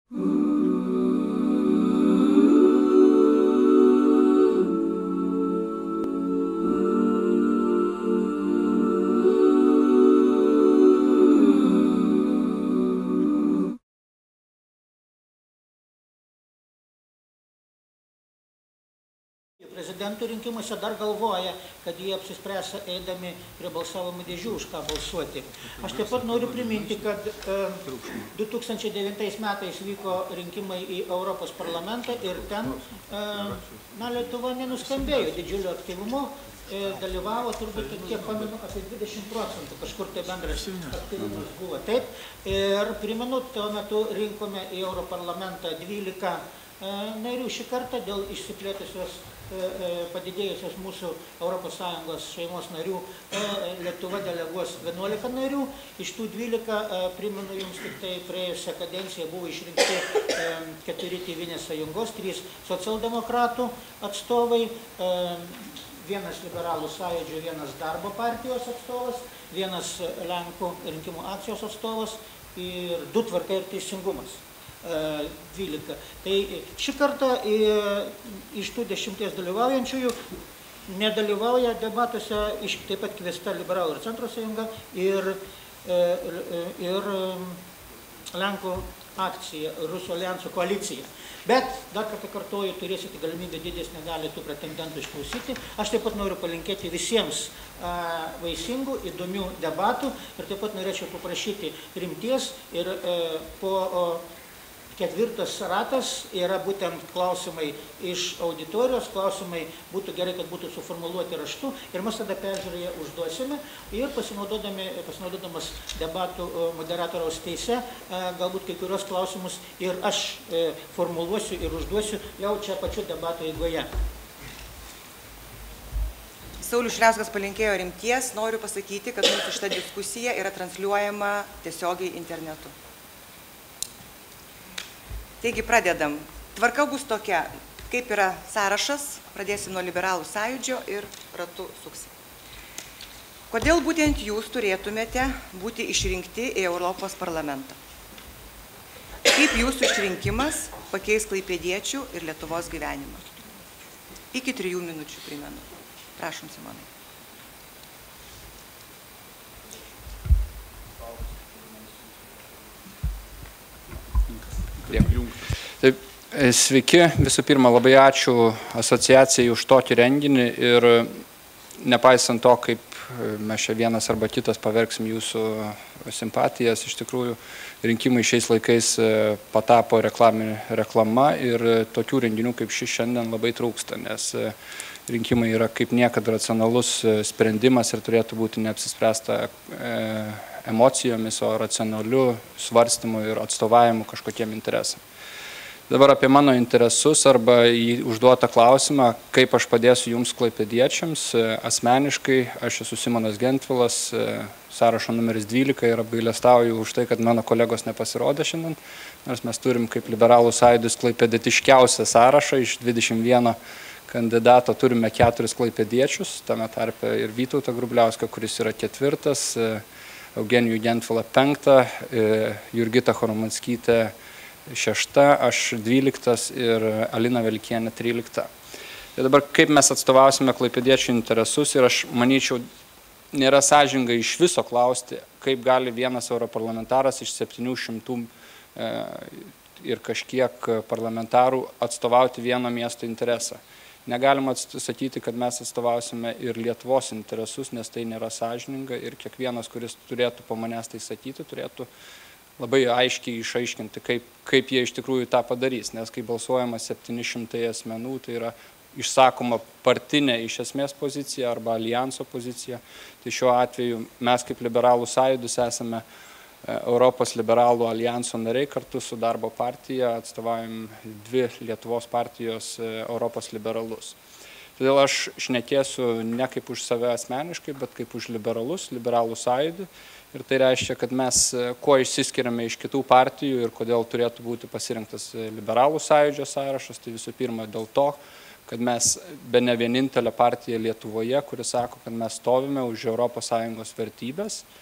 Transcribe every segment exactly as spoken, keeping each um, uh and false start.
Prezidentų rinkimuose dar galvoja, kad jie apsispręs eidami prie balsavimo dėžių, už ką balsuoti. Aš taip pat noriu priminti, kad du tūkstančiai devintais metais vyko rinkimai į Europos parlamentą ir ten na, Lietuva nenuskambėjo didžiulio aktyvumo, dalyvavo turbūt, kiek pamenu, apie dvidešimt procentų, kažkur tai bendras aktyvumas buvo. Taip, ir primenu, tuo metu rinkome į Europarlamentą dvylika narių šį kartą dėl išsiplėtusios padidėjusios mūsų Europos Sąjungos šeimos narių. Lietuva deleguos vienuolika narių, iš tų dvylika, primenu jums, tik tai praėjusią kadenciją buvo išrinkti keturi Tėvynės sąjungos, trys socialdemokratų atstovai, vienas liberalų sąjūdžio, vienas darbo partijos atstovas, vienas Lenkų rinkimų akcijos atstovas ir du Tvarka ir teisingumas. dvylika. Tai šį kartą iš tų dešimties dalyvaujančiųjų nedalyvauja debatuose iš taip pat kviesta Liberalų ir Centro sąjunga ir, ir Lenkų akcija, Rusų alijanso koalicija. Bet, dar kartą kartuoju, turėsite galimybę didesnę dalį tų pretendentų išklausyti. Aš taip pat noriu palinkėti visiems vaisingų, įdomių debatų ir taip pat norėčiau paprašyti rimties ir po ketvirtas ratas yra būtent klausimai iš auditorijos, klausimai būtų gerai, kad būtų suformuluoti raštu ir mes tada peržiūrėję užduosime ir pasinaudodamas debatų moderatoriaus teise, galbūt kai kurios klausimus ir aš formuluosiu ir užduosiu jau čia pačiu debatų eigoje. Saulius Šiliauskas palinkėjo rimties, noriu pasakyti, kad mūsų šita diskusija yra transliuojama tiesiogiai internetu. Taigi pradedam. Tvarka bus tokia, kaip yra sąrašas, pradėsim nuo Liberalų sąjūdžio ir ratu suksim. Kodėl būtent jūs turėtumėte būti išrinkti į Europos parlamentą? Kaip jūsų išrinkimas pakeis klaipėdiečių ir Lietuvos gyvenimą? Iki trijų minučių primenu. Prašom, Simonai. Taip, sveiki, visų pirma, labai ačiū asociacijai už tokį renginį ir nepaisant to, kaip mes čia vienas arba kitas paverksim jūsų simpatijas, iš tikrųjų rinkimai šiais laikais patapo reklama ir tokių renginių kaip šis šiandien labai trūksta, nes rinkimai yra kaip niekada racionalus sprendimas ir turėtų būti neapsispręsta emocijomis, o racionaliu svarstymu ir atstovavimu kažkokiem interesam. Dabar apie mano interesus arba į užduotą klausimą, kaip aš padėsiu jums klaipėdiečiams. Asmeniškai aš esu Simonas Gentvilas, sąrašo numeris dvylika ir apgailestauju už tai, kad mano kolegos nepasirodė šiandien, nors mes turim kaip Liberalų sąjūdis klaipėdietiškiausią sąrašą iš dvidešimt vieno kandidato turime keturis klaipėdiečius, tame tarpe ir Vytautą Grubliauską, kuris yra ketvirtas, Eugenijų Gentvilą penktą, Jurgitą Choromanskytę šešta, aš dvyliktas ir Alina Velkienė trylikta. Tai dabar kaip mes atstovausime klaipėdiečių interesus ir aš manyčiau, nėra sąžinga iš viso klausti, kaip gali vienas europarlamentaras iš septynių šimtų ir kažkiek parlamentarų atstovauti vieno miesto interesą. Negalima sakyti, kad mes atstovausime ir Lietuvos interesus, nes tai nėra sąžininga ir kiekvienas, kuris turėtų po manęs tai sakyti, turėtų labai aiškiai išaiškinti, kaip, kaip jie iš tikrųjų tą padarys, nes kai balsuojama septyni šimtai asmenų, tai yra išsakoma partinė iš esmės pozicija arba alijanso pozicija, tai šiuo atveju mes kaip Liberalų sąjūdis esame Europos liberalų alijanso nariai kartu su darbo partija, atstovaujam dvi Lietuvos partijos Europos liberalus. Todėl aš šnekėsiu ne kaip už save asmeniškai, bet kaip už liberalus, Liberalų sąjūdį. Ir tai reiškia, kad mes kuo išsiskiriame iš kitų partijų ir kodėl turėtų būti pasirinktas Liberalų sąjūdžio sąrašas, tai visų pirma dėl to, kad mes be ne vienintelė partija Lietuvoje, kuri sako, kad mes stovime už Europos Sąjungos vertybės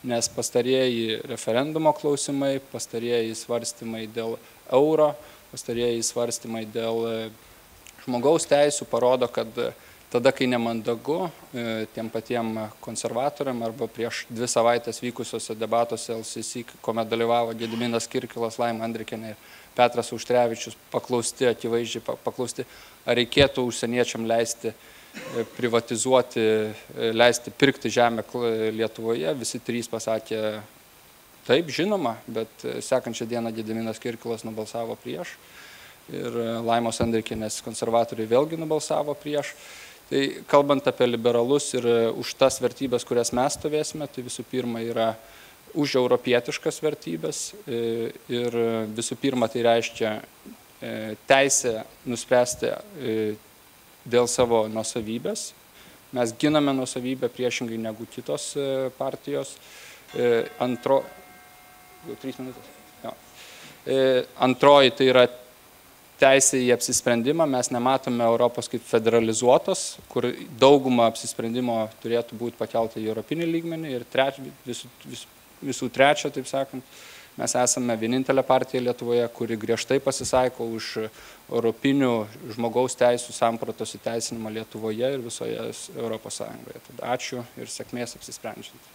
nes pastarieji referendumo klausimai, pastarieji svarstymai dėl euro, pastarieji svarstymai dėl žmogaus teisų parodo, kad tada, kai nemandagu tiem patiem konservatoriam arba prieš dvi savaitės vykusiuose debatuose L C C, kuomet dalyvavo Gediminas Kirkilas, Laima Andrikienė ir Petras Auštrevičius, paklausti, akivaizdžiai paklausti, ar reikėtų užsieniečiam leisti privatizuoti, leisti pirkti žemę Lietuvoje. Visi trys pasakė taip, žinoma, bet sekančią dieną Gediminas Kirkilas nubalsavo prieš ir Laimos Andrikienės konservatoriai vėlgi nubalsavo prieš. Tai kalbant apie liberalus ir už tas vertybės, kurias mes stovėsime, tai visų pirma yra už europietiškas vertybės ir visų pirma tai reiškia teisę nuspręsti dėl savo nuosavybės. Mes giname nuosavybę priešingai negu kitos partijos. Antro, trys minutės. Jo. Antroji tai yra teisė į apsisprendimą. Mes nematome Europos kaip federalizuotos, kur dauguma apsisprendimo turėtų būti pakelta į europinį lygmenį ir treč, visų, vis, visų trečia, taip sakant, mes esame vienintelė partija Lietuvoje, kuri griežtai pasisaiko už europinių žmogaus teisų sampratos įteisinimą Lietuvoje ir visoje Europos Sąjungoje. Tad ačiū ir sėkmės apsisprendžiant.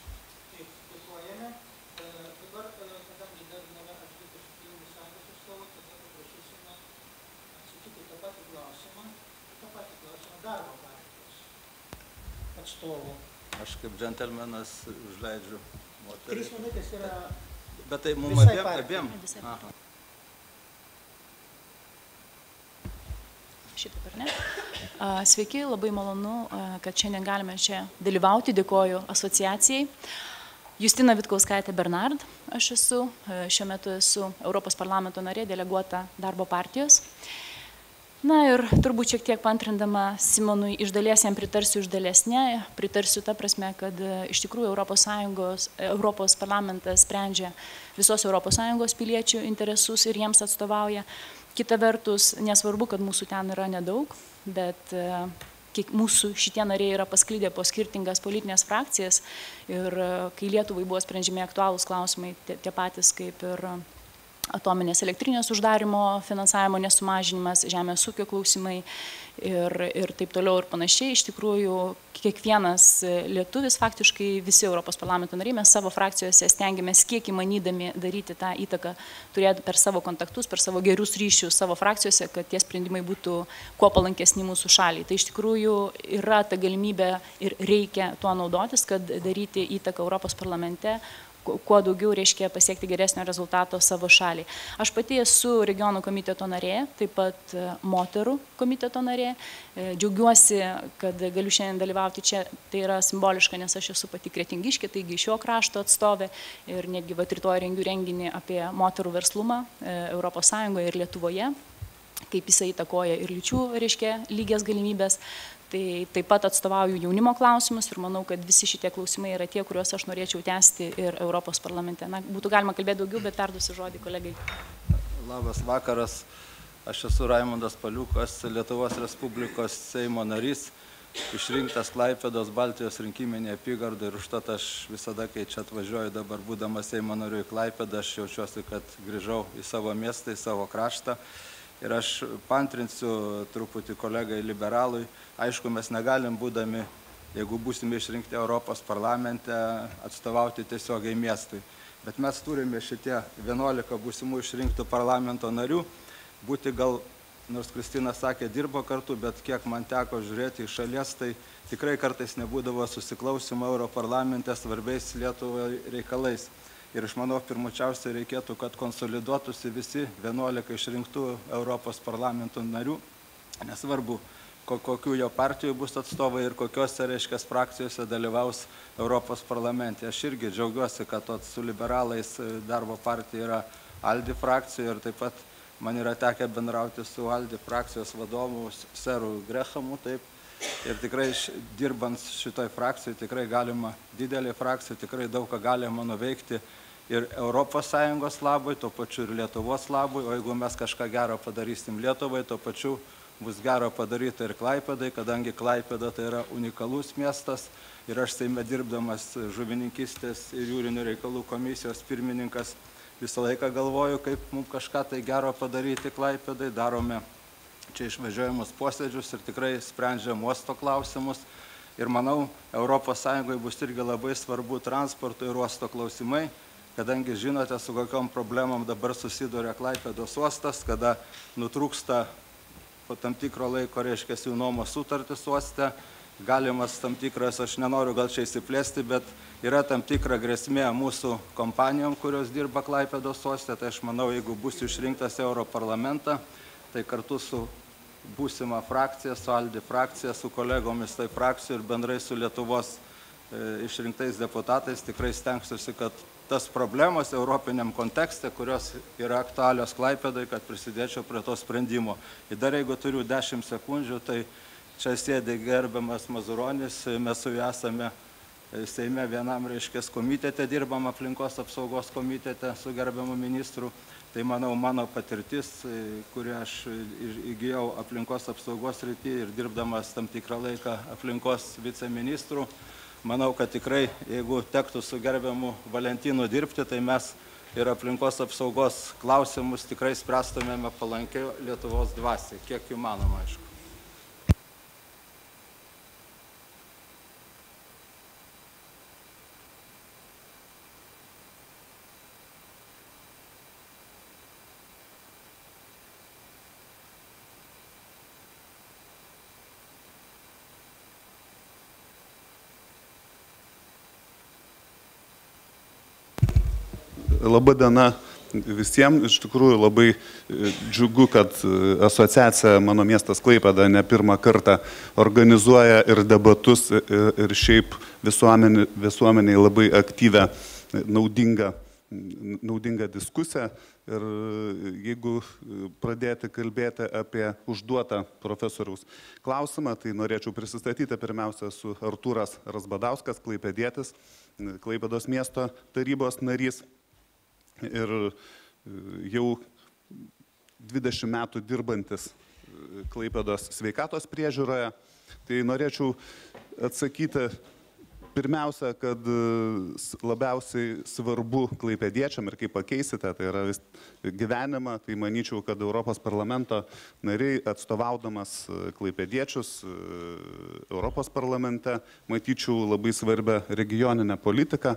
Aš kaip džentelmenas užleidžiu moterį. Trys minutės yra. Bet tai mums abiem? abiem? Aha. Šitaip, ar ne? Sveiki, labai malonu, kad šiandien galime čia dalyvauti. Dėkoju asociacijai. Justina Vitkauskaitė Bernard, aš esu, šiuo metu esu Europos parlamento narė, deleguota darbo partijos. Na ir turbūt šiek tiek pantrindama Simonui, iš dalies jam pritarsiu, iš dalies ne. Pritarsiu ta prasme, kad iš tikrųjų Europos Sąjungos, Europos parlamentas sprendžia visos Europos Sąjungos piliečių interesus ir jiems atstovauja. Kita vertus, nesvarbu, kad mūsų ten yra nedaug, bet kiek mūsų šitie nariai yra pasklydę po skirtingas politinės frakcijas ir kai Lietuvai buvo sprendžiami aktualūs klausimai, tie, tie patys kaip ir atominės elektrinės uždarimo finansavimo nesumažinimas, žemės ūkio klausimai ir, ir taip toliau ir panašiai. Iš tikrųjų, kiekvienas lietuvis, faktiškai visi Europos parlamento nariai, mes savo frakcijose stengiamės kiek įmanydami daryti tą įtaką, turėti per savo kontaktus, per savo gerus ryšius savo frakcijose, kad tie sprendimai būtų kuo palankesni mūsų šaliai. Tai iš tikrųjų yra ta galimybė ir reikia tuo naudotis, kad daryti įtaką Europos parlamente, kuo daugiau reiškia pasiekti geresnio rezultato savo šaliai. Aš pati esu regionų komiteto narė, taip pat moterų komiteto narė. Džiaugiuosi, kad galiu šiandien dalyvauti čia, tai yra simboliška, nes aš esu pati kretingiškė, taigi šio krašto atstovė ir netgi va rytoj rengiu renginį apie moterų verslumą Europos Sąjungoje ir Lietuvoje, kaip jisai įtakoja ir lyčių, reiškia, lygias galimybės. Tai taip pat atstovauju jaunimo klausimus ir manau, kad visi šitie klausimai yra tie, kuriuos aš norėčiau tęsti ir Europos parlamente. Na, būtų galima kalbėti daugiau, bet perduosiu žodį kolegai. Labas vakaras. Aš esu Raimondas Paliukas, Lietuvos Respublikos Seimo narys, išrinktas Klaipėdos Baltijos rinkiminėje apygardoje ir užtat aš visada, kai čia atvažiuoju dabar būdamas Seimo nariu į Klaipėdą, aš jaučiuosi, kad grįžau į savo miestą, į savo kraštą. Ir aš pantrinsiu truputį kolegai liberalui. Aišku, mes negalim būdami, jeigu būsime išrinkti Europos parlamente, atstovauti tiesiogiai miestui. Bet mes turime šitie vienuolika būsimų išrinktų parlamento narių, būti gal, nors Kristina sakė, dirbo kartu, bet kiek man teko žiūrėti iš šalies, tai tikrai kartais nebūdavo susiklausimo Europarlamente svarbiais Lietuvai reikalais. Ir aš manau, pirmučiausia reikėtų, kad konsoliduotųsi visi vienuolika išrinktų Europos parlamento narių, nesvarbu, kokių jo partijų bus atstovai ir kokiuose, reiškia, frakcijose dalyvaus Europos parlamente. Aš irgi džiaugiuosi, kad su liberalais darbo partija yra Aldi frakcija ir taip pat man yra tekę bendrauti su Aldi frakcijos vadovu seru Grehamu, taip. Ir tikrai dirbant šitoj frakcijai tikrai galima, didelė frakcija, tikrai daug ką galima nuveikti ir Europos Sąjungos labui, tuo pačiu ir Lietuvos labui, o jeigu mes kažką gero padarysim Lietuvai, tuo pačiu bus gero padaryti ir Klaipėdai, kadangi Klaipėda tai yra unikalus miestas ir aš Seime dirbdamas žuvininkystės ir jūrinių reikalų komisijos pirmininkas visą laiką galvoju, kaip mums kažką tai gero padaryti Klaipėdai, darome čia išvažiuojamus posėdžius ir tikrai sprendžiam uosto klausimus. Ir manau, Europos Sąjungoje bus irgi labai svarbu transporto ir uosto klausimai, kadangi žinote, su kokiom problemom dabar susiduria Klaipėdos uostas, kada nutrūksta po tam tikro laiko, reiškia, jų nuomos sutartis uoste, galimas tam tikras, aš nenoriu gal čia įsiplėsti, bet yra tam tikra grėsmė mūsų kompanijom, kurios dirba Klaipėdos uoste, tai aš manau, jeigu bus išrinktas Europarlamentą, tai kartu su būsima frakcija, su Aldi frakcija, su kolegomis tai frakcijų ir bendrai su Lietuvos e, išrinktais deputatais tikrai stengsiuosi, kad tas problemos europiniam kontekste, kurios yra aktualios Klaipėdai, kad prisidėčiau prie to sprendimo. Ir dar jeigu turiu dešimt sekundžių, tai čia sėdė gerbiamas Mazuronis, mes su juo esame Seime vienam, reiškia, komitete, dirbam aplinkos apsaugos komitete su gerbiamu ministru. Tai manau, mano patirtis, kurią aš įgijau aplinkos apsaugos srity ir dirbdamas tam tikrą laiką aplinkos viceministrų, manau, kad tikrai, jeigu tektų su gerbiamu Valentinu dirbti, tai mes ir aplinkos apsaugos klausimus tikrai spręstumėme palankiai Lietuvos dvasiai, kiek įmanoma, aišku. Labą dieną visiems. Iš tikrųjų labai džiugu, kad asociacija Mano miestas Klaipėda ne pirmą kartą organizuoja ir debatus, ir šiaip visuomenė, visuomeniai labai aktyvę, naudingą, naudingą diskusiją. Ir jeigu pradėti kalbėti apie užduotą profesoriaus klausimą, tai norėčiau prisistatyti pirmiausia su Artūras Razbadauskas, klaipėdietis, Klaipėdos miesto tarybos narys. Ir jau dvidešimt metų dirbantis Klaipėdos sveikatos priežiūroje, tai norėčiau atsakyti pirmiausia, kad labiausiai svarbu klaipėdiečiam ir kaip pakeisite, tai yra vis gyvenimą, tai manyčiau, kad Europos parlamento nariai atstovaudamas klaipėdiečius Europos parlamente, matyčiau labai svarbią regioninę politiką.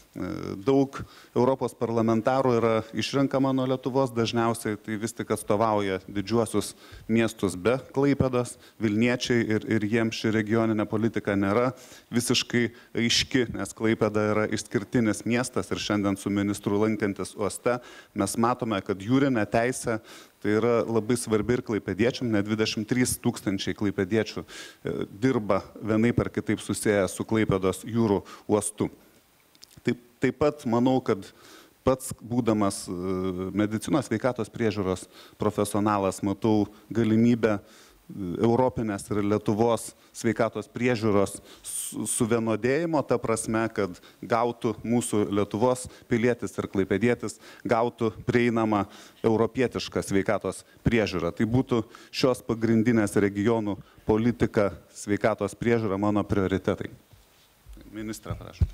Daug Europos parlamentarų yra išrenkama nuo Lietuvos, dažniausiai tai vis tik atstovauja didžiuosius miestus be Klaipėdos, Vilniečiai ir, ir jiems ši regioninė politika nėra visiškai aiški, nes Klaipėda yra išskirtinis miestas ir šiandien su ministru lankantis uoste mes matome, kad jūrinė teisė tai yra labai svarbi ir klaipėdiečiam, net dvidešimt trys tūkstančiai klaipėdiečių dirba vienaip ar kitaip susiję su Klaipėdos jūrų uostu. Taip, taip pat manau, kad pats būdamas medicinos sveikatos priežiūros profesionalas matau galimybę Europinės ir Lietuvos sveikatos priežiūros suvienodėjimo, ta prasme, kad gautų mūsų Lietuvos pilietis ir klaipėdietis, gautų prieinamą europietišką sveikatos priežiūrą. Tai būtų šios pagrindinės regionų politika, sveikatos priežiūra mano prioritetai. Ministrė, prašau.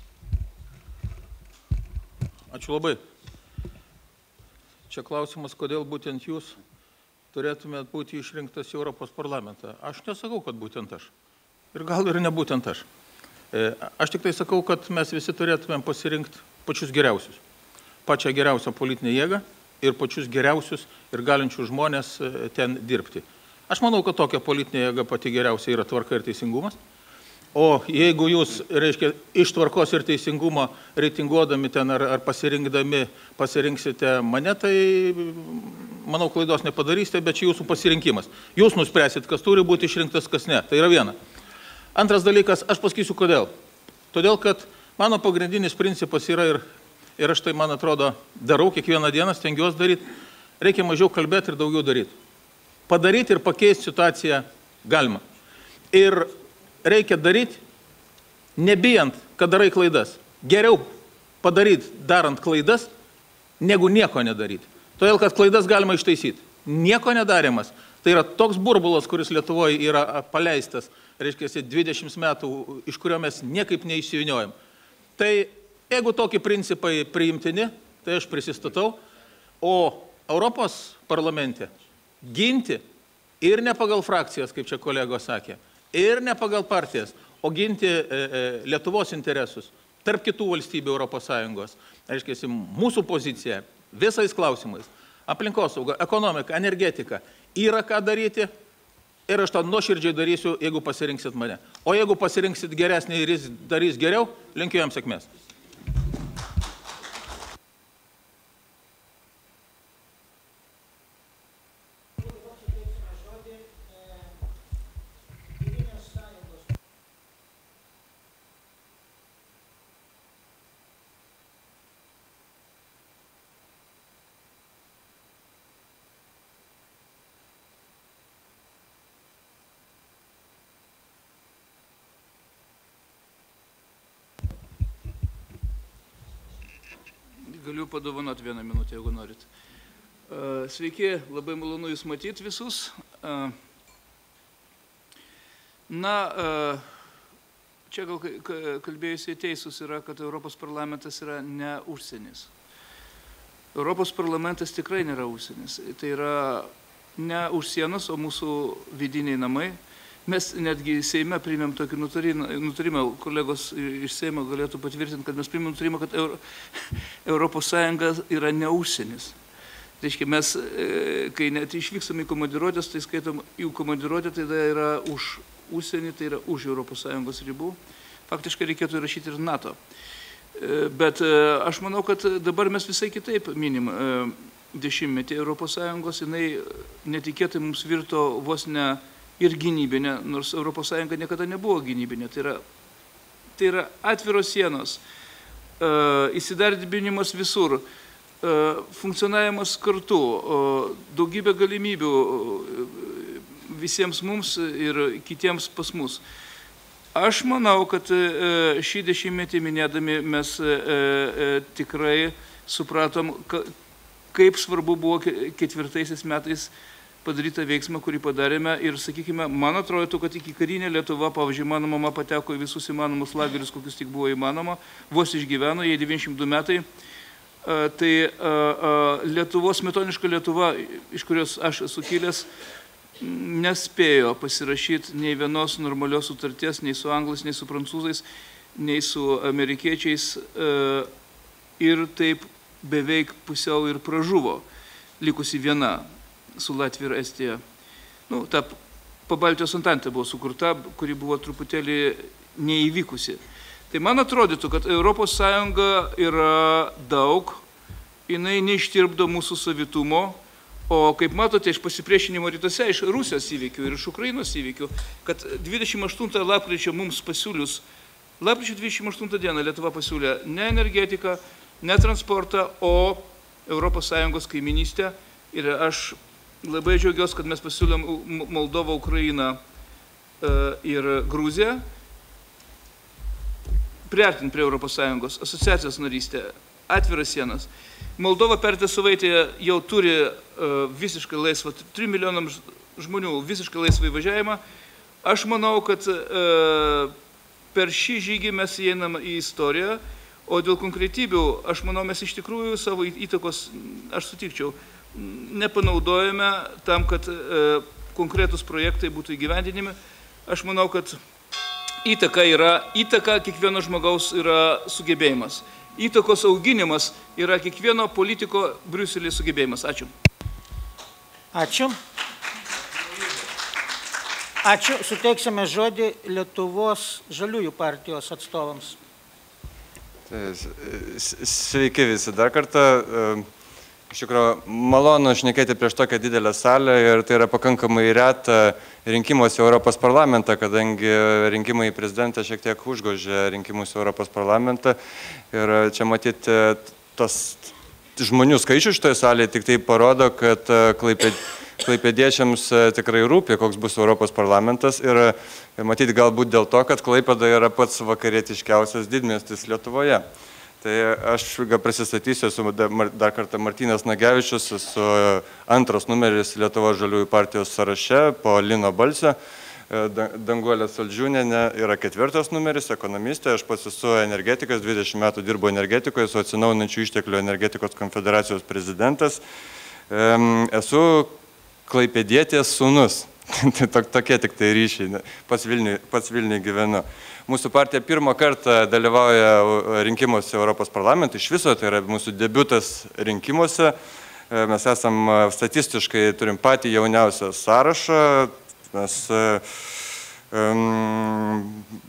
Ačiū labai. Čia klausimas, kodėl būtent jūs turėtumėt būti išrinktas į Europos parlamentą. Aš nesakau, kad būtent aš. Ir gal ir ne būtent aš. Aš tik tai sakau, kad mes visi turėtumėm pasirinkti pačius geriausius. Pačią geriausią politinę jėgą ir pačius geriausius ir galinčius žmonės ten dirbti. Aš manau, kad tokia politinė jėga pati geriausia yra tvarka ir teisingumas. O jeigu jūs, reiškia, iš tvarkos ir teisingumo reitinguodami ten ar, ar pasirinkdami pasirinksite mane, tai manau, klaidos nepadarysite, bet čia jūsų pasirinkimas. Jūs nuspręsit, kas turi būti išrinktas, kas ne. Tai yra viena. Antras dalykas, aš pasakysiu kodėl. Todėl, kad mano pagrindinis principas yra ir, ir aš tai, man atrodo, darau kiekvieną dieną, stengiuosi daryti, reikia mažiau kalbėti ir daugiau daryti. Padaryti ir pakeisti situaciją galima. Ir reikia daryti, nebijant, kad darai klaidas. Geriau padaryti, darant klaidas, negu nieko nedaryti. Todėl, kad klaidas galima ištaisyti. Nieko nedarimas Tai yra toks burbulas, kuris Lietuvoje yra paleistas, reiškia, dvidešimt metų, iš kurio mes niekaip neįsiviniojam. Tai jeigu tokie principai priimtini, tai aš prisistatau, o Europos parlamente ginti ir ne pagal frakcijas, kaip čia kolegos sakė, ir ne pagal partijas, o ginti e, e, Lietuvos interesus tarp kitų valstybių Europos Sąjungos. Reiškia, mūsų pozicija visais klausimais, aplinkosauga, ekonomika, energetika, yra ką daryti ir aš tą nuoširdžiai darysiu, jeigu pasirinksit mane. O jeigu pasirinksit geresnį ir jis darys geriau, linkiu jam sėkmės. Galiu padovanoti vieną minutę, jeigu norit. Sveiki, labai malonu Jūs matyti visus. Na, čia gal kalbėjusiai teisūs yra, kad Europos parlamentas yra ne užsienis. Europos parlamentas tikrai nėra užsienis. Tai yra ne už sienos, o mūsų vidiniai namai. Mes netgi Seime priėmėm tokį nutarimą, kolegos iš Seimo galėtų patvirtinti, kad mes priėmėm nutarimą, kad Euro, Europos Sąjunga yra ne užsienis. Tai reiškia, mes, kai net išvykstam į komandiruotės, tai skaitom į komandiruotę, tai yra už užsienį, tai yra už Europos Sąjungos ribų. Faktiškai reikėtų įrašyti ir NATO. Bet aš manau, kad dabar mes visai kitaip minim dešimtmetį Europos Sąjungos, jinai netikėtai mums virto vos ne ir gynybinė, nors Europos Sąjunga niekada nebuvo gynybinė. Tai yra, tai yra atviros sienos, įsidarbinimas visur, funkcionavimas kartu, daugybė galimybių visiems mums ir kitiems pas mus. Aš manau, kad šį dešimtmetį minėdami mes tikrai supratom, kaip svarbu buvo ketvirtaisiais metais padarytą veiksmą, kurį padarėme ir, sakykime, man atrodo, kad iki karinė Lietuva, pavyzdžiui, mano mama pateko į visus įmanomus lagerius, kokius tik buvo įmanoma, vos išgyveno, jai devyniasdešimt du metai. Tai Lietuvos, smetoniška Lietuva, iš kurios aš esu kilęs, nespėjo pasirašyti nei vienos normalios sutarties, nei su anglais, nei su prancūzais, nei su amerikiečiais ir taip beveik pusiau ir pražuvo, likusi viena su Latvija ir Estija. Nu, ta Pabaltijos antantė buvo sukurta, kuri buvo truputėlį neįvykusi. Tai man atrodytų, kad Europos Sąjunga yra daug, jinai neištirpdo mūsų savitumo, o kaip matote iš pasipriešinimo rytuose, iš Rusijos įvykių ir iš Ukrainos įvykių, kad dvidešimt aštuntą lapkričio mums pasiūlius, lapkričio dvidešimt aštuntą dieną Lietuva pasiūlė ne energetiką, ne transportą, o Europos Sąjungos kaiminystę. Ir aš labai džiaugiuosi, kad mes pasiūlėm Moldovą, Ukrainą ir Gruziją priartinti prie Europos Sąjungos, asociacijos narystę, atviras sienas. Moldova per tą savaitę jau turi visiškai laisvą, trim milijonam žmonių visiškai laisvą įvažiavimą. Aš manau, kad per šį žygį mes įeinam į istoriją, o dėl konkretybių, aš manau, mes iš tikrųjų savo įtakos, aš sutikčiau, nepanaudojame tam, kad e, konkretus projektai būtų įgyvendinimi. Aš manau, kad įtaka yra, įtaka kiekvieno žmogaus yra sugebėjimas. Įtakos auginimas yra kiekvieno politiko Briuselėje sugebėjimas. Ačiū. Ačiū. Ačiū. Suteiksime žodį Lietuvos žaliųjų partijos atstovams. Sveiki visi dar kartą. Iš tikrųjų, malonu šnekėti prieš tokią didelę salę ir tai yra pakankamai reta rinkimuose į Europos parlamentą, kadangi rinkimai į prezidentą šiek tiek užgožė rinkimus į Europos parlamentą. Ir čia matyti tas žmonių skaičius šitoje salėje tik tai parodo, kad klaipėdiečiams tikrai rūpi, koks bus Europos parlamentas. Ir matyti galbūt dėl to, kad Klaipėda yra pats vakarietiškiausias didmiestis Lietuvoje. Tai aš gal prisistatysiu, esu dar kartą Martynas Nagevičius, esu antras numeris Lietuvos žaliųjų partijos sąraše po Lino Balsio. Danguolė Saldžiūnienė yra ketvirtas numeris, ekonomistė, aš pats esu energetikas, dvidešimt metų dirbu energetikoje, esu atsinaujinančių išteklių energetikos konfederacijos prezidentas. Esu klaipėdietės sūnus, tokie tik tai ryšiai, pats Vilniuje gyvenu. Mūsų partija pirmą kartą dalyvauja rinkimuose Europos parlamentą, iš viso tai yra mūsų debiutas rinkimuose. Mes esam statistiškai, turim patį jauniausią sąrašą, mes um,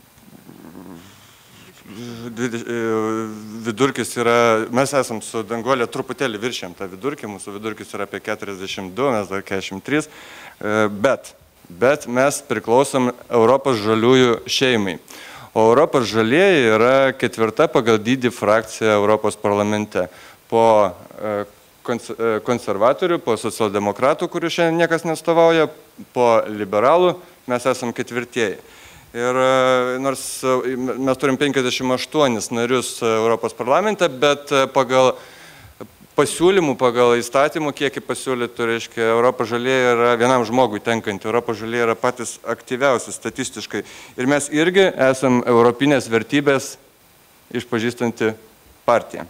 vidurkis yra, mes esam su Danguolė truputėlį viršėm tą vidurkį, mūsų vidurkis yra apie keturiasdešimt du, mes dar keturiasdešimt trys, bet bet mes priklausom Europos žaliųjų šeimai. O Europos žalieji yra ketvirta pagal dydį frakcija Europos parlamente. Po konservatorių, po socialdemokratų, kurių šiandien niekas nestovauja, po liberalų mes esam ketvirtieji. Ir nors mes turim penkiasdešimt aštuonis narius Europos parlamente, bet pagal pasiūlymų, pagal įstatymų, kiek pasiūlytų, reiškia, Europos žalieji yra vienam žmogui tenkanti, Europos žalieji yra patys aktyviausi statistiškai. Ir mes irgi esam europinės vertybės išpažįstanti partija.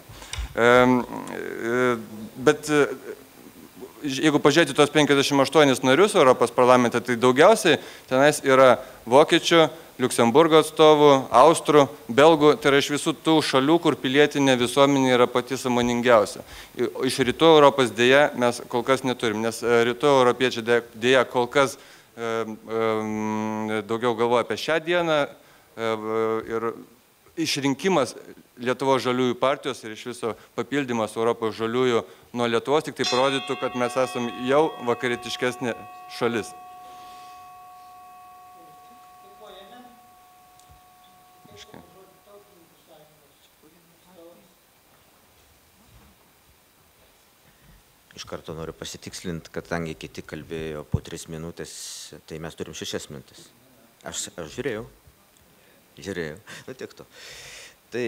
Bet jeigu pažiūrėti tos penkiasdešimt aštuonis narius Europos parlamente, tai daugiausiai tenais yra vokiečių, Liuksemburgo atstovų, austrų, belgų, tai yra iš visų tų šalių, kur pilietinė visuomenė yra pati sąmoningiausia. Iš rytų Europos dėja mes kol kas neturim, nes rytų europiečiai dėja kol kas e, e, daugiau galvoja apie šią dieną e, ir išrinkimas Lietuvos žaliųjų partijos ir iš viso papildymas Europos žaliųjų nuo Lietuvos tik tai parodytų, kad mes esam jau vakarietiškesnė šalis. Iš karto noriu pasitikslinti, kadangi kiti kalbėjo po tris minutės, tai mes turim šešias minutės. Aš, aš žiūrėjau. Žiūrėjau. Nu, tiek to. Tai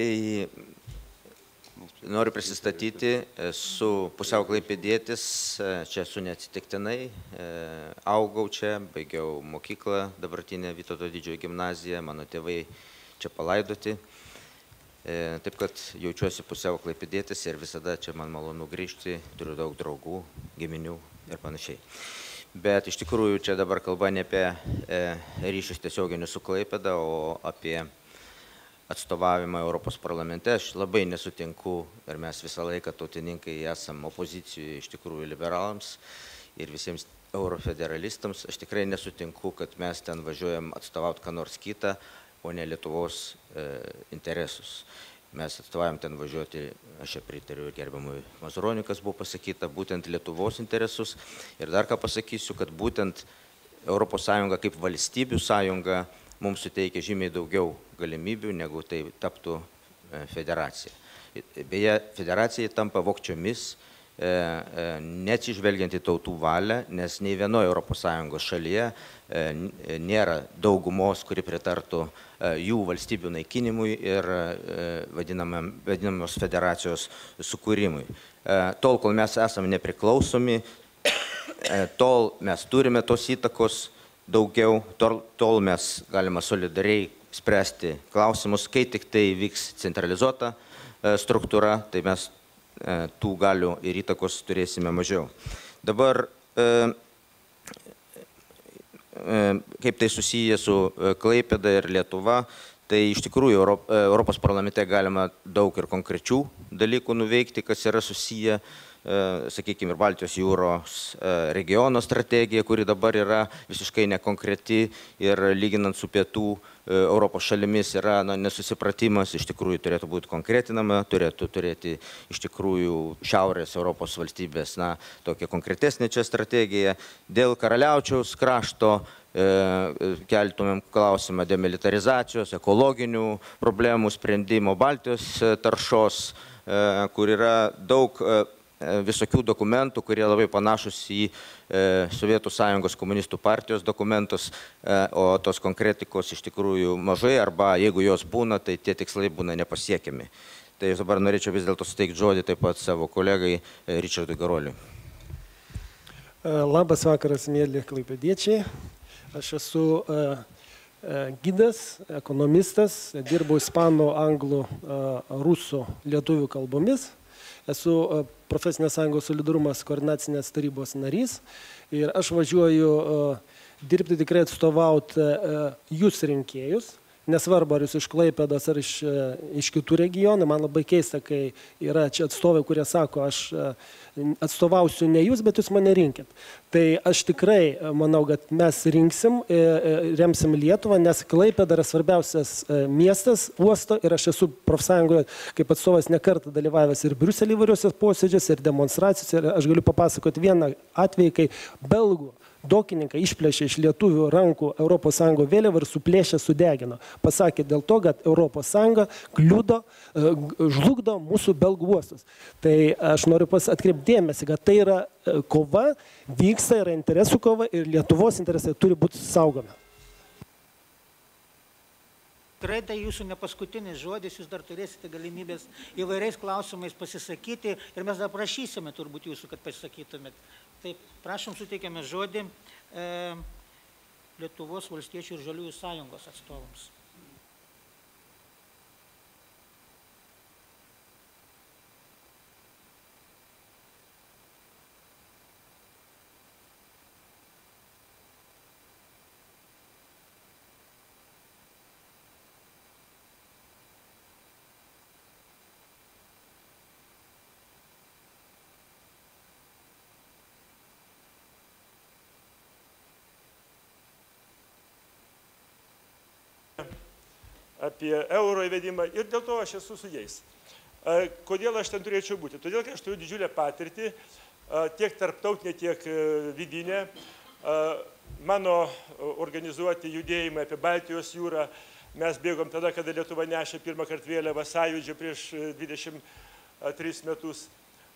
noriu prisistatyti, esu pusiau klaipėdietis, čia esu neatsitiktinai, augau čia, baigiau mokyklą, dabartinę Vytauto Didžiojo gimnaziją, mano tėvai čia palaidoti. Taip, kad jaučiuosi pusiau klaipėdietis ir visada čia man malonu grįžti, turiu daug draugų, giminių ir panašiai. Bet iš tikrųjų čia dabar kalba ne apie ryšius tiesioginius su Klaipėda, o apie atstovavimą Europos parlamente. Aš labai nesutinku ir mes visą laiką tautininkai esam opozicijoje iš tikrųjų liberalams ir visiems eurofederalistams. Aš tikrai nesutinku, kad mes ten važiuojam atstovauti ką nors kitą, o ne Lietuvos e, interesus. Mes atstovaujam ten važiuoti, aš čia pritariu gerbiamui Mazuroniui, kas buvo pasakyta, būtent Lietuvos interesus. Ir dar ką pasakysiu, kad būtent Europos Sąjunga kaip valstybių sąjunga mums suteikia žymiai daugiau galimybių, negu tai taptų federacija. Beje, federacija tampa vogčiomis, neatsižvelgiant į tautų valią, nes nei vienoje Europos Sąjungos šalyje nėra daugumos, kuri pritartų jų valstybių naikinimui ir vadinamos federacijos sukūrimui. Tol, kol mes esame nepriklausomi, tol mes turime tos įtakos daugiau, tol, tol mes galime solidariai spręsti klausimus, kai tik tai vyks centralizuota struktūra, tai mes tų galių ir įtakos turėsime mažiau. Dabar, kaip tai susiję su Klaipėda ir Lietuva, tai iš tikrųjų Europos parlamente galima daug ir konkrečių dalykų nuveikti, kas yra susiję, sakykime, ir Baltijos jūros regiono strategija, kuri dabar yra visiškai nekonkreti ir lyginant su pietų Europos šalimis yra na, nesusipratimas, iš tikrųjų turėtų būti konkretinama, turėtų turėti iš tikrųjų šiaurės Europos valstybės, na, tokia konkretesnė čia strategija. Dėl Karaliaučiaus krašto e, keltumėm klausimą demilitarizacijos, ekologinių problemų sprendimo, Baltijos taršos, e, kur yra daug e, visokių dokumentų, kurie labai panašus į e, Sovietų Sąjungos komunistų partijos dokumentus, e, o tos konkretikos iš tikrųjų mažai, arba jeigu jos būna, tai tie tikslai būna nepasiekiami. Tai dabar norėčiau vis dėlto suteikti žodį taip pat savo kolegai Ričardui Garoliui. Labas vakaras, mėly klaipėdiečiai. Aš esu gidas, ekonomistas, dirbu ispanų, anglų, rusų, lietuvių kalbomis. Esu profesinės sąjungos solidarumas koordinacinės tarybos narys ir aš važiuoju dirbti tikrai atstovauti jūs rinkėjus. Nesvarbu, ar jūs iš Klaipėdos, ar iš, iš kitų regionų. Man labai keista, kai yra čia atstovai, kurie sako, aš atstovausiu ne jūs, bet jūs mane rinkit. Tai aš tikrai manau, kad mes rinksim, remsim Lietuvą, nes Klaipėda yra svarbiausias miestas, uosto ir aš esu profsąjungoje kaip atstovas nekartą dalyvavęs ir Briuselį įvairiuose posėdžiuose, ir demonstracijose. Ir aš galiu papasakoti vieną atvejį, kai belgų dokininkai išplėšė iš lietuvių rankų Europos Sąjungos vėliavą ir suplėšė sudegino. Pasakė dėl to, kad Europos Sąjunga kliudo, žlugdo mūsų belgų uostus. Tai aš noriu atkreipti dėmesį, kad tai yra kova, vyksta, yra interesų kova ir Lietuvos interesai turi būti saugomi. Tikrai tai jūsų ne paskutinis žodis, jūs dar turėsite galimybės įvairiais klausimais pasisakyti ir mes dar prašysime turbūt jūsų, kad pasisakytumėt. Taip, prašom, suteikiame žodį e, Lietuvos valstiečių ir žaliųjų sąjungos atstovams. apie euro įvedimą ir dėl to aš esu su jais. Kodėl aš ten turėčiau būti? Todėl, kad aš turiu didžiulę patirtį, tiek tarptautinė, tiek vidinė. Mano organizuoti judėjimai apie Baltijos jūrą, mes bėgom tada, kada Lietuva nešė pirmą kartą vėliavą Sąjūdžio prieš dvidešimt tris metus.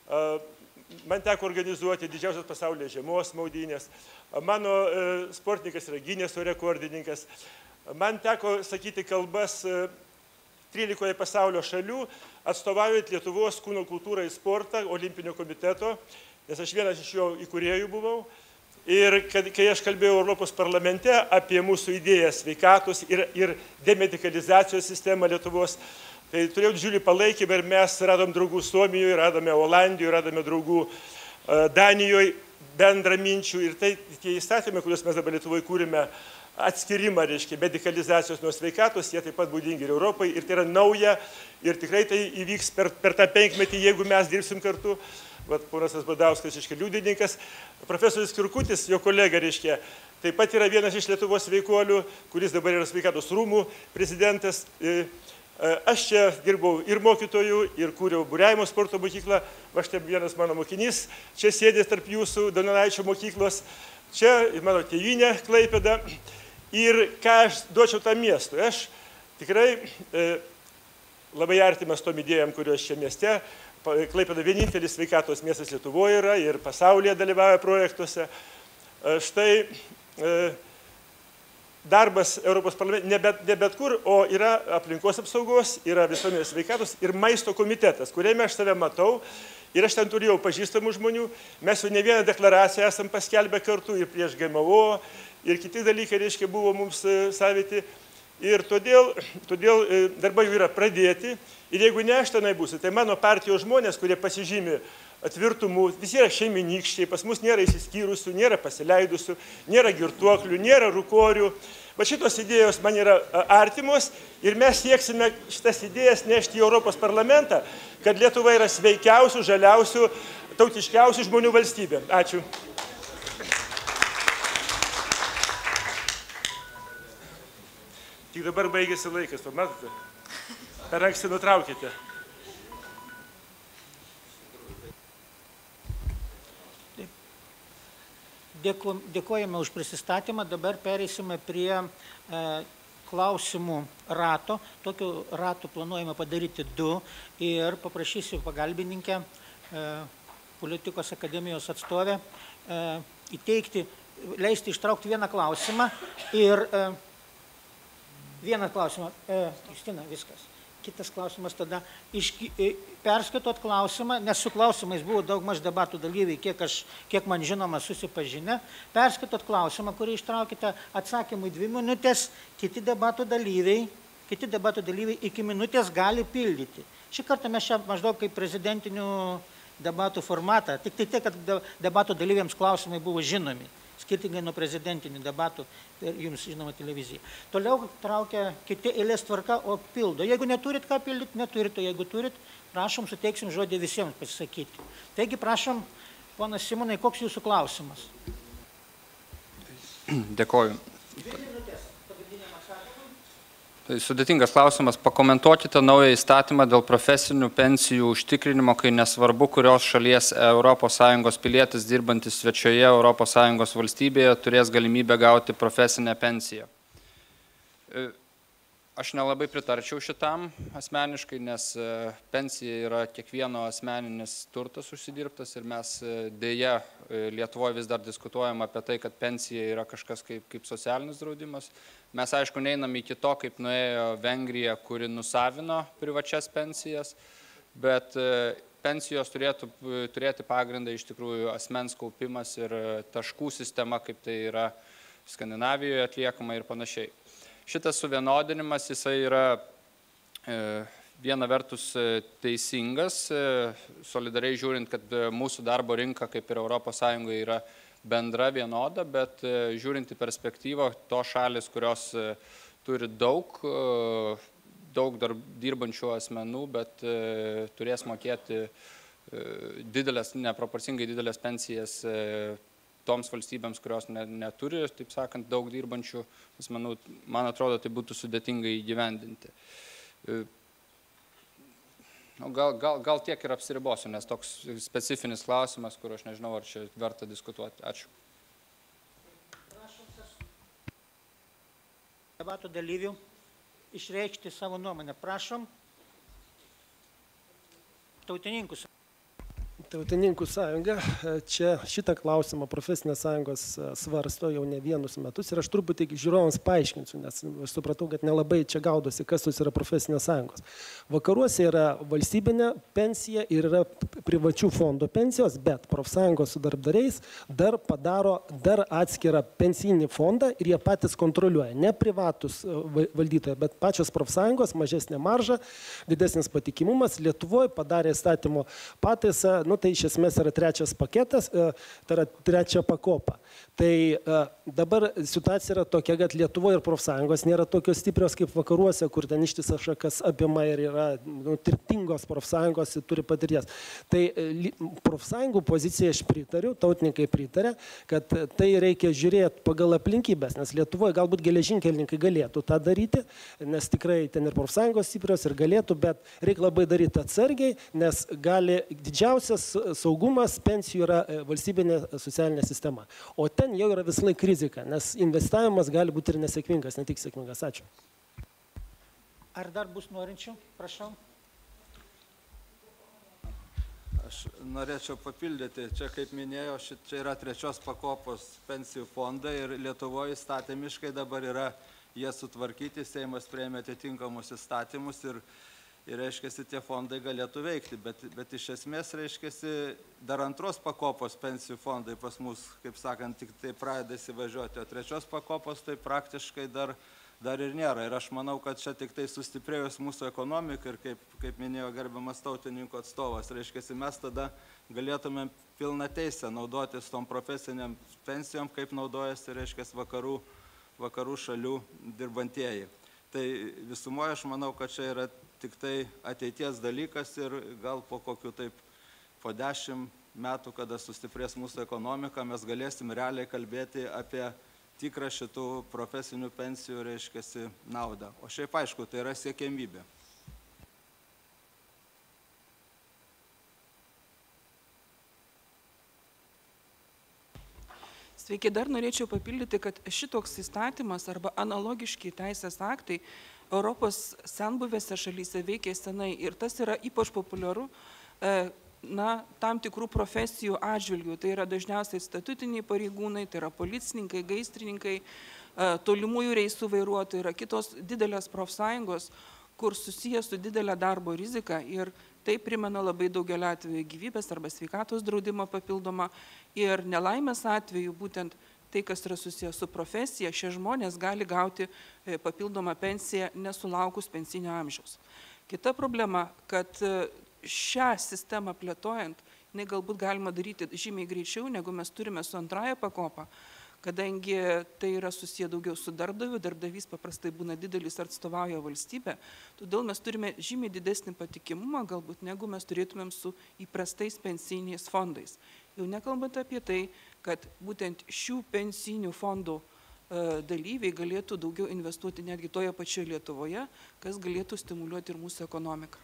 Man teko organizuoti didžiausias pasaulyje žiemos maudynės. Mano sportininkas yra Gineso rekordininkas. Man teko sakyti kalbas trylikoje pasaulio šalių, atstovaujant Lietuvos kūno kultūrą ir sportą Olimpinio komiteto, nes aš vienas iš jo įkūrėjų buvau. Ir kad, kai aš kalbėjau Europos parlamente apie mūsų idėjas sveikatos ir, ir demedikalizacijos sistemą Lietuvos, tai turėjau didžiulį palaikymą ir mes radom draugų Suomijoje, radome Olandijoje, radome draugų Danijoje, bendraminčių. Ir tai tie įstatymai, kuriuos mes dabar Lietuvoje kūrime, atskirimą, reiškia, medikalizacijos nuo sveikatos, jie taip pat būdingi ir Europai, ir tai yra nauja, ir tikrai tai įvyks per, per tą penkmetį, jeigu mes dirbsim kartu. Vat ponas Badauskas, reiškia, liudininkas, profesorius Kirkutis, jo kolega, reiškia, taip pat yra vienas iš Lietuvos veikuolių, kuris dabar yra sveikatos rūmų prezidentas. Aš čia dirbau ir mokytojų, ir kūriau buriavimo sporto mokyklą, aš čia vienas mano mokinys, čia sėdės tarp jūsų Donelaičio mokyklos, čia mano tėvynė Klaipėda. Ir ką aš duočiau tam miestui? Aš tikrai e, labai artimas tom idėjom, kurios čia mieste. Klaipėda vienintelis sveikatos miestas Lietuvoje yra ir pasaulyje dalyvauja projektuose. E, štai e, darbas Europos parlamente ne bet, ne bet kur, o yra aplinkos apsaugos, yra visuomenės sveikatos ir maisto komitetas, kuriame aš save matau. Ir aš ten turėjau pažįstamų žmonių. Mes jau ne vieną deklaraciją esam paskelbę kartu ir prieš G M O, ir kiti dalykai, reiškia, buvo mums saviti. Ir todėl, todėl darbai jau yra pradėti. Ir jeigu ne aš tenai būsiu, tai mano partijos žmonės, kurie pasižymi tvirtumu, visi yra šeiminykščiai, pas mus nėra įsiskyrusių, nėra pasileidusių, nėra girtuoklių, nėra rūkorių. Va šitos idėjos man yra artimos ir mes sieksime šitas idėjas nešti į Europos parlamentą, kad Lietuva yra sveikiausių, žaliausių, tautiškiausių žmonių valstybė. Ačiū. Tik dabar baigėsi laikas, pamatote? Per anksti nutraukite. Dėkojame už prisistatymą. Dabar pereisime prie e, klausimų rato. Tokių ratų planuojame padaryti du ir paprašysiu pagalbininkę, e, politikos akademijos atstovę, e, įteikti, leisti ištraukti vieną klausimą ir e, vieną klausimą. E, Justina, viskas. Kitas klausimas tada, iški, perskaitot klausimą, nes su klausimais buvo daug maž debatų dalyviai, kiek, aš, kiek man žinoma susipažinę, perskaitot klausimą, kurį ištraukite atsakymui dvi minutės, kiti debatų dalyviai, kiti debatų dalyviai iki minutės gali pildyti. Šį kartą mes čia maždaug kaip prezidentinių debatų formatą, tik tai tai, kad debatų dalyviams klausimai buvo žinomi, skirtingai nuo prezidentinių debatų ir jums žinoma televizija. Toliau traukia kiti eilės tvarka, o pildo. Jeigu neturit ką pildyti, neturit, o jeigu turit, prašom, suteiksim žodį visiems pasisakyti. Taigi, prašom, ponas Simonai, koks jūsų klausimas? Dėkoju. Tai sudėtingas klausimas. Pakomentuokite naują įstatymą dėl profesinių pensijų užtikrinimo, kai nesvarbu, kurios šalies Europos Sąjungos pilietis dirbantis svečioje Europos Sąjungos valstybėje turės galimybę gauti profesinę pensiją. Aš nelabai pritarčiau šitam asmeniškai, nes pensija yra kiekvieno asmeninis turtas užsidirbtas ir mes dėja Lietuvoje vis dar diskutuojam apie tai, kad pensija yra kažkas kaip, kaip socialinis draudimas. Mes aišku neinam iki to, kaip nuėjo Vengrija, kuri nusavino privačias pensijas, bet pensijos turėtų turėti pagrindą iš tikrųjų asmens kaupimas ir taškų sistema, kaip tai yra Skandinavijoje atliekama ir panašiai. Šitas suvienodinimas, jisai yra e, viena vertus teisingas, e, solidariai žiūrint, kad mūsų darbo rinka, kaip ir Europos Sąjungoje, yra bendra vienoda, bet e, žiūrint į perspektyvą, to šalis, kurios e, turi daug, e, daug dar dirbančių asmenų, bet e, turės mokėti e, didelės, neproporcingai didelės pensijas e, toms valstybėms, kurios ne, neturi, taip sakant, daug dirbančių asmenų, man atrodo, tai būtų sudėtingai įgyvendinti. Gal, gal, gal tiek ir apsiribosiu, nes toks specifinis klausimas, kur aš nežinau, ar čia verta diskutuoti. Ačiū. Debatų dalyvių išreikšti savo nuomonę. Prašom. Tautininkus. Tautininkų sąjunga, čia šitą klausimą profesinės sąjungos svarsto jau ne vienus metus ir aš truputį žiūrovams paaiškinsiu, nes aš supratau, kad nelabai čia gaudosi, kas tos yra profesinės sąjungos. Vakaruose yra valstybinė pensija ir yra privačių fondų pensijos, bet profsąjungos su darbdariais dar padaro dar atskirą pensijinį fondą ir jie patys kontroliuoja, ne privatus valdytojai, bet pačios profsąjungos, mažesnė marža, didesnis patikimumas. Lietuvoje padarė įstatymo pataisą, nu, tai iš esmės yra trečias paketas, tai yra trečia pakopa. Tai dabar situacija yra tokia, kad Lietuvoje ir profsąjungos nėra tokios stiprios kaip vakaruose, kur ten ištisas šakas apima ir yra nu, turtingos profsąjungos ir turi patirties. Tai profsąjungų poziciją aš pritariu, tautininkai pritarė, kad tai reikia žiūrėti pagal aplinkybės, nes Lietuvoje galbūt geležinkelininkai galėtų tą daryti, nes tikrai ten ir profsąjungos stiprios ir galėtų, bet reikia labai daryti atsargiai, nes gali didžiausias saugumas pensijų yra valstybinė socialinė sistema. O ten jau yra vis laik rizika, nes investavimas gali būti ir nesėkmingas, ne tik sėkmingas. Ačiū. Ar dar bus norinčių? Prašau. Aš norėčiau papildyti, čia kaip minėjau, čia yra trečios pakopos pensijų fondai ir Lietuvoje įstatymiškai dabar yra jie sutvarkyti, Seimas priėmė atitinkamus įstatymus ir ir, reiškiasi, tie fondai galėtų veikti, bet, bet iš esmės, reiškiasi, dar antros pakopos pensijų fondai pas mus, kaip sakant, tik tai pradeda įsivažiuoti, o trečios pakopos tai praktiškai dar, dar ir nėra. Ir aš manau, kad čia tik tai sustiprėjus mūsų ekonomika ir, kaip, kaip minėjo gerbiamas tautininkų atstovas, reiškiasi, mes tada galėtumėm pilną teisę naudotis tom profesiniam pensijom, kaip naudojasi, reiškiasi, vakarų, vakarų šalių dirbantieji. Tai visumoje aš manau, kad čia yra tik tai ateities dalykas ir gal po kokiu taip po dešimt metų, kada sustiprės mūsų ekonomika, mes galėsim realiai kalbėti apie tikrą šitų profesinių pensijų, reiškiasi, naudą. O šiaip aišku, tai yra siekiamybė. Sveiki, dar norėčiau papildyti, kad šitoks įstatymas arba analogiški teisės aktai Europos senbuvėse šalyse veikia senai ir tas yra ypač populiaru na, tam tikrų profesijų atžvilgių. Tai yra dažniausiai statutiniai pareigūnai, tai yra policininkai, gaisrininkai, tolimųjų reisų vairuotojai, yra kitos didelės profsąjungos, kur susijęs su didelė darbo rizika ir tai primena labai daugelį atvejų gyvybės arba sveikatos draudimo papildomą ir nelaimės atveju būtent tai, kas yra susijęs su profesija, šie žmonės gali gauti papildomą pensiją nesulaukus pensinio amžiaus. Kita problema, kad šią sistemą plėtojant, jinai galbūt galima daryti žymiai greičiau, negu mes turime su antraja pakopa, kadangi tai yra susiję daugiau su darbdaviu, darbdavys paprastai būna didelis ar atstovauja valstybę, todėl mes turime žymiai didesnį patikimumą galbūt, negu mes turėtumėm su įprastais pensiniais fondais. Jau nekalbant apie tai, kad būtent šių pensinių fondų dalyviai galėtų daugiau investuoti netgi toje pačioje Lietuvoje, kas galėtų stimuliuoti ir mūsų ekonomiką.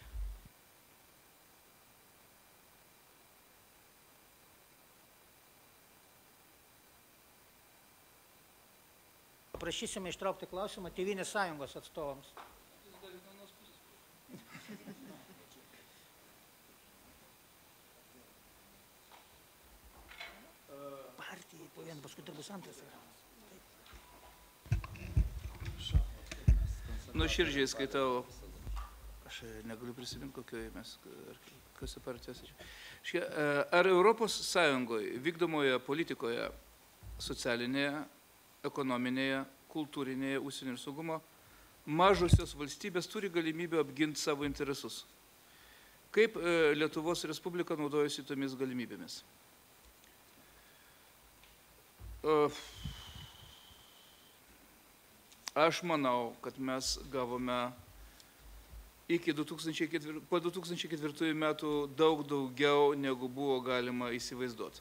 Paprašysime ištraukti klausimą Tėvynės sąjungos atstovams. Partijai po vieną, paskui dar bus antras. Nuoširdžiai skaitau, aš negaliu prisiminti, kokioje mes, kas partijos. Ar Europos Sąjungoje vykdomoje politikoje, socialinėje, ekonominėje, kultūrinėje, užsienio ir saugumo mažosios valstybės turi galimybę apginti savo interesus? Kaip Lietuvos Respublika naudojasi tomis galimybėmis? Aš manau, kad mes gavome iki du tūkstančiai ketvirtųjų, po du tūkstančiai ketvirtųjų metų daug daugiau, negu buvo galima įsivaizduoti.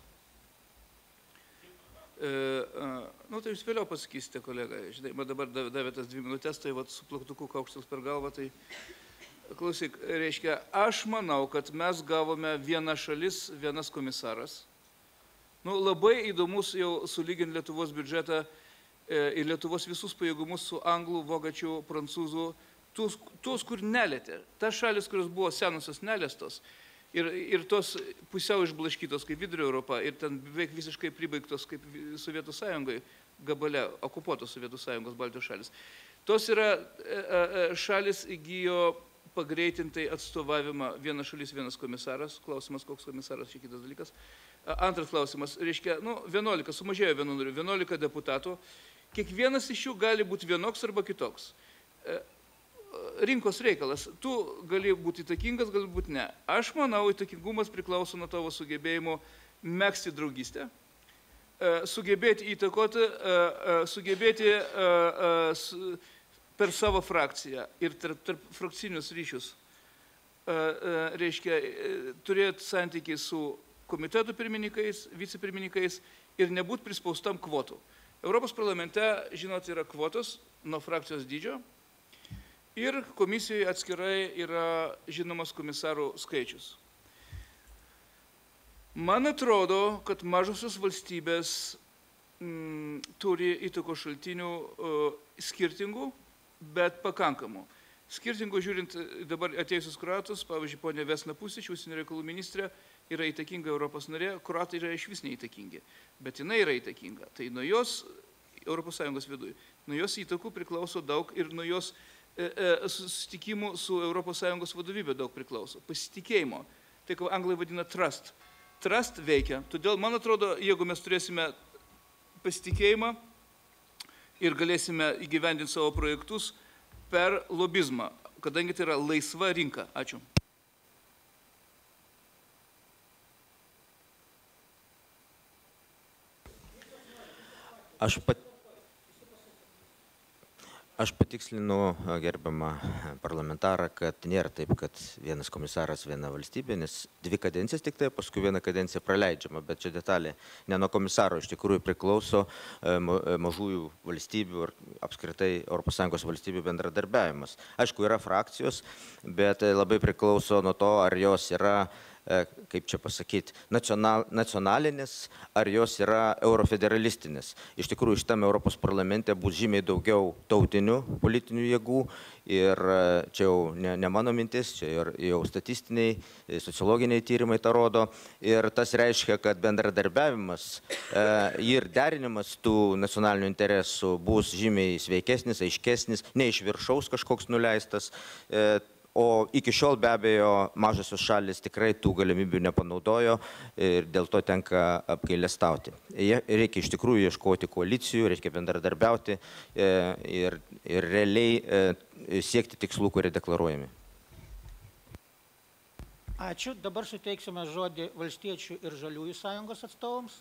E, a, nu, tai jūs vėliau pasakysite, kolega. Žinai, man dabar davė tas dvi minutės, tai vat, su plaktuku kaukštas per galvą, tai klausyk, reiškia, aš manau, kad mes gavome vieną šalis, vienas komisaras. Nu, labai įdomus jau sulyginti Lietuvos biudžetą ir Lietuvos visus pajėgumus su anglų, vokiečių, prancūzų, tuos, tuos kur nelėtė. Tas šalis, kurios buvo senusios nelėstos ir, ir tos pusiau išblaškytos kaip Vidurio Europa ir ten beveik visiškai pribaigtos kaip Sovietų Sąjungoje gabale, okupuotos Sovietų Sąjungos Baltijos šalis. Tos yra šalis įgyjo pagreitintai atstovavimą vienas šalis, vienas komisaras. Klausimas, koks komisaras, čia kitas dalykas. Antras klausimas, reiškia, nu, vienuolika, sumažėjo vienu nariu, vienuolika deputatų. Kiekvienas iš jų gali būti vienoks arba kitoks. Rinkos reikalas. Tu gali būti įtakingas, gali būti ne. Aš manau, įtakingumas priklauso nuo tavo sugebėjimo megzti draugystę, sugebėti įtakoti, sugebėti per savo frakciją ir tarp, tarp frakcinius ryšius, reiškia, turėti santykiai su komitetų pirmininkais, vicepirmininkais ir nebūti prispaustam kvotų. Europos parlamente, žinot, yra kvotos nuo frakcijos dydžio ir komisijoje atskirai yra žinomas komisarų skaičius. Man atrodo, kad mažosios valstybės m, turi įtakos šaltinių uh, skirtingų, bet pakankamų. Skirtingų žiūrint dabar atėjusius kroatus, pavyzdžiui, ponė Vesna Pusič, užsienio reikalų ministrė, yra įtakinga Europos narė, kroatai yra iš vis neįtakingi, bet jinai yra įtakinga. Tai nuo jos, Europos Sąjungos viduje, nuo jos įtakų priklauso daug ir nuo jos e, e, susitikimų su Europos Sąjungos vadovybė daug priklauso. Pasitikėjimo. Tai, ką anglai vadina trust. Trust veikia. Todėl, man atrodo, jeigu mes turėsime pasitikėjimą ir galėsime įgyvendinti savo projektus per lobizmą, kadangi tai yra laisva rinka. Ačiū. Aš, pat... Aš patikslinu gerbiamą parlamentarą, kad nėra taip, kad vienas komisaras viena valstybė, nes dvi kadencijas tik tai, paskui viena kadencija praleidžiama, bet čia detalė ne nuo komisaro, iš tikrųjų priklauso mažųjų valstybių ir apskritai Europos Sąjungos valstybių bendradarbiavimas. Aišku, yra frakcijos, bet labai priklauso nuo to, ar jos yra kaip čia pasakyti, nacional, nacionalinis, ar jos yra eurofederalistinis. Iš tikrųjų, šitame Europos parlamente bus žymiai daugiau tautinių politinių jėgų ir čia jau ne, ne mano mintis, čia ir, jau statistiniai, sociologiniai tyrimai tą rodo. Ir tas reiškia, kad bendradarbiavimas e, ir derinimas tų nacionalinių interesų bus žymiai sveikesnis, aiškesnis, ne iš viršaus kažkoks nuleistas. E, O iki šiol be abejo mažosios šalis tikrai tų galimybių nepanaudojo ir dėl to tenka apgailestauti. Reikia iš tikrųjų ieškoti koalicijų, reikia bendradarbiauti ir, ir realiai siekti tikslų, kurie deklaruojami. Ačiū. Dabar suteiksime žodį Valstiečių ir Žaliųjų sąjungos atstovams.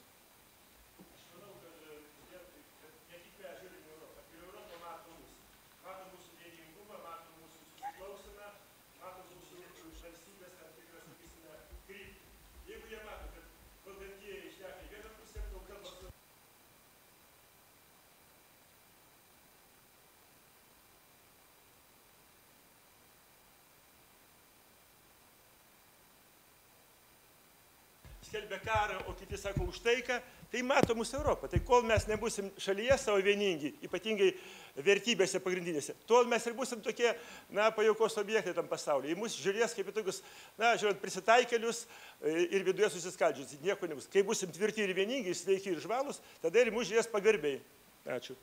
Skelbia karą, o kiti sako už taiką, tai mato mūsų Europą. Tai kol mes nebusim šalyje savo vieningi, ypatingai vertybėse pagrindinėse, tol mes ir busim tokie, na, pajaukos objektai tam pasaulyje. Į mus žiūrės kaip į tokius, na, žiūrint, prisitaikelius ir viduje susiskaldžius. Nieko nebus. Kai busim tvirti ir vieningi, sveiki ir žvalūs, tada ir mus žiūrės pagarbiai. Ačiū.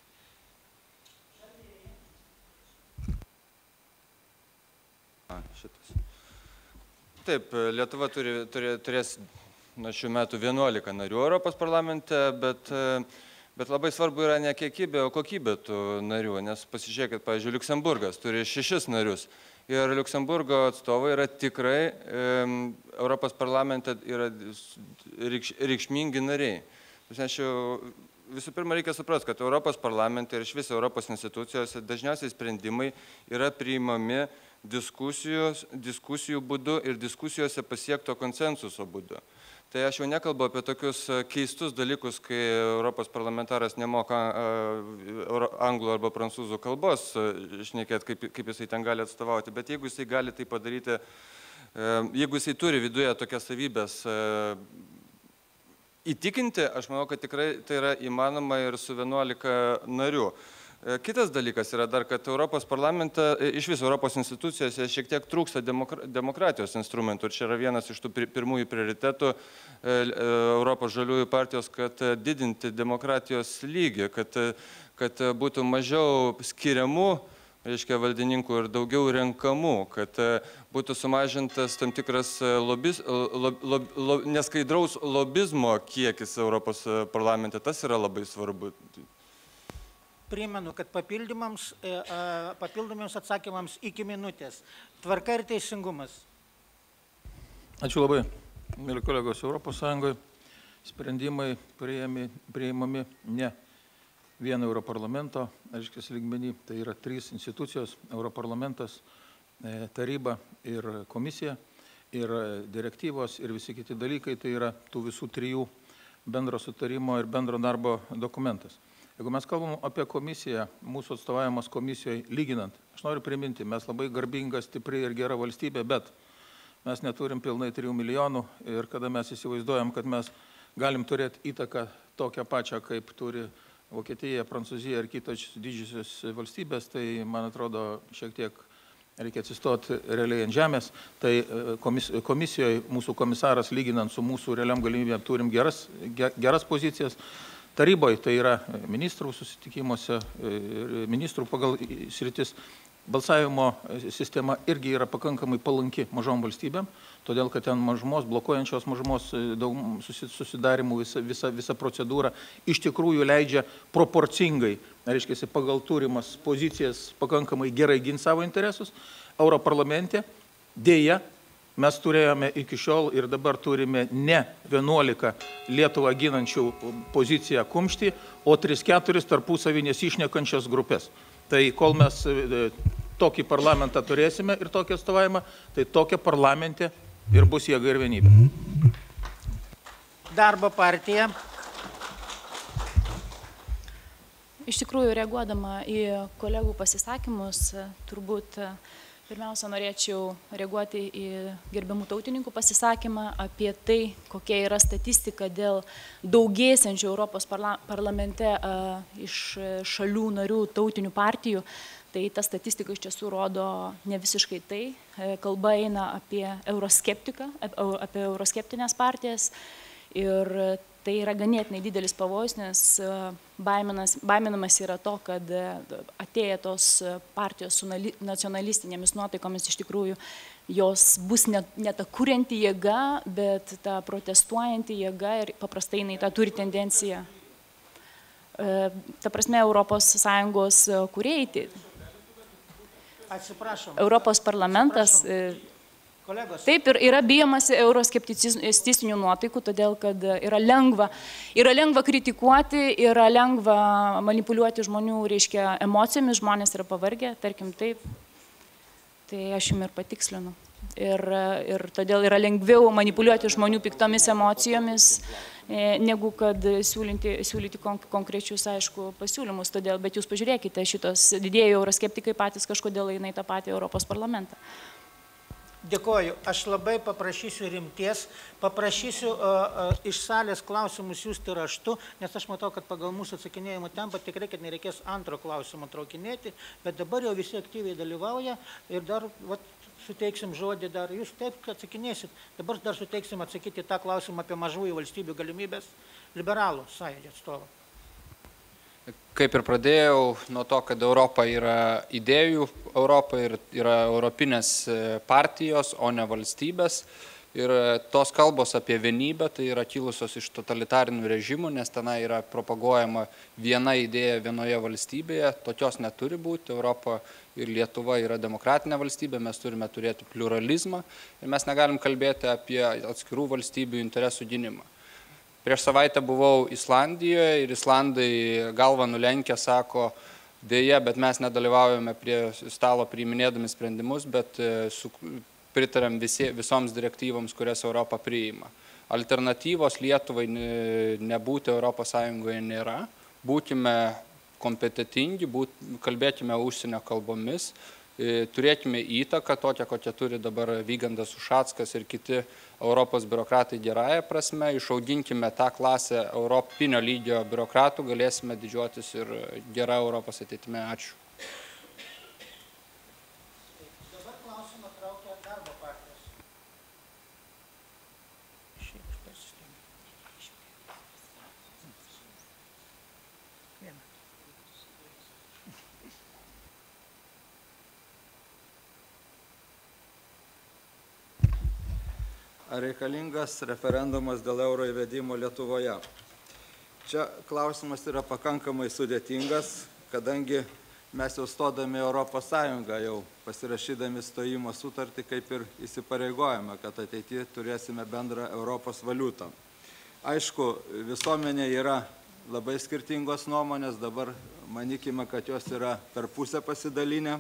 A, šitas. Taip, Lietuva turi, turi, turės nuo šių metų vienuolika narių Europos parlamente, bet, bet labai svarbu yra ne kiekybė, o kokybė tų narių, nes pasižiūrėkit, pavyzdžiui, Liuksemburgas turi šešis narius ir Liuksemburgo atstovai yra tikrai e, Europos parlamente yra reikš, reikšmingi nariai. Visų pirma, reikia suprasti, kad Europos parlamente ir iš viso Europos institucijose dažniausiai sprendimai yra priimami diskusijos, diskusijų būdu ir diskusijose pasiekto konsensuso būdu. Tai aš jau nekalbu apie tokius keistus dalykus, kai Europos parlamentaras nemoka anglų arba prancūzų kalbos, šnekėt, kaip, kaip jisai ten gali atstovauti, bet jeigu jisai gali tai padaryti, jeigu jisai turi viduje tokias savybės įtikinti, aš manau, kad tikrai tai yra įmanoma ir su vienuolika narių. Kitas dalykas yra dar, kad Europos parlamente, iš viso Europos institucijose šiek tiek trūksta demokratijos instrumentų. Ir čia yra vienas iš tų pirmųjų prioritetų Europos žaliųjų partijos, kad didinti demokratijos lygį, kad, kad būtų mažiau skiriamų, reiškia, valdininkų ir daugiau renkamų, kad būtų sumažintas tam tikras lobis, lob, lob, lob, neskaidraus lobizmo kiekis Europos parlamente. Tas yra labai svarbu. Primenu, kad papildymams, papildomiems atsakymams iki minutės. Tvarka ir teisingumas. Ačiū labai, mėly kolegos. Europos Sąjungoje sprendimai priėmi, priėmami ne vieno Europarlamento, aiškiai lygmenį, tai yra trys institucijos, Europarlamentas, taryba ir komisija, ir direktyvos ir visi kiti dalykai, tai yra tų visų trijų bendro sutarimo ir bendro darbo dokumentas. Jeigu mes kalbam apie komisiją, mūsų atstovavimas komisijoje lyginant, aš noriu priminti, mes labai garbinga, stipri ir gera valstybė, bet mes neturim pilnai trijų milijonų ir kada mes įsivaizduojam, kad mes galim turėti įtaką tokią pačią, kaip turi Vokietija, Prancūzija ir kitos didžiosios valstybės, tai, man atrodo, šiek tiek reikia atsistoti realiai ant žemės. Tai komis, komisijoje mūsų komisaras, lyginant su mūsų realiam galimybėm, turim geras, geras pozicijas. Taryboje tai yra ministrų susitikimuose, ministrų pagal sritis. Balsavimo sistema irgi yra pakankamai palanki mažom valstybėm, todėl kad ten mažumos, blokuojančios mažumos susidarimų visa, visa, visa procedūra iš tikrųjų leidžia proporcingai, reiškia, pagal turimas pozicijas pakankamai gerai ginti savo interesus. Europarlamente dėja mes turėjome iki šiol ir dabar turime ne vienuolika Lietuvą ginančių poziciją kumštį, o tris keturis tarpusavį nesišnekančias grupės. Tai kol mes tokį parlamentą turėsime ir tokį atstovavimą, tai tokia parlamente ir bus jėga ir vienybė. Darbo partija. Iš tikrųjų, reaguodama į kolegų pasisakymus, turbūt Pirmiausia, norėčiau reaguoti į gerbiamų tautininkų pasisakymą apie tai, kokia yra statistika dėl daugėsiančių Europos parla parlamente a, iš šalių narių tautinių partijų. Tai ta statistika iš tiesų rodo ne visiškai tai. Kalba eina apie euroskeptiką, apie euroskeptinės partijas. Ir tai yra ganėtinai didelis pavojus, nes baiminas, baiminamas yra to, kad atėję tos partijos su nacionalistinėmis nuotaikomis iš tikrųjų jos bus ne, ne ta kurianti jėga, bet ta protestuojanti jėga ir paprastai jinai tą turi tendenciją. Ta prasme, Europos Sąjungos kūrėjai. Atsiprašom. Europos parlamentas. Atsiprašom. Kolegos. Taip, ir yra bijomasi euroskepticistinių nuotaikų, todėl kad yra lengva, yra lengva kritikuoti, yra lengva manipuliuoti žmonių, reiškia, emocijomis, žmonės yra pavargę, tarkim taip. Tai aš jums ir patikslinu. Ir, ir todėl yra lengviau manipuliuoti žmonių piktomis emocijomis, negu kad siūlyti, siūlyti konkrečius, aišku, pasiūlymus. Todėl, bet jūs pažiūrėkite, šitos didieji euroskeptikai patys kažkodėl eina į tą patį Europos parlamentą. Dėkoju. Aš labai paprašysiu rimties, paprašysiu uh, uh, iš salės klausimus siųsti raštu, nes aš matau, kad pagal mūsų atsakinėjimo tempą tikrai, kad nereikės antro klausimo traukinėti, bet dabar jau visi aktyviai dalyvauja ir dar vat, suteiksim žodį, dar jūs taip atsakinėsit, dabar dar suteiksim atsakyti tą klausimą apie mažųjų valstybių galimybės liberalų sąjūdžio atstovą. Kaip ir pradėjau, nuo to, kad Europa yra idėjų Europa ir yra europinės partijos, o ne valstybės. Ir tos kalbos apie vienybę tai yra kilusios iš totalitarinių režimų, nes tenai yra propaguojama viena idėja vienoje valstybėje. Tokios neturi būti. Europa ir Lietuva yra demokratinė valstybė, mes turime turėti pluralizmą ir mes negalim kalbėti apie atskirų valstybių interesų gynimą. Prieš savaitę buvau Islandijoje ir Islandai galvą nulenkę sako, dėja, bet mes nedalyvaujame prie stalo priiminėdami sprendimus, bet su, pritarėm visi, visoms direktyvoms, kurias Europa priima. Alternatyvos Lietuvai nebūti Europos Sąjungoje nėra. Būkime kompetitingi, būt, kalbėkime užsienio kalbomis, turėkime įtaką tokią, kokią turi dabar Vygandas Ušackas ir kiti Europos biurokratai gerąją prasme, išauginkime tą klasę europinio lygio biurokratų, galėsime didžiuotis ir gerą Europos ateitimi. Ačiū. Dabar klausimą traukia darbo partijos. Ar reikalingas referendumas dėl euro įvedimo Lietuvoje? Čia klausimas yra pakankamai sudėtingas, kadangi mes jau stodami Europos Sąjungą, jau pasirašydami stojimo sutartį, kaip ir įsipareigojame, kad ateityje turėsime bendrą Europos valiutą. Aišku, visuomenė yra labai skirtingos nuomonės, dabar manykime, kad jos yra per pusę pasidalinę.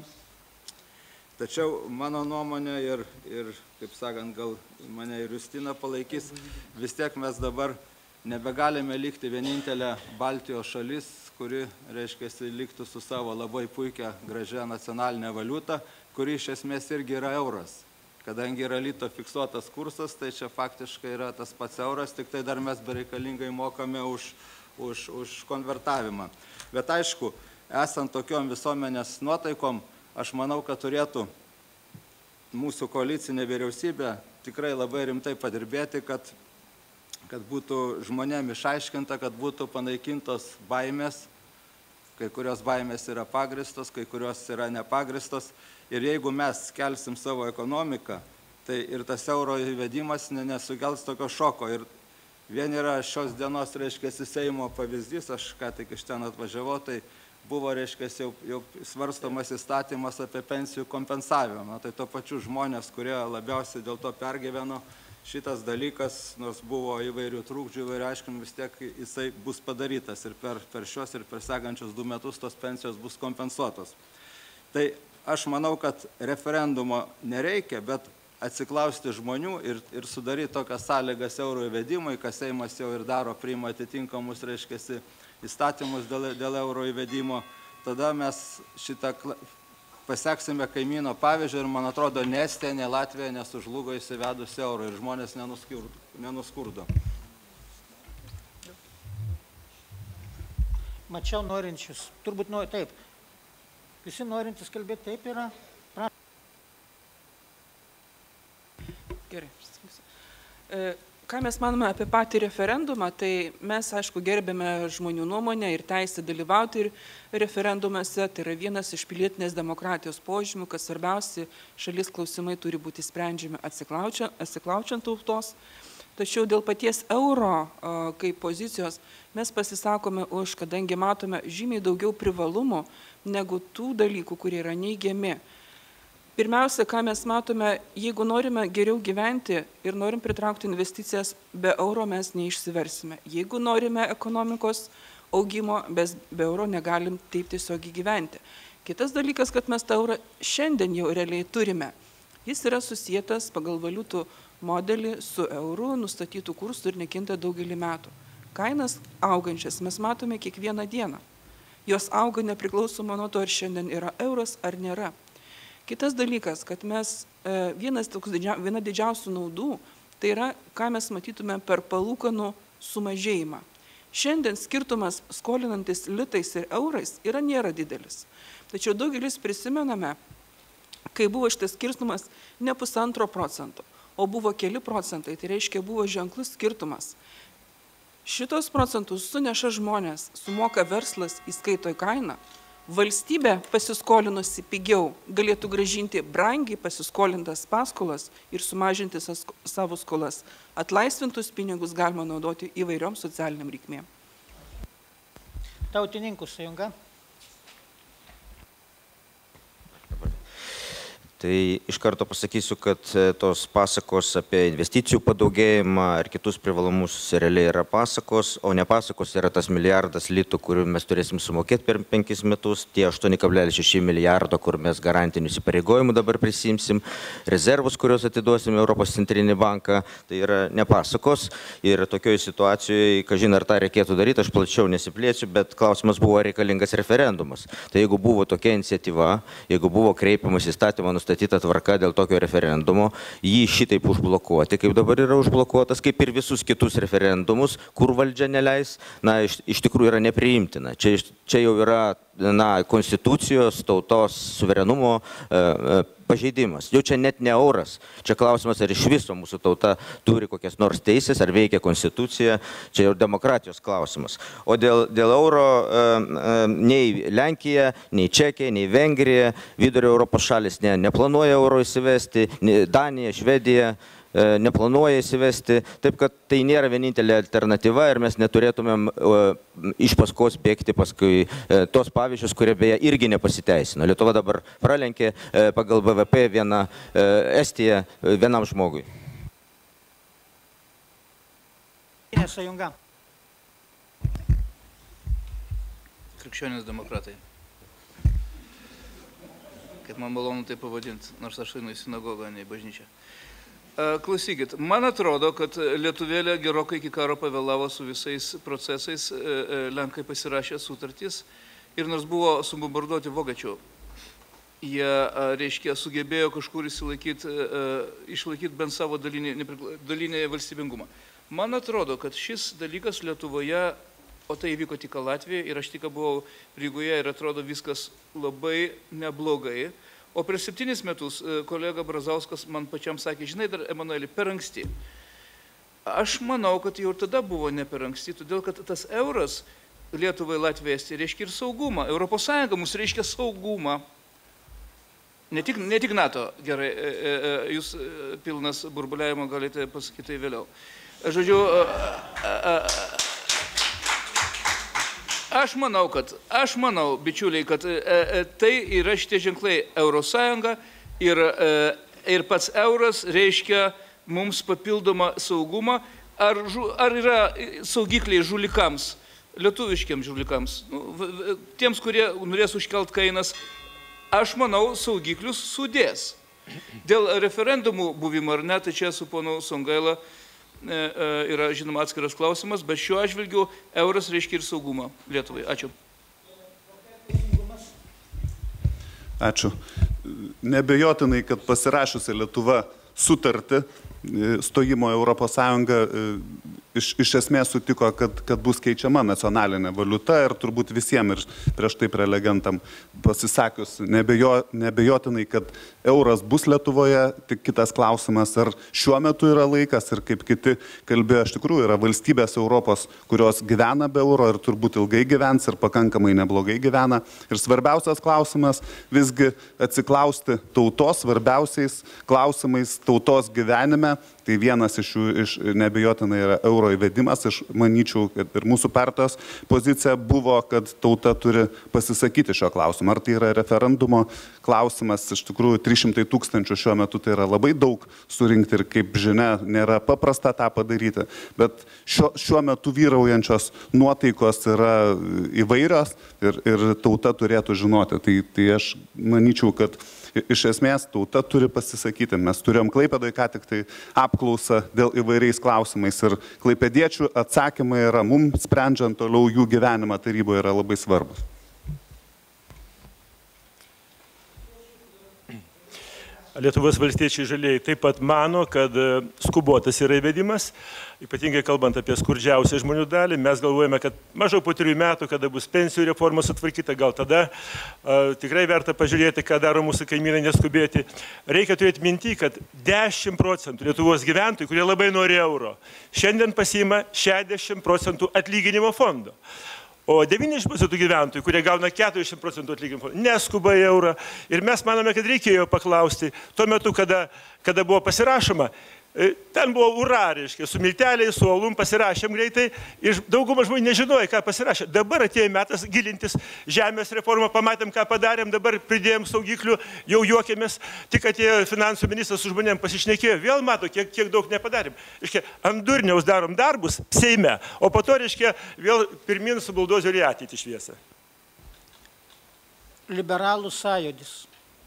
Tačiau mano nuomonė ir, ir, kaip sakant, gal mane ir Justina palaikys, vis tiek mes dabar nebegalime likti vienintelę Baltijos šalis, kuri, reiškia, liktų su savo labai puikia, gražia nacionalinė valiuta, kuri iš esmės irgi yra euras. Kadangi yra lito fiksuotas kursas, tai čia faktiškai yra tas pats euras, tik tai dar mes bereikalingai mokame už, už, už konvertavimą. Bet aišku, esant tokiom visuomenės nuotaikom, aš manau, kad turėtų mūsų koalicinė vyriausybė tikrai labai rimtai padirbėti, kad, kad būtų žmonėm išaiškinta, kad būtų panaikintos baimės, kai kurios baimės yra pagristos, kai kurios yra nepagristos. Ir jeigu mes kelsim savo ekonomiką, tai ir tas euro įvedimas nesugels tokio šoko. Ir vien yra šios dienos, reiškia, Seimo pavyzdys, aš ką tik iš ten atvažiavau, tai buvo, reiškia, jau, jau svarstomas įstatymas apie pensijų kompensavimą. Tai to pačiu žmonės, kurie labiausiai dėl to pergyveno, šitas dalykas, nors buvo įvairių trūkdžių, įvairių aiškinimų, vis tiek jisai bus padarytas ir per, per šios ir per sekančius du metus tos pensijos bus kompensuotos. Tai aš manau, kad referendumo nereikia, bet atsiklausti žmonių ir, ir sudaryti tokias sąlygas euro įvedimui, kas Seimas jau ir daro, priima atitinkamus, reiškia, įstatymus dėl, dėl euro įvedimo, tada mes šitą paseksime kaimyno pavyzdžio ir, man atrodo, ne Estija, ne Latvija nesužlugo įsivedus eurą ir žmonės nenuskurdo. Mačiau norinčius. Turbūt nori taip. Visi norintys kalbėti taip yra. Gerai. Ką mes manome apie patį referendumą, tai mes, aišku, gerbėme žmonių nuomonę ir teisę dalyvauti referendumuose. Tai yra vienas iš pilietinės demokratijos požymių, kad svarbiausi šalies klausimai turi būti sprendžiami atsiklaučiant tautos. Tačiau dėl paties euro kaip pozicijos mes pasisakome už, kadangi matome žymiai daugiau privalumų negu tų dalykų, kurie yra neigiami. Pirmiausia, ką mes matome, jeigu norime geriau gyventi ir norim pritraukti investicijas, be euro mes neišsiversime. Jeigu norime ekonomikos augimo, be euro negalim taip tiesiog gyventi. Kitas dalykas, kad mes tą eurą šiandien jau realiai turime. Jis yra susietas pagal valiutų modelį su euru, nustatytų kursų ir nekinta daugelį metų. Kainas augančias mes matome kiekvieną dieną. Jos auga nepriklausomai nuo to, ar šiandien yra euras ar nėra. Kitas dalykas, kad mes, vienas, viena didžiausių naudų, tai yra, ką mes matytume per palūkanų sumažėjimą. Šiandien skirtumas skolinantis litais ir eurais yra nėra didelis. Tačiau daugelis prisimename, kai buvo šitas skirtumas ne pusantro procento, o buvo keli procentai, tai reiškia buvo ženklus skirtumas. Šitos procentus suneša žmonės, sumoka verslas, įskaito į kainą. Valstybė pasiskolinusi pigiau galėtų gražinti brangiai pasiskolintas paskolas ir sumažinti savo skolas. Atlaisvintus pinigus galima naudoti įvairiom socialiniam reikmėm. Tautininkų sąjunga. Tai iš karto pasakysiu, kad tos pasakos apie investicijų padaugėjimą ar kitus privalumus realiai yra pasakos, o ne pasakos yra tas milijardas litų, kurių mes turėsim sumokėti per penkis metus, tie aštuoni kablelis šeši milijardo, kur mes garantinių įsipareigojimų dabar prisimsim, rezervus, kuriuos atiduosim Europos centrinį banką, tai yra ne pasakos. Ir tokioje situacijoje, kažin ar tą reikėtų daryti, aš plačiau nesiplėsiu, bet klausimas buvo reikalingas referendumas. Tai jeigu buvo tokia iniciatyva, jeigu buvo kreipiamas įstatymą nustatyti, nustatyta tvarka dėl tokio referendumo, jį šitaip užblokuoti, kaip dabar yra užblokuotas, kaip ir visus kitus referendumus, kur valdžia neleis, na, iš, iš tikrųjų yra nepriimtina. Čia, čia jau yra, na, konstitucijos, tautos suverenumo e, e, pažeidimas. Jau čia net ne euras. Čia klausimas, ar iš viso mūsų tauta turi kokias nors teisės, ar veikia konstitucija. Čia jau demokratijos klausimas. O dėl, dėl euro e, e, nei Lenkija, nei Čekija, nei Vengrija, vidurio Europos šalis ne, neplanuoja euro įsivesti, Danija, Švedija e, neplanuoja įsivesti. Taip, kad tai nėra vienintelė alternatyva ir mes neturėtumėm e, iš paskos bėgti paskui e, tos pavyzdžius, kurie beje irgi nepasiteisino. Lietuva dabar pralenkė e, pagal B V P vieną e, Estiją e, vienam žmogui. Sąjunga. Krikščionys demokratai. Kaip man malonu tai pavadinti, nors aš einu į sinagogą, ne į bažnyčią. Klausykit, man atrodo, kad Lietuvėlė gerokai iki karo pavėlavo su visais procesais, Lenkai pasirašė sutartys ir nors buvo subombarduoti vokiečių, jie, reiškia, sugebėjo kažkur išsilaikyti, išlaikyti bent savo dalinį, dalinį valstybingumą. Man atrodo, kad šis dalykas Lietuvoje, o tai įvyko tik Latvijoje ir aš tik buvau Rygoje ir atrodo viskas labai neblogai. O prieš septynis metus kolega Brazauskas man pačiam sakė, žinai, dar, Emanueli, per anksti. Aš manau, kad jau tada buvo ne per anksti, todėl kad tas euras Lietuvai, Latvijai, Estijai reiškia ir saugumą. Europos Sąjunga mums reiškia saugumą. Ne tik, ne tik NATO, gerai, jūs pilnas burbuliavimo galite pasakyti tai vėliau. Žodžiu, aš manau, kad, aš manau, bičiuliai, kad e, e, tai yra šitie ženklai Eurosąjunga ir, e, ir pats euras reiškia mums papildomą saugumą. Ar, žu, ar yra saugikliai žulikams, lietuviškiams žulikams, nu, tiems, kurie norės užkelt kainas, aš manau, saugiklius sudės. Dėl referendumų buvimo ar ne, tai čia su ponu Songaila yra, žinoma, atskiras klausimas, bet šiuo atžvilgiu euras reiškia ir saugumą Lietuvai. Ačiū. Ačiū. Nebejotinai, kad pasirašiusi Lietuva sutartį stojimo Europos Sąjungą iš, iš esmės sutiko, kad, kad bus keičiama nacionalinė valiuta ir turbūt visiems ir prieš tai prelegentam pasisakius nebejo, nebejotinai, kad euras bus Lietuvoje, tik kitas klausimas, ar šiuo metu yra laikas ir kaip kiti kalbėjo, iš tikrųjų yra valstybės Europos, kurios gyvena be euro ir turbūt ilgai gyvens ir pakankamai neblogai gyvena. Ir svarbiausias klausimas visgi atsiklausti tautos svarbiausiais klausimais tautos gyvenime. Tai vienas iš jų iš, nebejotinai yra euro įvedimas. Aš manyčiau, kad ir mūsų partijos pozicija buvo, kad tauta turi pasisakyti šio klausimą. Ar tai yra referendumo klausimas, iš tikrųjų trys šimtai tūkstančių šiuo metu tai yra labai daug surinkti ir kaip žinia, nėra paprasta tą padaryti. Bet šiuo, šiuo metu vyraujančios nuotaikos yra įvairios ir, ir tauta turėtų žinoti. Tai, tai aš manyčiau, kad iš esmės tauta turi pasisakyti. Mes turėjom Klaipėdoje ką tik tai apklausą dėl įvairiais klausimais ir klaipėdiečių atsakymai yra mums sprendžiant toliau jų gyvenimą taryboje yra labai svarbus. Lietuvos valstiečiai žalieji taip pat mano, kad skubotas yra įvedimas, ypatingai kalbant apie skurdžiausią žmonių dalį. Mes galvojame, kad mažiau po trijų metų, kada bus pensijų reforma sutvarkyta, gal tada uh, tikrai verta pažiūrėti, ką daro mūsų kaimynai, neskubėti. Reikia turėti minty, kad dešimt procentų Lietuvos gyventojų, kurie labai nori euro, šiandien pasiima šešiasdešimt procentų atlyginimo fondo. O devyniasdešimt procentų gyventojų, kurie gauna keturiasdešimt procentų atlyginimo, neskuba į eurą. Ir mes manome, kad reikėjo paklausti, tuo metu, kada, kada buvo pasirašoma, ten buvo ura, reiškia, su milteliais, su olum pasirašėm greitai ir dauguma žmonių nežinojo, ką pasirašė. Dabar atėjo metas gilintis žemės reformą, pamatėm, ką padarėm, dabar pridėjom saugiklių, jau juokėmės, tik atėjo finansų ministras su žmonėm pasišnekėjo, vėl mato, kiek, kiek daug nepadarėm. Reiškia, ant durniaus darom darbus Seime, o po to, reiškia, vėl pirmin su buldozeriu į ateitį šviesą. Liberalų sąjūdis.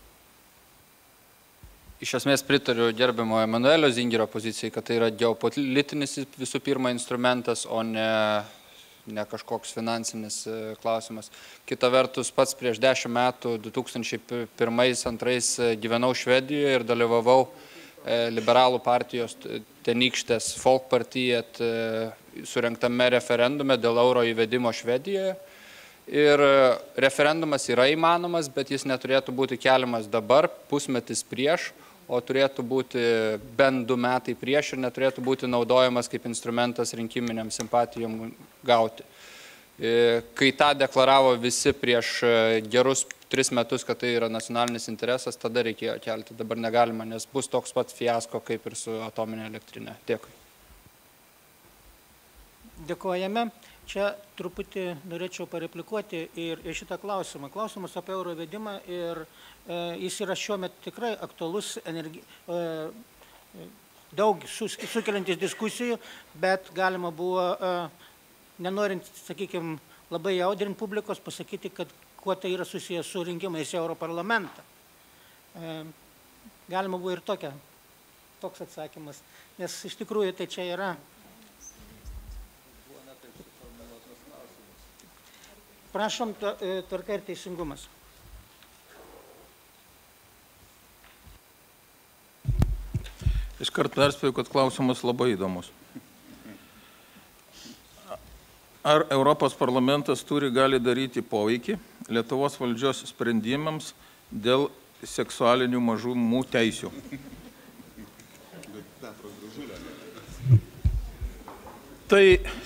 Iš esmės pritariu gerbiamo Emanuelio Zingerio pozicijai, kad tai yra geopolitinis visų pirma instrumentas, o ne, ne kažkoks finansinis klausimas. Kita vertus, pats prieš dešimt metų, du tūkstančiai pirmais antrais gyvenau Švedijoje ir dalyvavau liberalų partijos tenykštės Folkpartiet surengtame referendume dėl euro įvedimo Švedijoje. Ir referendumas yra įmanomas, bet jis neturėtų būti keliamas dabar, pusmetis prieš, o turėtų būti bent du metai prieš ir neturėtų būti naudojamas kaip instrumentas rinkiminiam simpatijom gauti. Kai tą deklaravo visi prieš gerus tris metus, kad tai yra nacionalinis interesas, tada reikėjo kelti, dabar negalima, nes bus toks pat fiasko kaip ir su atominė elektrinė. Dėkui. Dėkojame. Čia truputį norėčiau pareplikuoti ir šitą klausimą. Klausimas apie euro įvedimą ir e, jis yra šiuo metu tikrai aktualus, energi, e, daug sus, sukeliantis diskusijų, bet galima buvo, e, nenorint, sakykime, labai jaudrinti publikos, pasakyti, kad kuo tai yra susijęs su rinkimais į Europarlamentą. E, galima buvo ir tokia, toks atsakymas, nes iš tikrųjų tai čia yra. Prašom, tvarka ir teisingumas. Iškart perspėju, kad klausimas labai įdomus. Ar Europos parlamentas turi gali daryti poveikį Lietuvos valdžios sprendimams dėl seksualinių mažumų teisių? Tai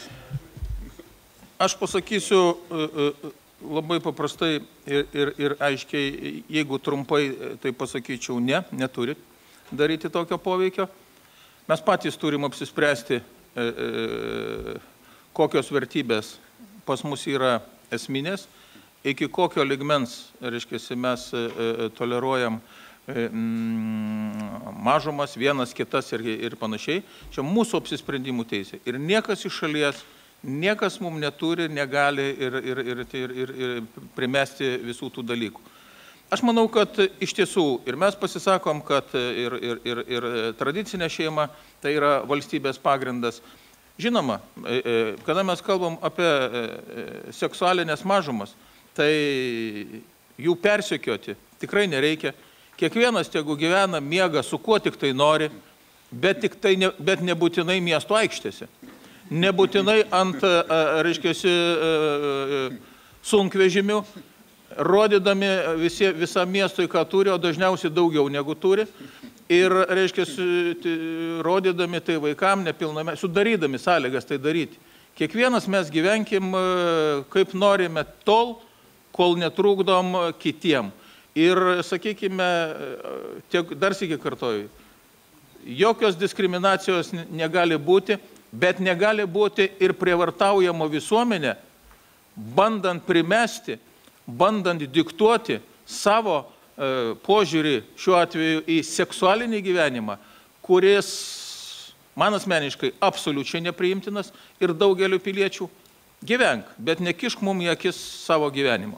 aš pasakysiu labai paprastai ir, ir, ir aiškiai, jeigu trumpai tai pasakyčiau, ne, neturi daryti tokio poveikio. Mes patys turim apsispręsti, e, e, kokios vertybės pas mus yra esminės, iki kokio ligmens, reiškia, mes e, toleruojam e, mm, mažumas, vienas, kitas ir, ir panašiai. Čia mūsų apsisprendimų teisė. Ir niekas iš šalies niekas mums neturi, negali ir, ir, ir, ir, ir, ir primesti visų tų dalykų. Aš manau, kad iš tiesų ir mes pasisakom, kad ir, ir, ir, ir tradicinė šeima tai yra valstybės pagrindas. Žinoma, kada mes kalbam apie seksualinės mažumas, tai jų persekioti Tikrai nereikia. Kiekvienas tegu gyvena, miega su kuo tik tai nori, bet, tik tai ne, bet nebūtinai miesto aikštėse. Nebūtinai ant, reiškia, sunkvežimių, rodydami visi, visą miestui, ką turi, o dažniausiai daugiau negu turi. Ir, reiškia, rodydami tai vaikam nepilname, sudarydami sąlygas tai daryti. Kiekvienas mes gyvenkim kaip norime tol, kol netrukdom kitiem. Ir, sakykime, tiek, dar sykį kartoju, jokios diskriminacijos negali būti, bet negali būti ir prievartaujamo visuomenė, bandant primesti, bandant diktuoti savo e, požiūrį šiuo atveju į seksualinį gyvenimą, kuris man asmeniškai absoliučiai nepriimtinas ir daugeliu piliečių. Gyvenk, bet nekišk mum į akis savo gyvenimo.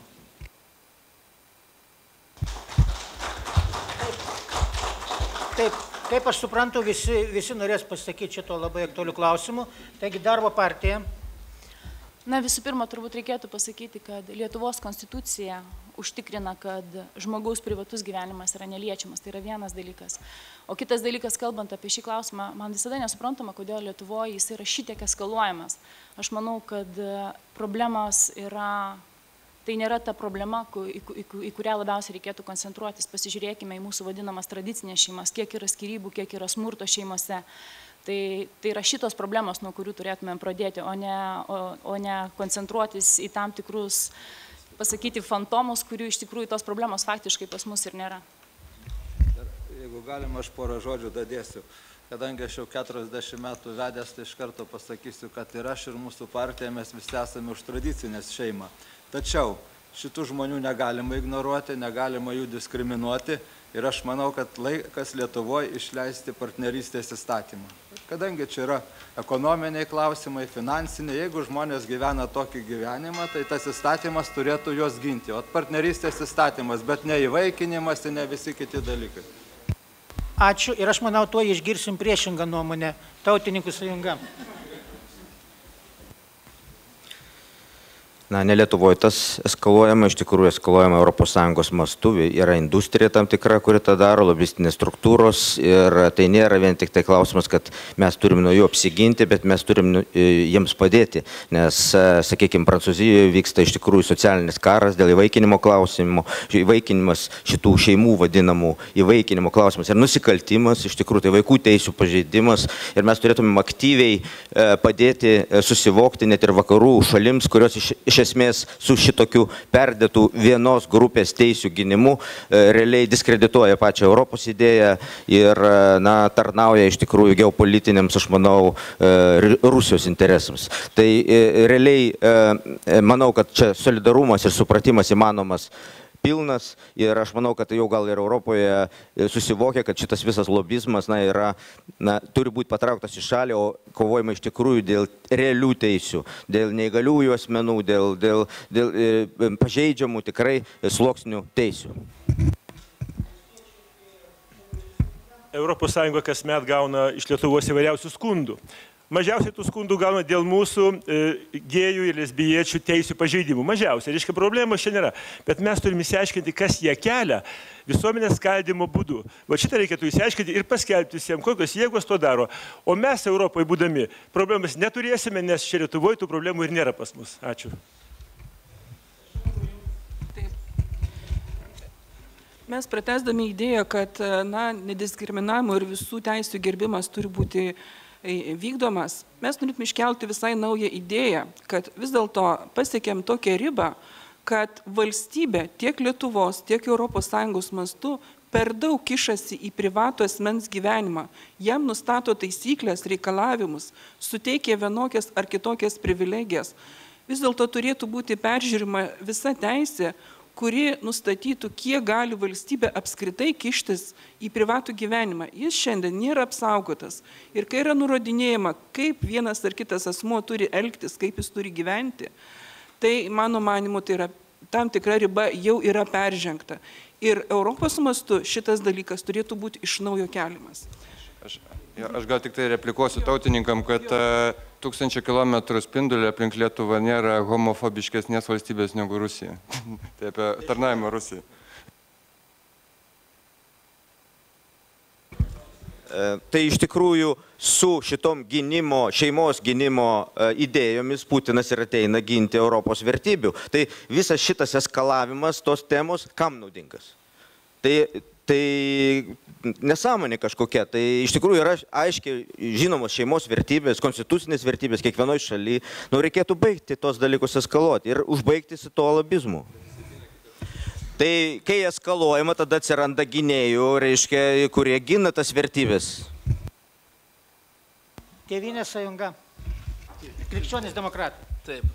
Taip, kaip aš suprantu, visi, visi norės pasakyti šito labai aktualių klausimų. Taigi darbo partija. Na, visų pirma, turbūt reikėtų pasakyti, kad Lietuvos konstitucija užtikrina, kad žmogaus privatus gyvenimas yra neliečiamas. Tai yra vienas dalykas. O kitas dalykas, kalbant apie šį klausimą, man visada nesuprantama, kodėl Lietuvoje jis yra šitiek eskaluojamas. Aš manau, kad problemos yra... Tai nėra ta problema, į kurią labiausiai reikėtų koncentruotis. Pasižiūrėkime į mūsų vadinamas tradicinės šeimas, kiek yra skyrybų, kiek yra smurto šeimose. Tai, tai yra šitos problemos, nuo kurių turėtumėm pradėti, o ne, o, o ne koncentruotis į tam tikrus, pasakyti, fantomus, kurių iš tikrųjų tos problemos faktiškai pas mus ir nėra. Jeigu galima, aš porą žodžių dadėsiu. Kadangi aš jau keturiasdešimt metų vedęs, tai iš karto pasakysiu, kad ir aš, ir mūsų partija, mes visi esame už tradicinės šeimą. Tačiau šitų žmonių negalima ignoruoti, negalima jų diskriminuoti ir aš manau, kad laikas Lietuvoje išleisti partnerystės įstatymą. Kadangi čia yra ekonominiai klausimai, finansiniai, jeigu žmonės gyvena tokį gyvenimą, tai tas įstatymas turėtų juos ginti. O partnerystės įstatymas, bet ne įvaikinimas ir ne visi kiti dalykai. Ačiū ir aš manau, tuo išgirsim priešingą nuomonę. Tautininkų sąjunga. Na, ne Lietuvoje tas eskaluojama, iš tikrųjų eskaluojama Europos Sąjungos mastu, yra industrija tam tikra, kuri tą daro, lobistinės struktūros ir tai nėra vien tik tai klausimas, kad mes turim nuo jų apsiginti, bet mes turim jiems padėti, nes, sakykime, Prancūzijoje vyksta iš tikrųjų socialinis karas dėl įvaikinimo klausimų, įvaikinimas šitų šeimų vadinamų įvaikinimo klausimas ir nusikaltimas, iš tikrųjų tai vaikų teisių pažeidimas ir mes turėtumėm aktyviai padėti susivokti net ir vakarų šalims, kurios iš, iš esmės su šitokiu perdėtų vienos grupės teisių gynimu realiai diskredituoja pačią Europos idėją ir na, tarnauja iš tikrųjų geopolitiniams, aš manau, Rusijos interesams. Tai realiai manau, kad čia solidarumas ir supratimas įmanomas pilnas ir aš manau, kad jau gal ir Europoje susivokia, kad šitas visas lobizmas na, yra, na, turi būti patrauktas į šalį, o kovojama iš tikrųjų dėl realių teisių, dėl neįgaliųjų asmenų, dėl, dėl, dėl e, pažeidžiamų tikrai sluoksnių teisių. Europos Sąjunga kasmet gauna iš Lietuvos įvairiausių skundų. Mažiausiai tų skundų gauna dėl mūsų e, gėjų ir lesbiečių teisių pažeidimų. Mažiausiai. Reiškia, problemos šiandien yra. Bet mes turime įsiaiškinti, kas jie kelia visuomenės skaldimo būdu. Va šitą reikėtų įsiaiškinti ir paskelbti visiems, kokios jėgos to daro. O mes Europoje būdami problemas neturėsime, nes čia Lietuvoje tų problemų ir nėra pas mus. Ačiū. Mes pratęsdami idėją, kad na, nediskriminavimo ir visų teisių gerbimas turi būti vykdomas, mes norėtume iškelti visai naują idėją, kad vis dėlto pasiekėm tokią ribą, kad valstybė tiek Lietuvos, tiek Europos Sąjungos mastu per daug kišasi į privatų asmens gyvenimą, jam nustato taisyklės, reikalavimus, suteikia vienokias ar kitokias privilegijas. Vis dėlto turėtų būti peržiūrima visa teisė, kuri nustatytų, kiek gali valstybė apskritai kištis į privatų gyvenimą. Jis šiandien nėra apsaugotas. Ir kai yra nurodinėjama, kaip vienas ar kitas asmuo turi elgtis, kaip jis turi gyventi, tai mano manimu, tai yra tam tikra riba jau yra peržengta. Ir Europos mastu šitas dalykas turėtų būti iš naujo keliamas. Aš, ja, aš gal tik tai replikuosiu tautininkam, kad uh, tūkstančio kilometrų spindulio aplink Lietuvą nėra homofobiškesnės valstybės negu Rusija. Tai apie tarnavimą Rusijai. Tai iš tikrųjų su šitom gynimo, šeimos gynimo idėjomis Putinas ir ateina ginti Europos vertybių. Tai visas šitas eskalavimas tos temos kam naudingas? Tai, tai nesąmonė kažkokia. Tai iš tikrųjų yra aiškiai žinomos šeimos vertybės, konstitucinės vertybės kiekvienoje šalyje. Nu, reikėtų baigti tos dalykus eskaluoti ir užbaigti su to lobizmu. Tai kai eskaluojama, tada atsiranda gynėjų, reiškia, kurie gina tas vertybės. Tėvynės sąjunga. Krikščionys demokratai. Taip.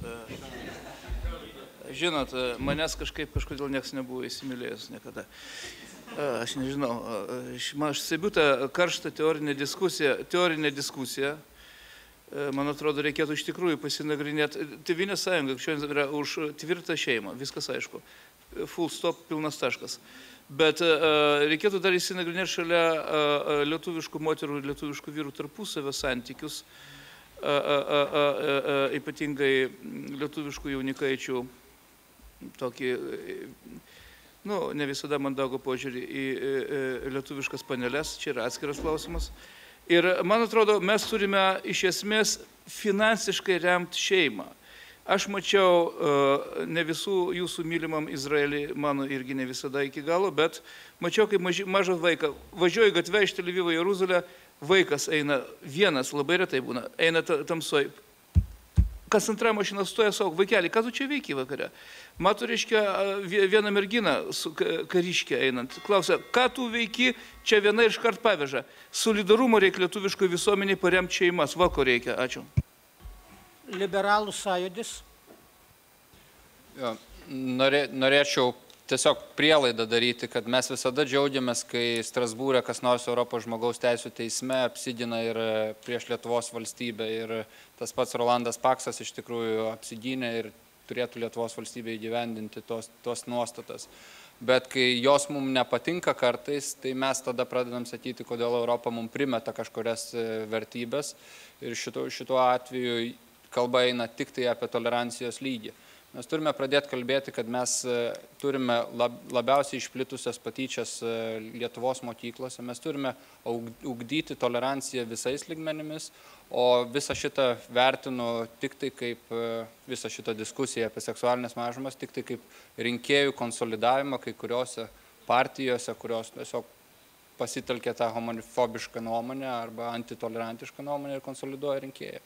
Žinot, manęs kažkaip kažkodėl niekas nebuvo įsimylėjęs niekada. Aš nežinau. Aš stebiu tą karštą teorinę diskusiją. Teorinę diskusiją. Man atrodo, reikėtų iš tikrųjų pasinagrinėti. Tėvynės sąjunga krikščionys yra už tvirtą šeimą. Viskas aišku. Full stop, pilnas taškas. Bet uh, reikėtų dar įsinagrinėti šalia uh, lietuviškų moterų ir lietuviškų vyrų tarpusavio santykius, uh, uh, uh, uh, uh, ypatingai lietuviškų jaunikaičių tokį, nu, ne visada mandagų požiūrį į uh, lietuviškas paneles, čia yra atskiras klausimas. Ir man atrodo, mes turime iš esmės finansiškai remti šeimą. Aš mačiau ne visų jūsų mylimam Izraelį, mano irgi ne visada iki galo, bet mačiau, kaip mažas vaikas važiuoja gatvę iš Tel Avivo į Jeruzalę, vaikas eina vienas, labai retai būna, eina tamsoj. Kas antra mašina stoja savo, vaikelį, ką tu čia veiki vakare? Matau, reiškia, vieną merginą su kariškė einant. Klausia, ką tu veiki, čia viena iškart paveža. Solidarumo reikia lietuviškai visuomeniai paremti šeimas, va ko reikia. Ačiū. Liberalų sąjūdis. Jo, norė, norėčiau tiesiog prielaidą daryti, kad mes visada džiaugiamės, kai Strasbūrė kas nors Europos žmogaus teisų teisme apsigina ir prieš Lietuvos valstybę. Ir tas pats Rolandas Paksas iš tikrųjų apsigynė ir turėtų Lietuvos valstybė įgyvendinti tos, tos nuostatas. Bet kai jos mums nepatinka kartais, tai mes tada pradedam sakyti, kodėl Europa mums primeta kažkurias vertybės. Ir šituo, šituo atveju kalba eina tik tai apie tolerancijos lygį. Mes turime pradėti kalbėti, kad mes turime lab, labiausiai išplitusias patyčias Lietuvos mokyklose, mes turime ugdyti toleranciją visais lygmenimis, o visą šitą vertinu tik tai kaip visą šitą diskusiją apie seksualinės mažumas, tik tai kaip rinkėjų konsolidavimą kai kuriuose partijose, kurios tiesiog pasitelkė tą homofobišką nuomonę arba antitolerantišką nuomonę ir konsoliduoja rinkėją.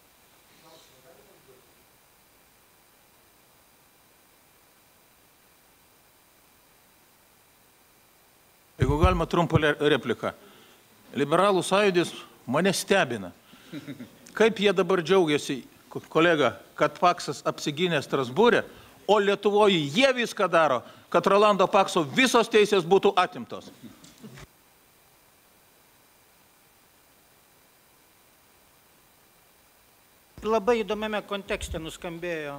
Jeigu galima trumpą repliką. Liberalų sąjūdis mane stebina. Kaip jie dabar džiaugiasi, kolega, kad Paksas apsigynė Strasbūrę, o Lietuvoje jie viską daro, kad Rolando Pakso visos teisės būtų atimtos. Labai įdomiame kontekste nuskambėjo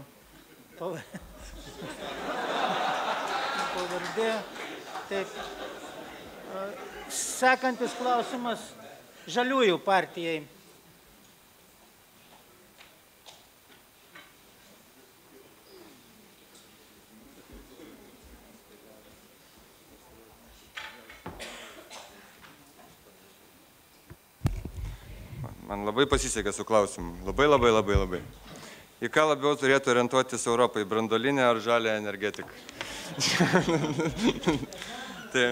pavardė. Taip. Sekantis klausimas Žaliųjų partijai. Man labai pasisekė su klausimu. Labai, labai, labai, labai. Į ką labiau turėtų orientuotis Europai, branduolinę ar žalią energetiką? Tai,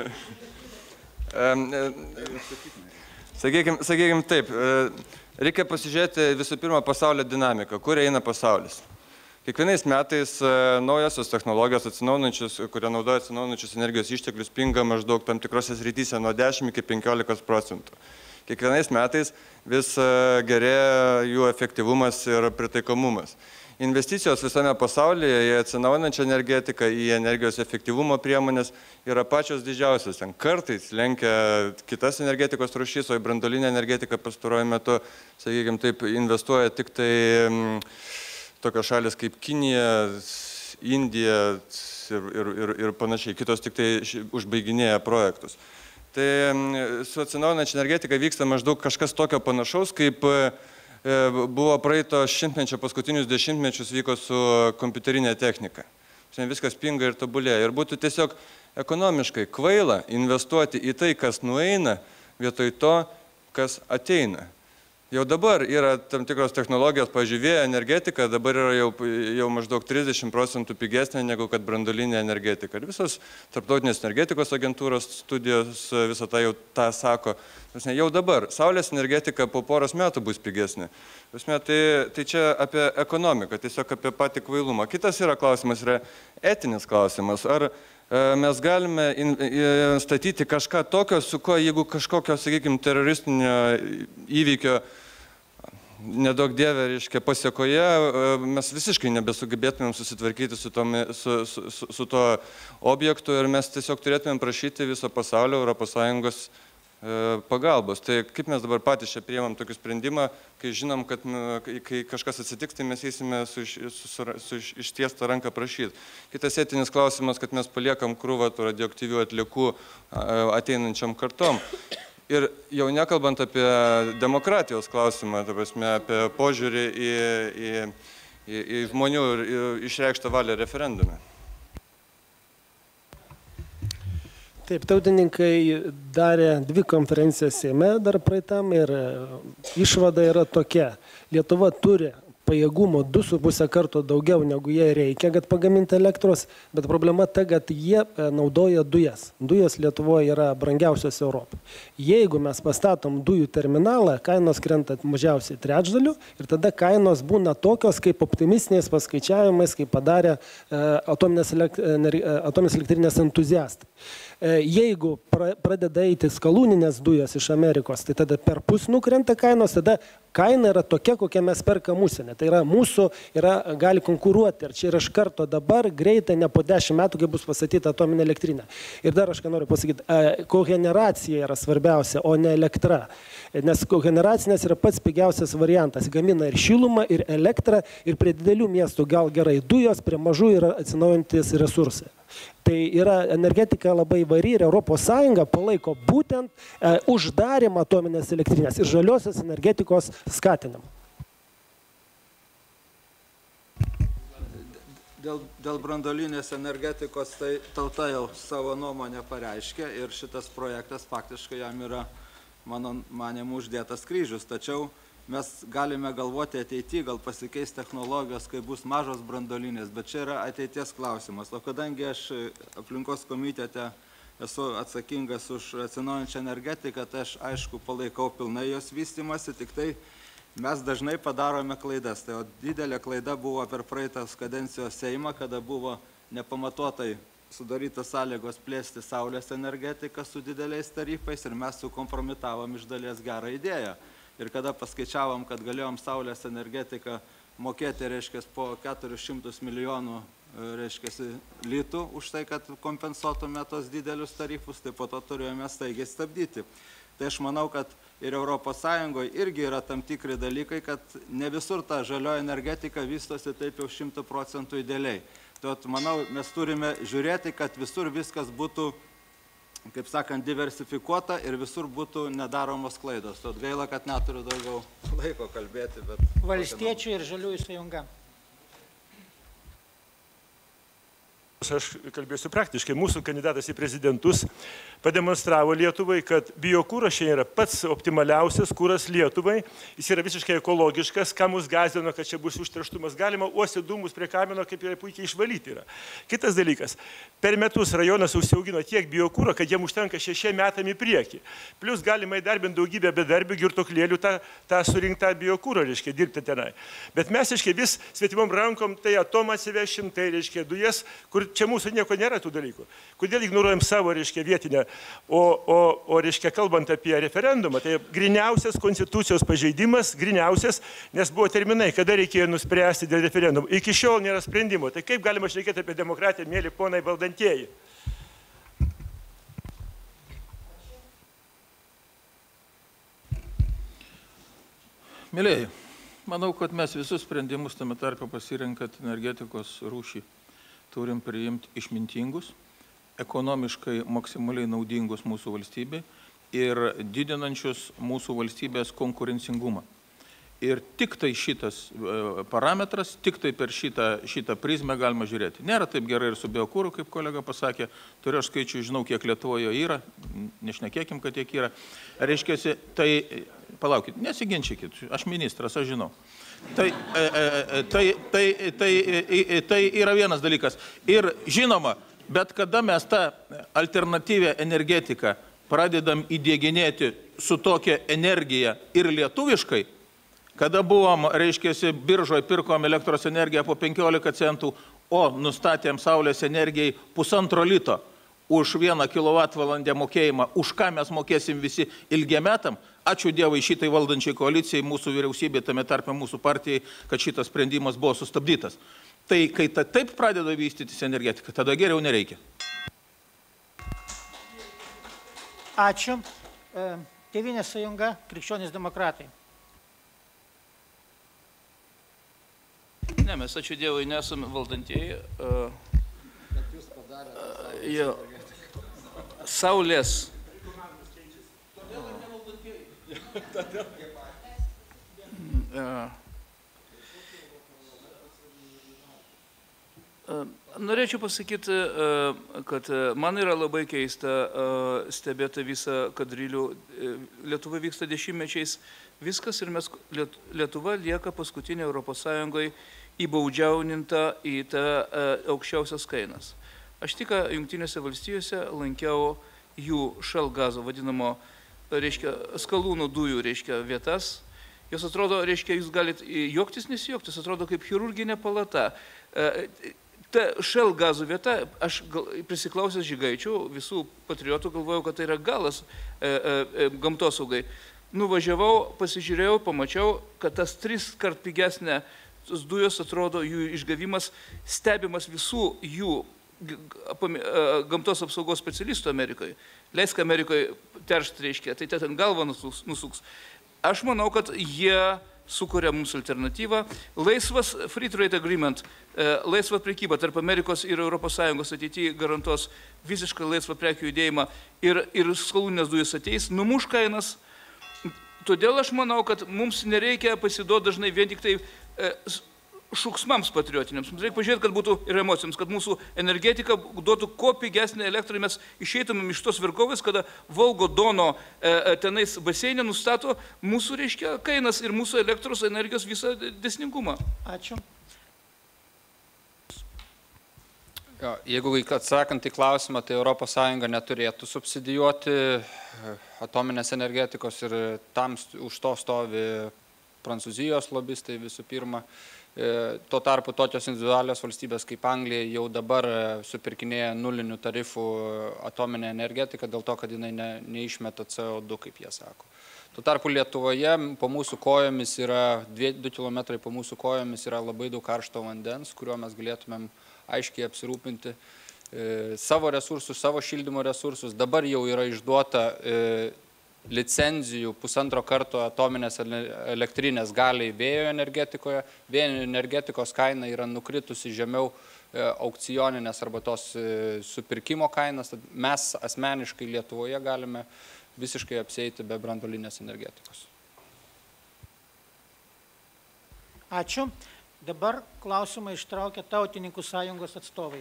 sakykime, sakykime taip, reikia pasižiūrėti visų pirma pasaulio dinamiką, kur eina pasaulis. Kiekvienais metais naujosios technologijos atsinaujinančios, kurie naudoja atsinaujinančius energijos išteklius, pinga maždaug tam tikrose srityse nuo dešimt iki penkiolikos procentų. Kiekvienais metais vis gerėja jų efektyvumas ir pritaikomumas. Investicijos visame pasaulyje į atsinaujinančią energetiką, į energijos efektyvumo priemonės yra pačios didžiausios. Ten kartais lenkia kitas energetikos rūšys, o į branduolinę energetiką pastaruoju metu, sakykime, taip investuoja tik tai m, tokios šalis kaip Kinija, Indija ir, ir, ir, ir panašiai. Kitos tik tai užbaiginėja projektus. Tai su atsinaujinančia energetika vyksta maždaug kažkas tokio panašaus, kaip buvo praeito šimtmečio paskutinius dešimtmečius vyko su kompiuterinė technika. Viskas pinga ir tobulėja. Ir būtų tiesiog ekonomiškai kvaila investuoti į tai, kas nueina, vietoj to kas ateina. Jau dabar yra tam tikros technologijos, pažiūrėję energetika, dabar yra jau, jau maždaug trisdešimt procentų pigesnė negu kad branduolinė energetika. Ir visos tarptautinės energetikos agentūros studijos visą tą jau tą sako. Jau dabar saulės energetika po poros metų bus pigesnė. Tai, tai čia apie ekonomiką, tiesiog apie patį kvailumą. Kitas yra klausimas, yra etinis klausimas. Ar mes galime statyti kažką tokio, su kuo, jeigu kažkokio, sakykime, teroristinio įvykio nedaug dievė, reiškia, pasiekoje, mes visiškai nebesugebėtumėm susitvarkyti su, tom, su, su, su, su to objektu ir mes tiesiog turėtumėm prašyti viso pasaulio Europos Sąjungos pagalbos. Tai kaip mes dabar patys čia priimam tokį sprendimą, kai žinom, kad kai kažkas atsitiks, tai mes eisime su, su, su, su ištiestą ranką prašyti. Kitas etinis klausimas, kad mes paliekam krūvą tų radioaktyvių atliekų ateinančiam kartom. Ir jau nekalbant apie demokratijos klausimą, ta prasme, apie požiūrį į, į, į, į žmonių išreikštą valią referendume. Taip, tautininkai darė dvi konferencijas Seime dar praeitam ir išvada yra tokia. Lietuva turi pajėgumo du su puse karto daugiau negu jie reikia, kad pagaminti elektros, bet problema ta, kad jie naudoja dujas. Dujos Lietuvoje yra brangiausios Europoje. Jeigu mes pastatom dujų terminalą, kainos krenta mažiausiai trečdaliu ir tada kainos būna tokios kaip optimistiniais paskaičiavimais, kaip padarė atominės elektrinės entuziastai. Jeigu pradeda eiti skalūninės dujos iš Amerikos, tai tada per pus nukrenta kainos, tada kaina yra tokia, kokią mes perkam užsienį. Tai yra mūsų, yra, gali konkuruoti. Ir čia yra iš karto dabar, greitai, ne po dešimt metų, kai bus pastatyta atominė elektrinė. Ir dar aš ką noriu pasakyti, kogeneracija yra svarbiausia, o ne elektra. Nes kogeneracinės yra pats pigiausias variantas. Gamina ir šilumą, ir elektrą, ir prie didelių miestų gal gerai dujos, prie mažų yra atsinaujantis resursai. Tai yra energetika labai įvairi ir Europos Sąjunga palaiko būtent e, uždarimą atominės elektrinės ir žaliosios energetikos skatinimą. Dėl, dėl branduolinės energetikos tai tauta jau savo nuomonę pareiškė ir šitas projektas faktiškai jam yra, mano manimu, uždėtas kryžius. Tačiau mes galime galvoti ateityje, gal pasikeis technologijos, kai bus mažos branduolinės, bet čia yra ateities klausimas. O kadangi aš aplinkos komitete esu atsakingas už atsinaujinančią energetiką, tai aš aišku palaikau pilnai jos vystymasi, tik tai mes dažnai padarome klaidas. Tai o didelė klaida buvo per praeitas kadencijos Seimą, kada buvo nepamatuotai sudarytas sąlygos plėsti saulės energetiką su dideliais tarifais ir mes sukompromitavom iš dalies gerą idėją. Ir kada paskaičiavom, kad galėjom saulės energetiką mokėti, reiškia, po keturis šimtus milijonų, reiškia, litų už tai, kad kompensuotume tos didelius tarifus, tai po to turėjome staigiai stabdyti. Tai aš manau, kad ir Europos Sąjungoje irgi yra tam tikri dalykai, kad ne visur ta žalioji energetika vystosi taip jau šimtų procentų idealiai. Tai manau, mes turime žiūrėti, kad visur viskas būtų, kaip sakant, diversifikuota ir visur būtų nedaromos klaidos. Tad gaila, kad neturiu daugiau laiko kalbėti, bet... Valstiečių ir Žaliųjų sąjunga. Aš kalbėsiu praktiškai. Mūsų kandidatas į prezidentus pademonstravo Lietuvai, kad biokūras šiandien yra pats optimaliausias kūras Lietuvai. Jis yra visiškai ekologiškas, ką mus gąsdino, kad čia bus užterštumas. Galima uostyti dūmus prie kamino, kaip jie puikiai išvalyti yra. Kitas dalykas. Per metus rajonas užsiaugino tiek biokūro, kad jiem užtenka šešiem metam į priekį. Plius galima įdarbinti daugybę bedarbių girtuoklėlių tą, tą surinktą biokūrą, reiškia, dirbti tenai. Bet mes, reiškia, vis svetimom rankom tai atomą atsivešim, tai, reiškia, dujas, kur čia mūsų nieko nėra tų dalykų. Kodėl ignoruojam savo, reiškia, vietinę? O, o, o reiškia, kalbant apie referendumą, tai griniausias konstitucijos pažeidimas, griniausias, nes buvo terminai, kada reikėjo nuspręsti dėl referendumų. Iki šiol nėra sprendimo. Tai kaip galima šnekėti apie demokratiją, mėly ponai valdantieji? Mėlėjai, manau, kad mes visus sprendimus tame tarpe pasirinkat energetikos rūšį turim priimti išmintingus, ekonomiškai maksimaliai naudingus mūsų valstybei ir didinančius mūsų valstybės konkurencingumą. Ir tik tai šitas parametras, tik tai per šitą, šitą prizmę galima žiūrėti. Nėra taip gerai ir su biokūru, kaip kolega pasakė. Turiu aš skaičių, žinau, kiek Lietuvoje yra, nešnekėkim, kad tiek yra. Reiškiasi, tai, palaukit, nesiginčykit, aš ministras, aš žinau. Tai, tai, tai, tai, tai yra vienas dalykas. Ir žinoma, bet kada mes tą alternatyvę energetiką pradedam įdieginėti su tokia energija ir lietuviškai, kada buvom, reiškiasi, biržoje pirkom elektros energiją po penkiolika centų, o nustatėm saulės energijai pusantro lito už vieną kilovatvalandę mokėjimą, už ką mes mokėsim visi ilgiem metam, ačiū Dievui šitai valdančiai koalicijai, mūsų vyriausybė, tame tarpe mūsų partijai, kad šitas sprendimas buvo sustabdytas. Tai kai ta taip pradeda vystytis energetika, tada geriau nereikia. Ačiū. Tėvynės sąjunga, krikščionys demokratai. Ne, mes ačiū Dievui nesame valdantieji. Bet jūs padarėte jo. Saulės. Norėčiau pasakyti, kad man yra labai keista stebėti visą kadrilių. Lietuva vyksta dešimtmečiais viskas ir mes, Lietuva lieka paskutinė Europos Sąjungoje įbaudžiauninta į tą aukščiausias kainas. Aš tik Jungtinėse valstijose lankiau jų šal gazo vadinamo, reiškia, skalūnų dujų, reiškia, vietas. Jos atrodo, reiškia, jūs galite juoktis, nesijuoktis, atrodo kaip chirurginė palata. Ta šal gazų vieta, aš prisiklausęs Žygaičių, visų patriotų galvojau, kad tai yra galas gamtosaugai. Nuvažiavau, pasižiūrėjau, pamačiau, kad tas tris kart pigesnė dujos atrodo, jų išgavimas stebimas visų jų gamtos apsaugos specialistų Amerikoje. Leisk Amerikoje teršt, reiškia, tai ten galva nusuks. Aš manau, kad jie sukuria mums alternatyvą. Laisvas Free Trade Agreement, laisva prekyba tarp Amerikos ir Europos Sąjungos ateityje garantuos visiškai laisvą prekių judėjimą ir, ir skalūninės dujos ateis, numuš kainas. Todėl aš manau, kad mums nereikia pasiduoti dažnai vien tik tai e, šūksmams patriotiniams. Mums reikia pažiūrėti, kad būtų ir emocijoms, kad mūsų energetika duotų kuo pigesnę elektrą, mes išeitumėm iš tos vergovės, kada Volgo Dono e, tenais baseinė nustato mūsų, reiškia, kainas ir mūsų elektros energijos visą desningumą. Ačiū. Jo, jeigu atsakant į klausimą, tai Europos Sąjunga neturėtų subsidijuoti atominės energetikos ir tam už to stovi Prancūzijos lobistai visų pirma. Tuo tarpu tokios individualios valstybės kaip Anglija jau dabar supirkinėja nulinių tarifų atominę energetiką dėl to, kad jinai ne, neišmeta C O du, kaip jie sako. Tuo tarpu Lietuvoje po mūsų kojomis yra, du kilometrai po mūsų kojomis yra labai daug karšto vandens, kuriuo mes galėtumėm aiškiai apsirūpinti e, savo resursus, savo šildymo resursus. Dabar jau yra išduota e, licenzijų pusantro karto atominės elektrinės galiai vėjo energetikoje. Vėjo energetikos kaina yra nukritusi žemiau e, aukcioninės arba tos e, supirkimo kainas. Tad mes asmeniškai Lietuvoje galime visiškai apsieiti be branduolinės energetikos. Ačiū. Dabar klausimą ištraukia Tautininkų sąjungos atstovai.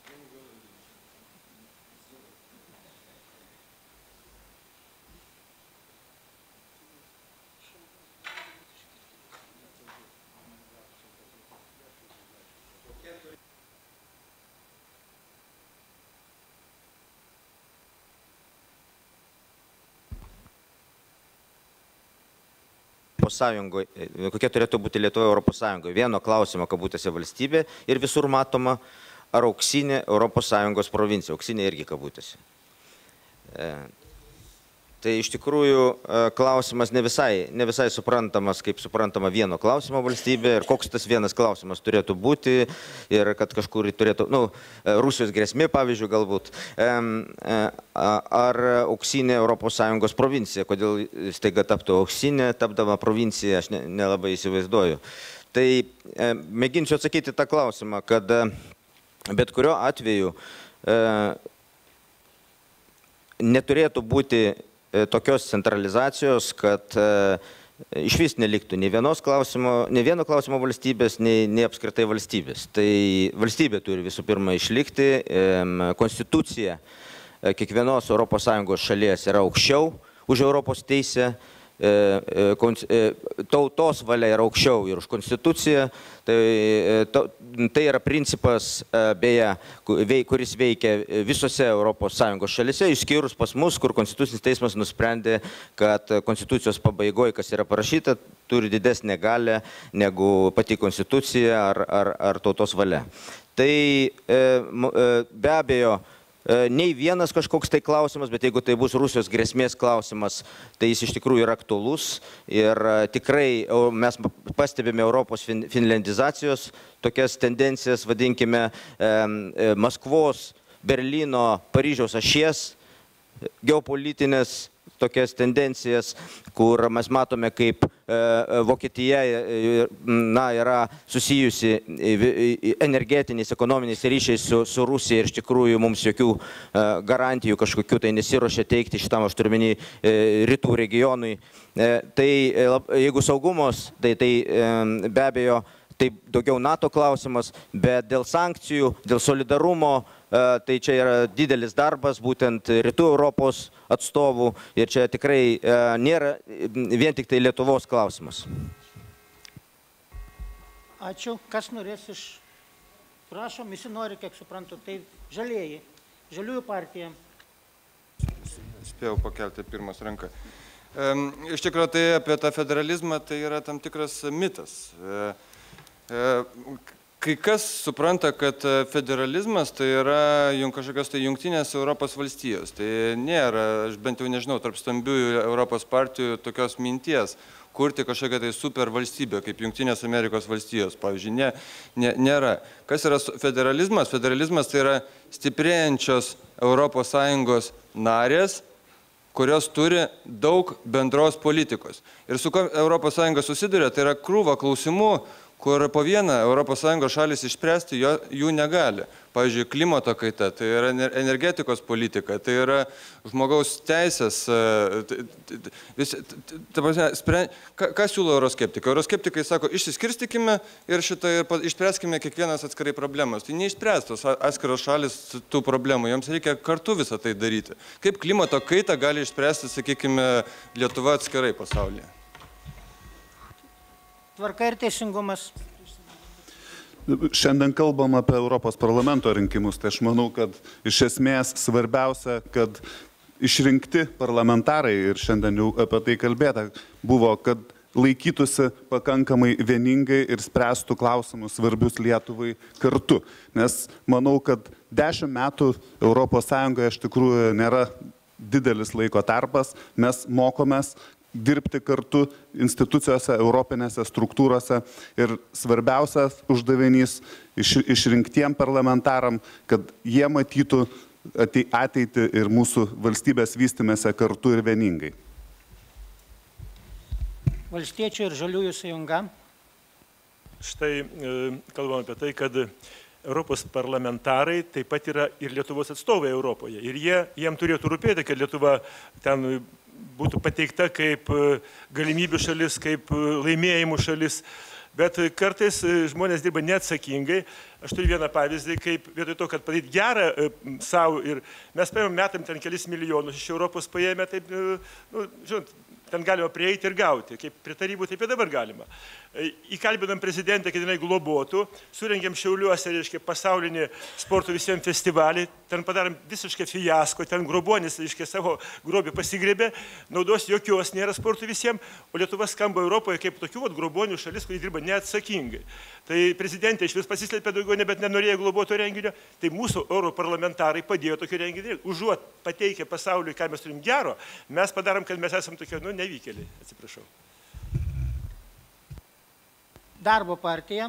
Sąjungoje, kokia turėtų būti Lietuva Europos Sąjungoje. Vieno klausimo, kabutėse valstybė ir visur matoma, ar auksinė Europos Sąjungos provincija, auksinė irgi kabutėse. E, tai iš tikrųjų klausimas ne visai, ne visai suprantamas, kaip suprantama vieno klausimo valstybė ir koks tas vienas klausimas turėtų būti ir kad kažkur turėtų, nu, Rusijos grėsmė, pavyzdžiui, galbūt. E, ar auksinė Europos Sąjungos provincija, kodėl staiga taptų auksinė, tapdama provincija, aš ne, nelabai įsivaizduoju. Tai e, mėginsiu atsakyti tą klausimą, kad e, bet kuriuo atveju e, neturėtų būti tokios centralizacijos, kad iš vis neliktų nei vienos klausimo, nei vieno klausimo valstybės, nei, nei apskritai valstybės. Tai valstybė turi visų pirma išlikti, konstitucija kiekvienos Europos Sąjungos šalies yra aukščiau už Europos teisę, tautos valia yra aukščiau ir už konstituciją. Tai, tai yra principas, beje, kuris veikia visose Europos Sąjungos šalise, išskyrus pas mus, kur Konstitucinis teismas nusprendė, kad konstitucijos pabaigoje, kas yra parašyta, turi didesnę galę negu pati konstitucija ar, ar, ar tautos valia. Tai be abejo, nei vienas kažkoks tai klausimas, bet jeigu tai bus Rusijos grėsmės klausimas, tai jis iš tikrųjų yra aktualus ir tikrai mes pastebime Europos finliandizacijos tokias tendencijas, vadinkime Maskvos, Berlyno, Paryžiaus ašies geopolitinės tokias tendencijas, kur mes matome, kaip Vokietija na, yra susijusi energetiniais, ekonominiais ryšiais su, su Rusija ir iš tikrųjų mums jokių garantijų kažkokių tai nesiruošia teikti šitam, aš turiu omeny, rytų regionui. Tai jeigu saugumos, tai, tai be abejo, tai daugiau NATO klausimas, bet dėl sankcijų, dėl solidarumo, tai čia yra didelis darbas, būtent rytų Europos atstovų ir čia tikrai nėra vien tik tai Lietuvos klausimas. Ačiū. Kas norės iš... Prašom, visi nori, kiek suprantu, tai žalieji, žaliųjų partija. Spėjau pakelti pirmas ranką. Iš tikrųjų, tai apie tą federalizmą tai yra tam tikras mitas. Kai kas supranta, kad federalizmas tai yra kažkokios tai jungtinės Europos valstijos. Tai nėra, aš bent jau nežinau, tarp stambiųjų Europos partijų tokios minties kurti kažkokią tai super valstybę, kaip Jungtinės Amerikos valstijos, pavyzdžiui, ne, ne, nėra. Kas yra federalizmas? Federalizmas tai yra stiprėjančios Europos Sąjungos narės, kurios turi daug bendros politikos. Ir su ko Europos Sąjunga susiduria, tai yra krūva klausimų, kur po vieną Europos Sąjungos šalis išspręsti jo, jų negali. Pavyzdžiui, klimato kaita, tai yra energetikos politika, tai yra žmogaus teisės. Vis, ta prasme, spren... ką, ką siūlo euroskeptikai? Euroskeptikai sako, išsiskirstikime ir šitą ir išspręskime kiekvienas atskirai problemas. Tai neišspręstos atskiros šalis tų problemų, joms reikia kartu visą tai daryti. Kaip klimato kaitą gali išspręsti, sakykime, Lietuva atskirai pasaulyje? Tvarka ir teisingumas. Šiandien kalbam apie Europos parlamento rinkimus, tai aš manau, kad iš esmės svarbiausia, kad išrinkti parlamentarai, ir šiandien jau apie tai kalbėta, buvo, kad laikytųsi pakankamai vieningai ir spręstų klausimus svarbius Lietuvai kartu. Nes manau, kad dešimt metų Europos Sąjungoje iš tikrųjų nėra didelis laiko tarpas, mes mokomės dirbti kartu institucijose, europinėse struktūrose ir svarbiausias uždavinys iš, išrinktiem parlamentaram, kad jie matytų ateitį ir mūsų valstybės vystymėse kartu ir vieningai. Valstiečių ir žaliųjų sąjunga. Štai kalbam apie tai, kad Europos parlamentarai taip pat yra ir Lietuvos atstovai Europoje. Ir jie, jiem turėtų rūpėti, kad Lietuva ten būtų pateikta kaip galimybių šalis, kaip laimėjimų šalis. Bet kartais žmonės dirba neatsakingai. Aš turiu vieną pavyzdį, kaip vietoj to, kad padaryti gerą savo ir mes paėmėm metam ten kelis milijonus iš Europos paėmė, taip, nu, žinot, ten galima prieiti ir gauti, kaip prie tarybų, taip ir dabar galima. Įkalbinam prezidentę, kad jinai globotų, surengėm Šiauliuose, reiškia, pasaulinį sporto visiems festivalį, ten padarom visiškai fiasko, ten grobuonis, reiškia, savo grobį pasigrėbė, naudos jokios nėra sportų visiems, o Lietuva skamba Europoje kaip tokių vat, grobuonių šalis, kurie dirba neatsakingai. Tai prezidentė iš vis pasislėpė daugiau, nebet nenorėjo globoto renginio, tai mūsų europarlamentarai padėjo tokį renginį, užuot pateikę pasauliui, ką mes turim gero, mes padarom, kad mes esam tokie, nu, nevykėliai, atsiprašau. Darbo partija.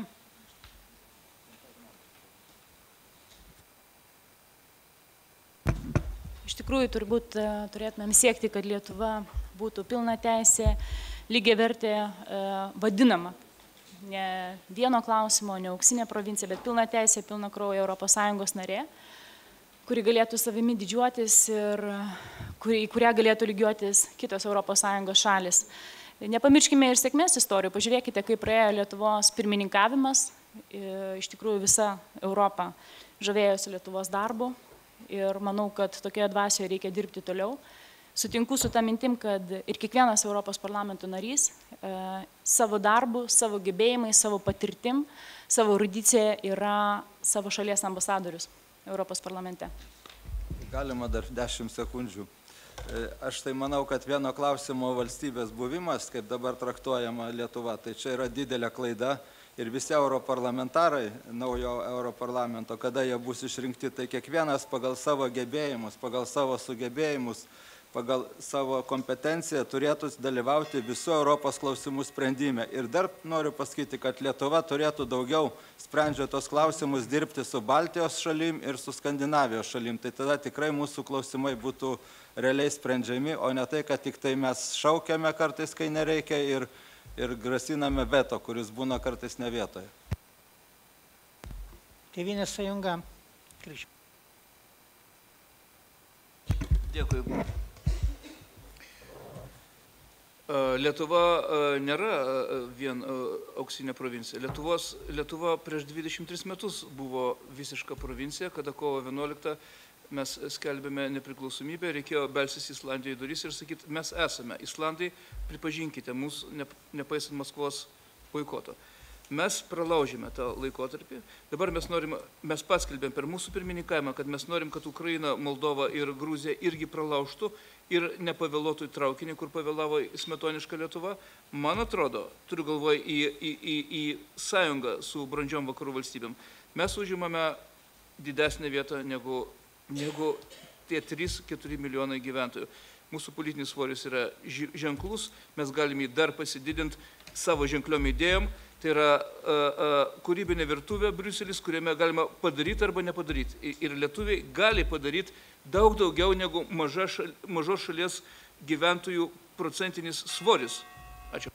Iš tikrųjų, turbūt turėtumėm siekti, kad Lietuva būtų pilna teisė, lygiavertė vadinama. Ne vieno klausimo, ne auksinė provincija, bet pilna teisė, pilna kraujo Europos Sąjungos narė, kuri galėtų savimi didžiuotis ir kuri, į kurią galėtų lygiuotis kitos Europos Sąjungos šalis. Nepamirškime ir sėkmės istorijų. Pažiūrėkite, kaip praėjo Lietuvos pirmininkavimas. Iš tikrųjų visa Europa žavėjosi Lietuvos darbu ir manau, kad tokioje dvasioje reikia dirbti toliau. Sutinku su tą mintim, kad ir kiekvienas Europos parlamento narys e, savo darbu, savo gebėjimais, savo patirtim, savo erudicija yra savo šalies ambasadorius Europos parlamente. Galima dar dešimt sekundžių. Aš tai manau, kad vieno klausimo valstybės buvimas, kaip dabar traktuojama Lietuva, tai čia yra didelė klaida. Ir visi europarlamentarai naujo europarlamento, kada jie bus išrinkti, tai kiekvienas pagal savo gebėjimus, pagal savo sugebėjimus, pagal savo kompetenciją turėtų dalyvauti visų Europos klausimų sprendime. Ir dar noriu pasakyti, kad Lietuva turėtų daugiau sprendžia tos klausimus dirbti su Baltijos šalim ir su Skandinavijos šalim. Tai tada tikrai mūsų klausimai būtų realiai sprendžiami, o ne tai, kad tik tai mes šaukiame kartais, kai nereikia ir ir grasiname veto, kuris būna kartais ne vietoje. Tėvynės sąjunga. Dėkui. Lietuva nėra vien auksinė provincija. Lietuvos, Lietuva prieš dvidešimt tris metus buvo visiška provincija, kada kovo vienuoliktą mes skelbėme nepriklausomybę, reikėjo belsis Islandijai duris ir sakyti, mes esame Islandai, pripažinkite mūsų, nepaisant Maskvos boikoto. Mes pralaužėme tą laikotarpį, dabar mes norime, mes paskelbėm per mūsų pirmininkavimą, kad mes norim, kad Ukraina, Moldova ir Gruzija irgi pralaužtų ir nepavėluotų į traukinį, kur pavėlavo smetoniška Lietuva. Man atrodo, turiu galvoje į, į, į, į sąjungą su brandžiom vakarų valstybėm. Mes užimame didesnę vietą negu negu tie trys keturi milijonai gyventojų. Mūsų politinis svoris yra ženklus, mes galime jį dar pasididinti savo ženkliom idėjom. Tai yra a, a, kūrybinė virtuvė Briuselis, kuriame galima padaryti arba nepadaryti. Ir lietuviai gali padaryti daug daugiau negu maža šal, mažos šalies gyventojų procentinis svoris. Ačiū.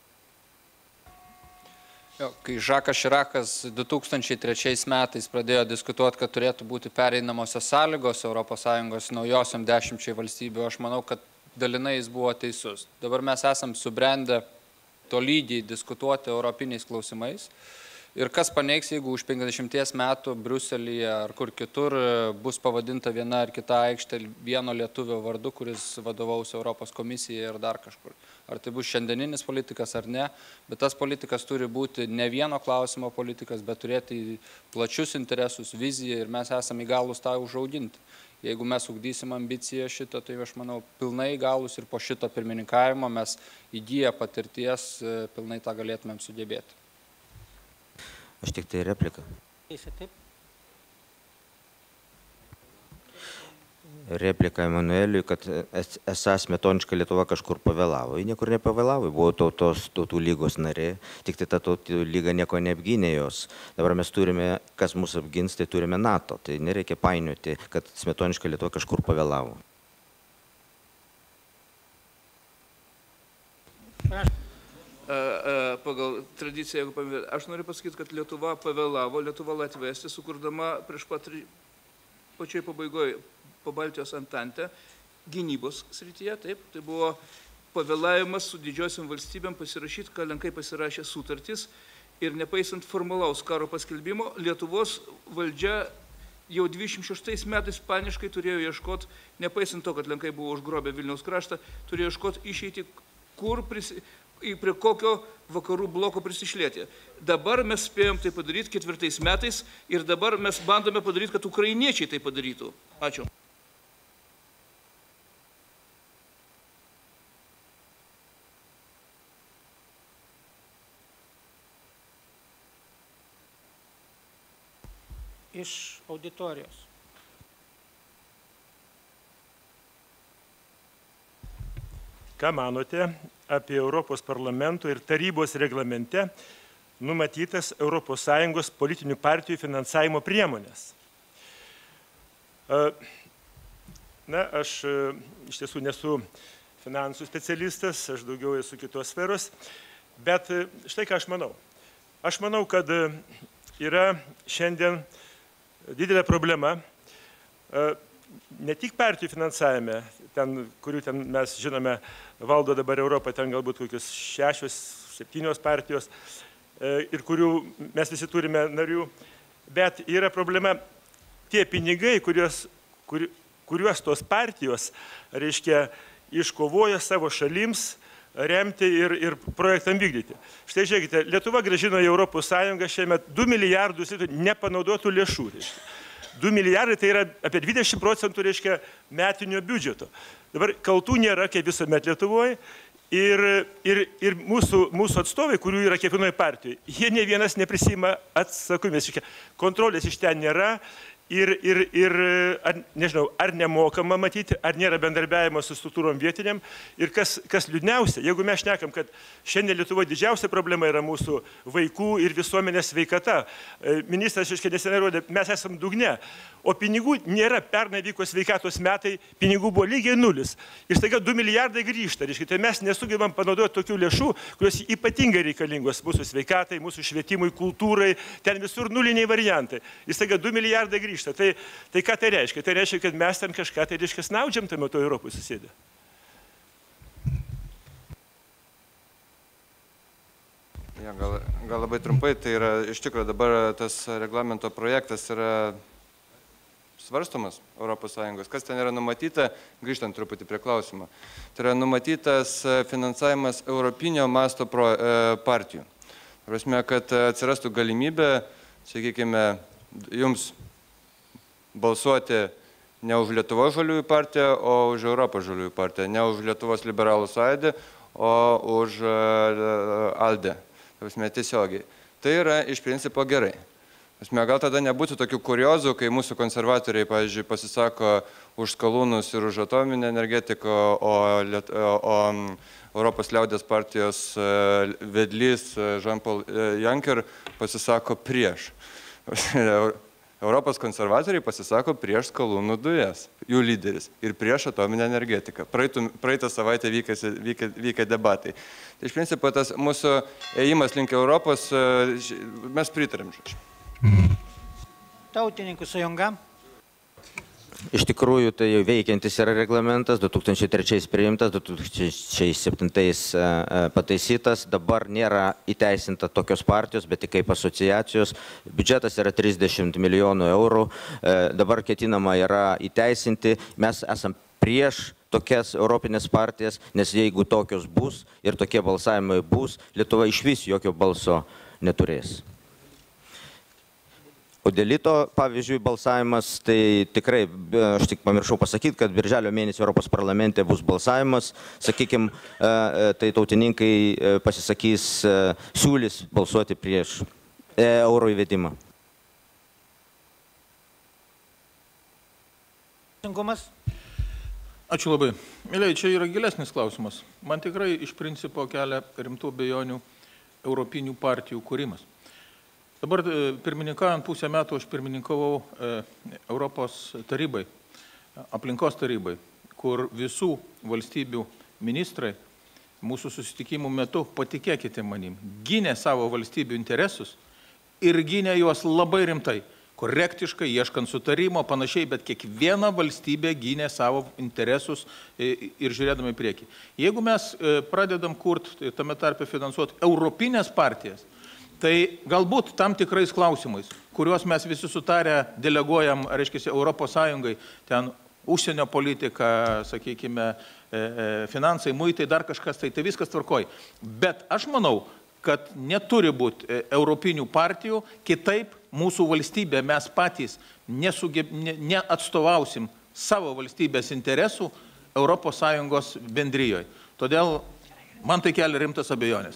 Kai Žakas Širakas du tūkstančiai trečiais metais pradėjo diskutuoti, kad turėtų būti pereinamosios sąlygos Europos Sąjungos naujosiam dešimčiai valstybių, aš manau, kad dalinai jis buvo teisus. Dabar mes esam subrendę tolygiai diskutuoti europiniais klausimais. Ir kas paneigs, jeigu už penkiasdešimties metų Briuselyje ar kur kitur bus pavadinta viena ar kita aikštė vieno lietuvio vardu, kuris vadovaus Europos komisijai ir dar kažkur. Ar tai bus šiandieninis politikas ar ne, bet tas politikas turi būti ne vieno klausimo politikas, bet turėti plačius interesus, viziją ir mes esame įgalūs tą užauginti. Jeigu mes ugdysim ambiciją šitą, tai aš manau, pilnai įgalūs ir po šito pirmininkavimo mes įgyję patirties pilnai tą galėtumėm sugebėti. Aš tik tai repliką. Replika Emanueliui, kad esą smetoniška Lietuva kažkur pavėlavo. Ji niekur nepavėlavo, buvo tautos tautų lygos narė, tik tai ta tautų lyga nieko neapgynė jos. Dabar mes turime, kas mūsų apgins, tai turime NATO. Tai nereikia painioti, kad smetoniška Lietuva kažkur pavėlavo. Pagal tradiciją, jeigu paminėt, aš noriu pasakyti, kad Lietuva pavėlavo, Lietuva Latvija Estija, sukurdama prieš pat pačioj pabaigoje po Baltijos antantę gynybos srityje, taip, tai buvo pavėlavimas su didžiosiam valstybėm pasirašyti, ką Lenkai pasirašė sutartis ir nepaisant formalaus karo paskelbimo, Lietuvos valdžia jau dvidešimt šeštais metais paniškai turėjo ieškoti, nepaisant to, kad Lenkai buvo užgrobę Vilniaus kraštą, turėjo ieškoti išeiti, kur prisi... prie kokio vakarų bloko prisišlėti. Dabar mes spėjom tai padaryti ketvirtais metais ir dabar mes bandome padaryti, kad ukrainiečiai tai padarytų. Ačiū. Iš auditorijos. Ką manote apie Europos parlamento ir tarybos reglamente numatytas Europos Sąjungos politinių partijų finansavimo priemonės? Na, aš iš tiesų nesu finansų specialistas, aš daugiau esu kitos sferos, bet štai ką aš manau. Aš manau, kad yra šiandien didelė problema ne tik partijų finansavime, ten, kurių ten mes žinome, valdo dabar Europą, ten galbūt kokios šešios, septynios partijos ir kurių mes visi turime narių, bet yra problema tie pinigai, kuriuos, kur, kuriuos tos partijos, reiškia, iškovoja savo šalims remti ir, ir projektam vykdyti. Štai žiūrėkite, Lietuva grąžino į Europos Sąjungą šiemet du milijardus nepanaudotų lėšų. Reiškia. du milijardai tai yra apie dvidešimt procentų, reiškia, metinio biudžeto. Dabar kaltų nėra, kaip visuomet Lietuvoje, ir, ir, ir mūsų, mūsų atstovai, kurių yra kiekvienoje partijoje, jie ne vienas neprisima atsakomybės. Kontrolės iš ten nėra. Ir, ir, ir ar, nežinau, ar nemokama matyti, ar nėra bendarbiavimo su struktūrom vietiniam. Ir kas, kas liūdniausia, jeigu mes šnekam, kad šiandien Lietuvoje didžiausia problema yra mūsų vaikų ir visuomenės sveikata. Ministras iškai nesenai rodė, mes esam dugne, o pinigų nėra, pernai vyko sveikatos metai, pinigų buvo lygiai nulis. Ir staiga du milijardai grįžta. Reiškia, tai mes nesugebam panaudoti tokių lėšų, kurios ypatingai reikalingos mūsų sveikatai, mūsų švietimui, kultūrai, ten visur nuliniai variantai. Ir staiga du milijardai grįžta. Tai, tai ką tai reiškia? Tai reiškia, kad mes ten kažką tai reiškia snaudžiam tame to Europoje susėdę. Ja, gal, gal labai trumpai, tai yra iš tikrųjų dabar tas reglamento projektas yra svarstomas Europos Sąjungos. Kas ten yra numatyta, grįžtant truputį prie klausimo, tai yra numatytas finansavimas europinio masto pro, e, partijų. Prasme, kad atsirastų galimybė, sakykime, jums balsuoti ne už Lietuvos žaliųjų partiją, o už Europos žaliųjų partiją, ne už Lietuvos liberalų sąjūdį, o už ALDE. Prasme, tiesiogiai. Tai yra iš principo gerai. Prasme, gal tada nebūtų tokių kuriozų, kai mūsų konservatoriai, pavyzdžiui, pasisako už skalūnus ir už atominę energetiką, o, Liet... o Europos liaudės partijos vedlys Jean-Paul Juncker pasisako prieš. Europos konservatoriai pasisako prieš skalūnų dujas, jų lyderis, ir prieš atominę energetiką. Praeitų, praeitą savaitę vykę, vykę, vykę debatai. Tai iš principo tas mūsų ėjimas link Europos, mes pritarėm. Tautininkų sąjunga. Iš tikrųjų, tai veikiantis yra reglamentas, du tūkstančiai trečiais priimtas, du tūkstančiai septintais pataisytas, dabar nėra įteisinta tokios partijos, bet tik kaip asociacijos. Biudžetas yra trisdešimt milijonų eurų, dabar ketinama yra įteisinti, mes esam prieš tokias europinės partijas, nes jeigu tokios bus ir tokie balsavimai bus, Lietuva iš vis jokio balso neturės. O dėl lito, pavyzdžiui, balsavimas, tai tikrai, aš tik pamiršau pasakyti, kad birželio mėnesį Europos parlamente bus balsavimas, sakykime, tai tautininkai pasisakys, siūlys balsuoti prieš euro įvedimą. Ačiū labai. Mėlyi, čia yra gilesnis klausimas. Man tikrai iš principo kelia rimtų abejonių europinių partijų kūrimas. Dabar pirmininkaujant pusę metų aš pirmininkavau Europos tarybai, aplinkos tarybai, kur visų valstybių ministrai mūsų susitikimų metu, patikėkite manim, gynė savo valstybių interesus ir gynė juos labai rimtai, korektiškai, ieškant sutarimo, panašiai, bet kiekviena valstybė gynė savo interesus ir žiūrėdami į priekį. Jeigu mes pradedam kurti, tame tarpe finansuoti europinės partijas, tai galbūt tam tikrais klausimais, kuriuos mes visi sutarę deleguojam, reiškia, Europos Sąjungai, ten užsienio politika, sakykime, finansai, muitai, dar kažkas, tai, tai viskas tvarkoj. Bet aš manau, kad neturi būti europinių partijų, kitaip mūsų valstybė, mes patys nesugeb, ne, neatstovausim savo valstybės interesų Europos Sąjungos bendrijoje. Todėl man tai kelia rimtas abejonės.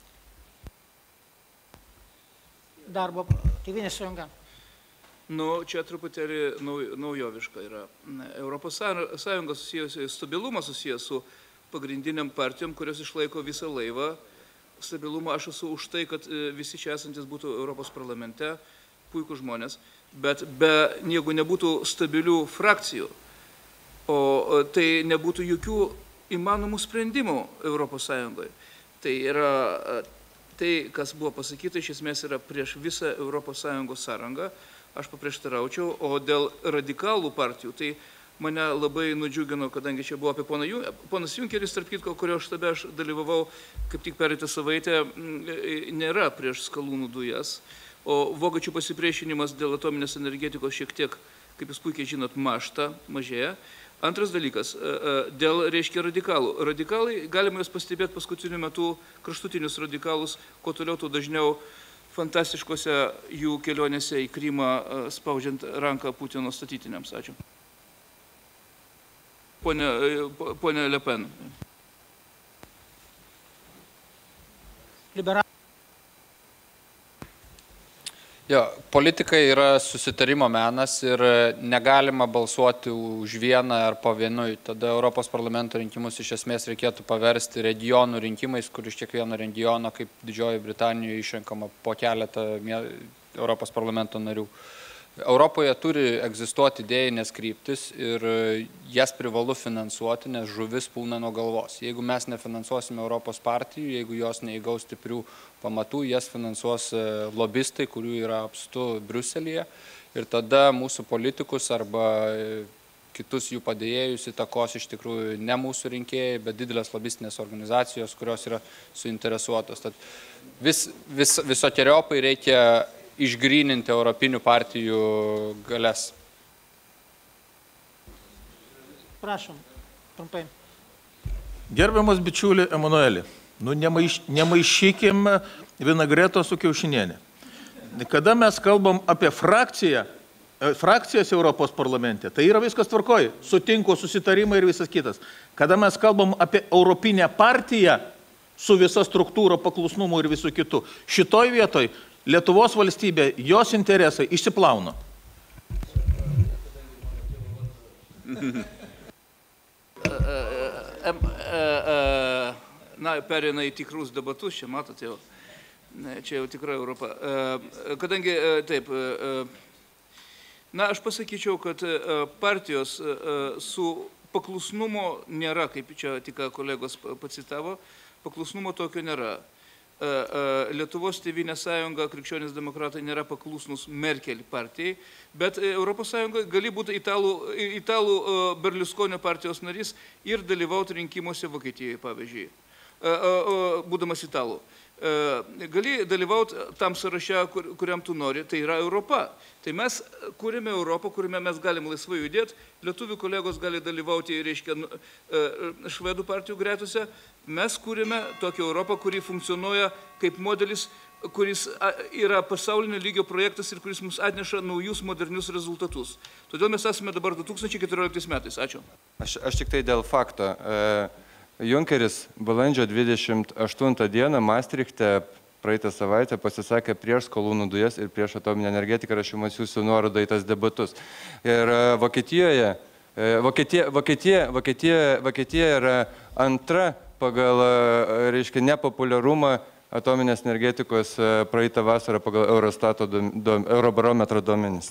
Darbo Tėvynės sąjunga. Nu, čia truputėlį naujoviška yra. Europos Sąjunga susijusi, stabilumas susijęs su pagrindiniam partijom, kurios išlaiko visą laivą. Stabilumą aš esu už tai, kad visi čia esantis būtų Europos parlamente, puikų žmonės, bet be, jeigu nebūtų stabilių frakcijų, o tai nebūtų jokių įmanomų sprendimų Europos Sąjungoje. Tai yra tai, kas buvo pasakyta, iš esmės yra prieš visą Europos Sąjungos sąrangą, aš paprieštaraučiau, o dėl radikalų partijų, tai mane labai nudžiugino, kadangi čia buvo apie poną Jun... ponas Junkeris, tarp kitko, kurio štabe aš dalyvavau kaip tik pereitą savaitę, nėra prieš skalūnų dujas, o vokiečių pasipriešinimas dėl atominės energetikos šiek tiek, kaip jūs puikiai žinot, mažta, mažėja. Antras dalykas, dėl, reiškia, radikalų. Radikalai, galima jūs pastebėti paskutiniu metu kraštutinius radikalus, kuo toliau, tuo dažniau fantastiškose jų kelionėse į Krymą spaudžiant ranką Putino statytiniams. Ačiū. Pone, pone Le Pen. Liberal... Jo, politika yra susitarimo menas ir negalima balsuoti už vieną ar po vienui. Tada Europos parlamento rinkimus iš esmės reikėtų paversti regionų rinkimais, kur iš kiekvieno regiono, kaip Didžioji Britanijoje, išrenkama po keletą Europos parlamento narių. Europoje turi egzistuoti idėjinės kryptis ir jas privalu finansuoti, nes žuvis pūna nuo galvos. Jeigu mes nefinansuosime Europos partijų, jeigu jos neįgaus stiprių pamatų, jas finansuos lobistai, kurių yra apstu Briuselyje. Ir tada mūsų politikus arba kitus jų padėjėjus įtakos iš tikrųjų ne mūsų rinkėjai, bet didelės lobistinės organizacijos, kurios yra suinteresuotos. Tad vis, vis, visokiojopai reikia išgryninti europinių partijų galias. Prašom, trumpai. Gerbiamas bičiuli Emanueli, nu nemaiš, nemaišykim vinagreto su kiaušinienė. Kada mes kalbam apie frakciją, frakcijas Europos parlamente, tai yra viskas tvarkoj, sutinku susitarimai ir visas kitas. Kada mes kalbam apie europinę partiją su visa struktūra, paklusnumu ir visų kitų, šitoj vietoj Lietuvos valstybė, jos interesai išsiplauna. Na, perina į tikrus debatus, čia matote jau, čia jau tikra Europa. Kadangi, taip, na, aš pasakyčiau, kad partijos su paklusnumo nėra, kaip čia tik kolegos pacitavo, paklusnumo tokio nėra. Lietuvos Tėvynės sąjunga, Krikščionys demokratai nėra paklusnus Merkel partijai, bet Europos sąjunga gali būti italų, italų Berlusconio partijos narys ir dalyvauti rinkimuose Vokietijoje, pavyzdžiui, būdamas italų. Gali dalyvauti tam sąraše, kur, kuriam tu nori, tai yra Europa. Tai mes kūrėme Europą, kuriame mes galim laisvai judėti, lietuvių kolegos gali dalyvauti, reiškia, švedų partijų gretose. Mes kūrėme tokią Europą, kuri funkcionuoja kaip modelis, kuris yra pasaulinio lygio projektas ir kuris mums atneša naujus modernius rezultatus. Todėl mes esame dabar du tūkstančiai keturioliktais metais. Ačiū. Aš, aš tik tai dėl fakto. Junkeris balandžio dvidešimt aštuntą dieną Maastrichte praeitą savaitę pasisakė prieš skalūnų dujas ir prieš atominę energetiką, aš jums atsiųsiu nuorodą į tas debatus. Ir Vokietijoje, Vokietija, Vokietija, Vokietija, Vokietija yra antra pagal, reiškia, nepopuliarumą atominės energetikos praeitą vasarą pagal Eurostato Eurobarometro duomenis.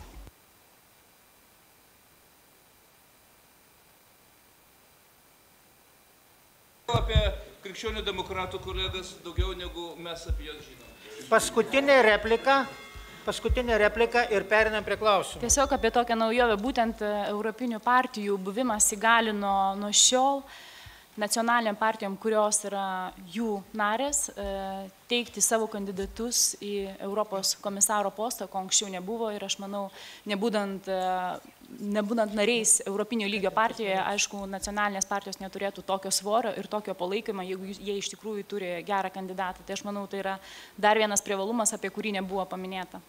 Apie krikščionių demokratų kolegas daugiau negu mes apie juos žinome. Paskutinė replika, paskutinė replika ir perinam prie klausimų. Tiesiog apie tokią naujovę, būtent europinių partijų buvimas įgalino nuo šiol nacionaliniam partijom, kurios yra jų narės, teikti savo kandidatus į Europos komisaro postą, ko anksčiau nebuvo ir aš manau, nebūdant, nebūdant nariais Europinio lygio partijoje, aišku, nacionalinės partijos neturėtų tokio svorio ir tokio palaikymą, jeigu jie iš tikrųjų turi gerą kandidatą. Tai aš manau, tai yra dar vienas privalumas, apie kurį nebuvo paminėta.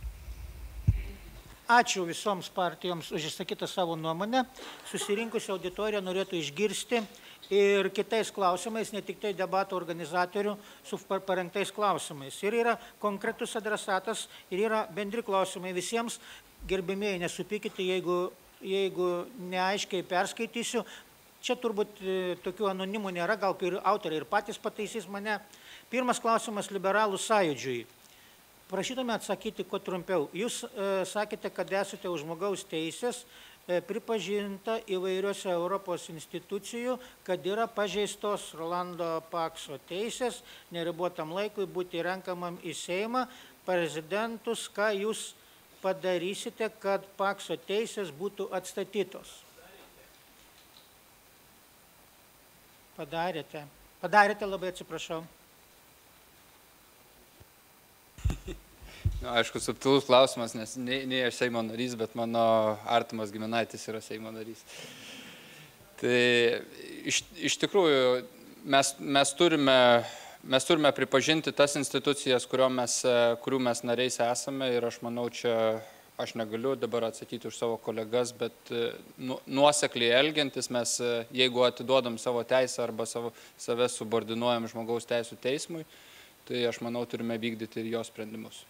Ačiū visoms partijoms už išsakytą savo nuomonę. Susirinkusi auditorija norėtų išgirsti ir kitais klausimais, ne tik tai debato organizatorių su parengtais klausimais. Ir yra konkretus adresatas, ir yra bendri klausimai visiems. Gerbimieji, nesupykite, jeigu, jeigu neaiškiai perskaitysiu. Čia turbūt tokių anonimų nėra, gal ir autoriai ir patys pataisys mane. Pirmas klausimas liberalų sąjūdžiui. Prašytume atsakyti kuo trumpiau. Jūs e, sakėte, kad esate už žmogaus teisės, e, pripažinta įvairiose Europos institucijų, kad yra pažeistos Rolando Pakso teisės, neribotam laikui būti renkamam į Seimą. Prezidentus, ką jūs padarysite, kad Pakso teisės būtų atstatytos? Padarėte. Padarėte, labai atsiprašau. Na, aišku, subtilus klausimas, nes nei, nei aš Seimo narys, bet mano artimas giminaitis yra Seimo narys. Tai iš, iš tikrųjų mes, mes, turime, mes turime pripažinti tas institucijas, mes, kurių mes nariais esame ir aš manau, čia aš negaliu dabar atsakyti už savo kolegas, bet nu, nuosekliai elgiantis mes, jeigu atiduodam savo teisę arba savo, save subordinuojam žmogaus teisų teismui, tai aš manau, turime vykdyti ir jo sprendimus.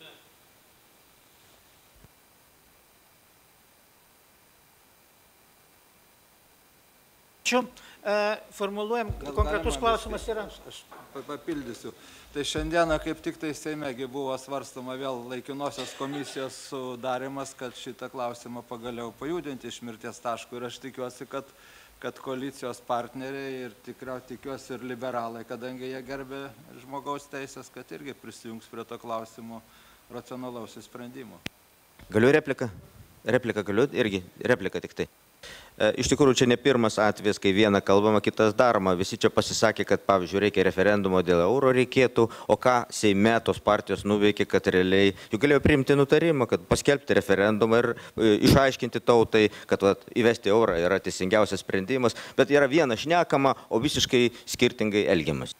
Ačiū. Formuluojam, konkretus klausimas yra. Aš papildysiu. Tai šiandieną kaip tik tai Seimegi buvo svarstama vėl laikinosios komisijos sudarimas, kad šitą klausimą pagaliau pajudinti iš mirties taškų. Ir aš tikiuosi, kad, kad koalicijos partneriai ir tikriau tikiuosi ir liberalai, kadangi jie gerbė žmogaus teisės, kad irgi prisijungs prie to klausimo racionalaus sprendimo. Galiu repliką? Repliką galiu? Irgi replika tik tai. Iš tikrųjų, čia ne pirmas atvejis, kai viena kalbama, kitas daroma. Visi čia pasisakė, kad, pavyzdžiui, reikia referendumo dėl euro reikėtų, o ką Seime tos partijos nuveikė, kad realiai jų galėjo priimti nutarimą, kad paskelbti referendumą ir išaiškinti tautai, kad vat, įvesti eurą yra teisingiausias sprendimas, bet yra viena šnekama, o visiškai skirtingai elgiamas.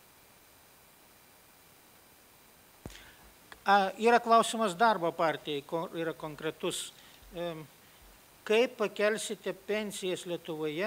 A, yra klausimas darbo partijai, yra konkretus. Kaip pakelsite pensijas Lietuvoje,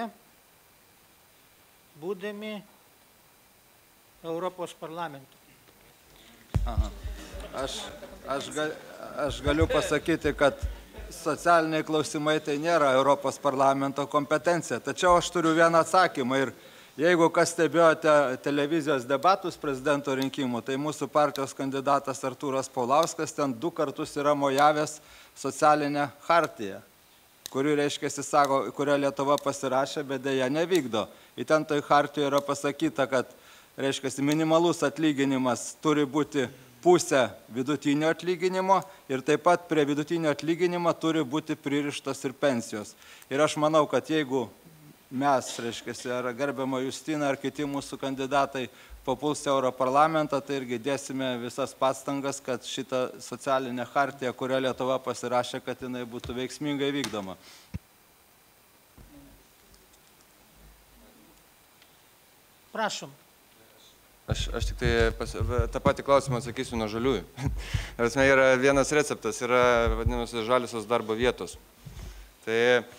būdami Europos parlamentu? Aha. Aš, aš, gal, aš galiu pasakyti, kad socialiniai klausimai tai nėra Europos parlamento kompetencija. Tačiau aš turiu vieną atsakymą ir jeigu kas stebėjote televizijos debatus prezidento rinkimų, tai mūsų partijos kandidatas Artūras Paulauskas ten du kartus yra mojavęs socialinę chartiją, kuri, reiškia, sako, kurią Lietuva pasirašė, bet dėja nevykdo. Į ten toj chartijoje yra pasakyta, kad, reiškia, minimalus atlyginimas turi būti pusę vidutinio atlyginimo ir taip pat prie vidutinio atlyginimo turi būti pririštos ir pensijos. Ir aš manau, kad jeigu mes, reiškia, ar gerbiama Justina, ar kiti mūsų kandidatai papuls Europarlamentą, tai irgi dėsime visas pastangas, kad šitą socialinę chartiją, kurią Lietuva pasirašė, kad jinai būtų veiksmingai vykdoma. Prašom. Aš, aš tik tai pas, tą patį klausimą atsakysiu nuo žaliųjų. Yra vienas receptas, yra vadinasi žaliosios darbo vietos. Tai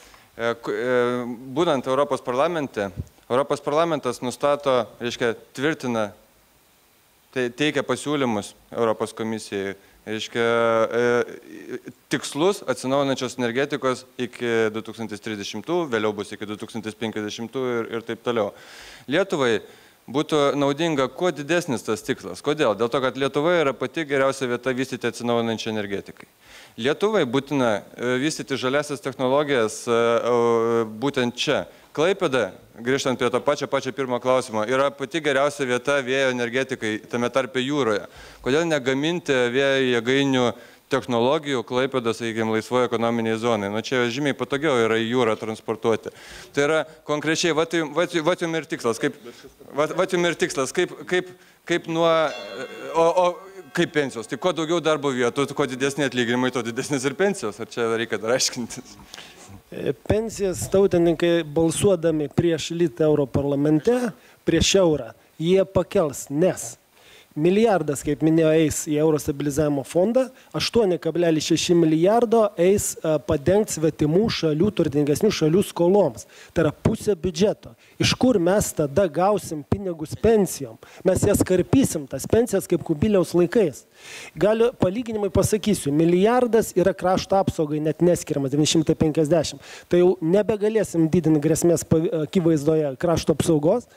būnant Europos parlamente, Europos parlamentas nustato, reiškia, tvirtina, tai teikia pasiūlymus Europos komisijai, reiškia, tikslus atsinaujinančios energetikos iki du tūkstančiai trisdešimtų, vėliau bus iki du tūkstančiai penkiasdešimtų ir, ir taip toliau. Lietuvai būtų naudinga kuo didesnis tas tikslas. Kodėl? Dėl to, kad Lietuva yra pati geriausia vieta vystyti atsinaujinančią energetikai. Lietuvai būtina vystyti žaliasias technologijas būtent čia. Klaipėda, grįžtant prie to pačio, pačio pirmo klausimo, yra pati geriausia vieta vėjo energetikai, tame tarpe jūroje. Kodėl negaminti vėjo jėgainių technologijų Klaipėdos, sakykime, laisvoje ekonominiai zonai? Nu, čia žymiai patogiau yra į jūrą transportuoti. Tai yra konkrečiai, vat jums ir tikslas, kaip, vat jums ir tikslas, kaip, kaip, kaip nuo, o, o kaip pensijos. Tai kuo daugiau darbo vietų, kuo didesni atlyginimai, tuo didesnis ir pensijos. Ar čia reikia dar aiškintis? Pensijas tautininkai balsuodami prieš litą Europarlamente, prieš eurą, jie pakels, nes milijardas, kaip minėjo, eis į euro stabilizavimo fondą, aštuoni kablelis šeši milijardo eis padengti svetimų šalių, turtingesnių šalių skoloms. Tai yra pusė biudžeto. Iš kur mes tada gausim pinigus pensijom? Mes jas karpysim, tas pensijas kaip Kubiliaus laikais. Galiu palyginimai pasakysiu, milijardas yra krašto apsaugai net neskiriamas, devyni šimtai penkiasdešimt. Tai jau nebegalėsim didinti grėsmės akivaizdoje krašto apsaugos.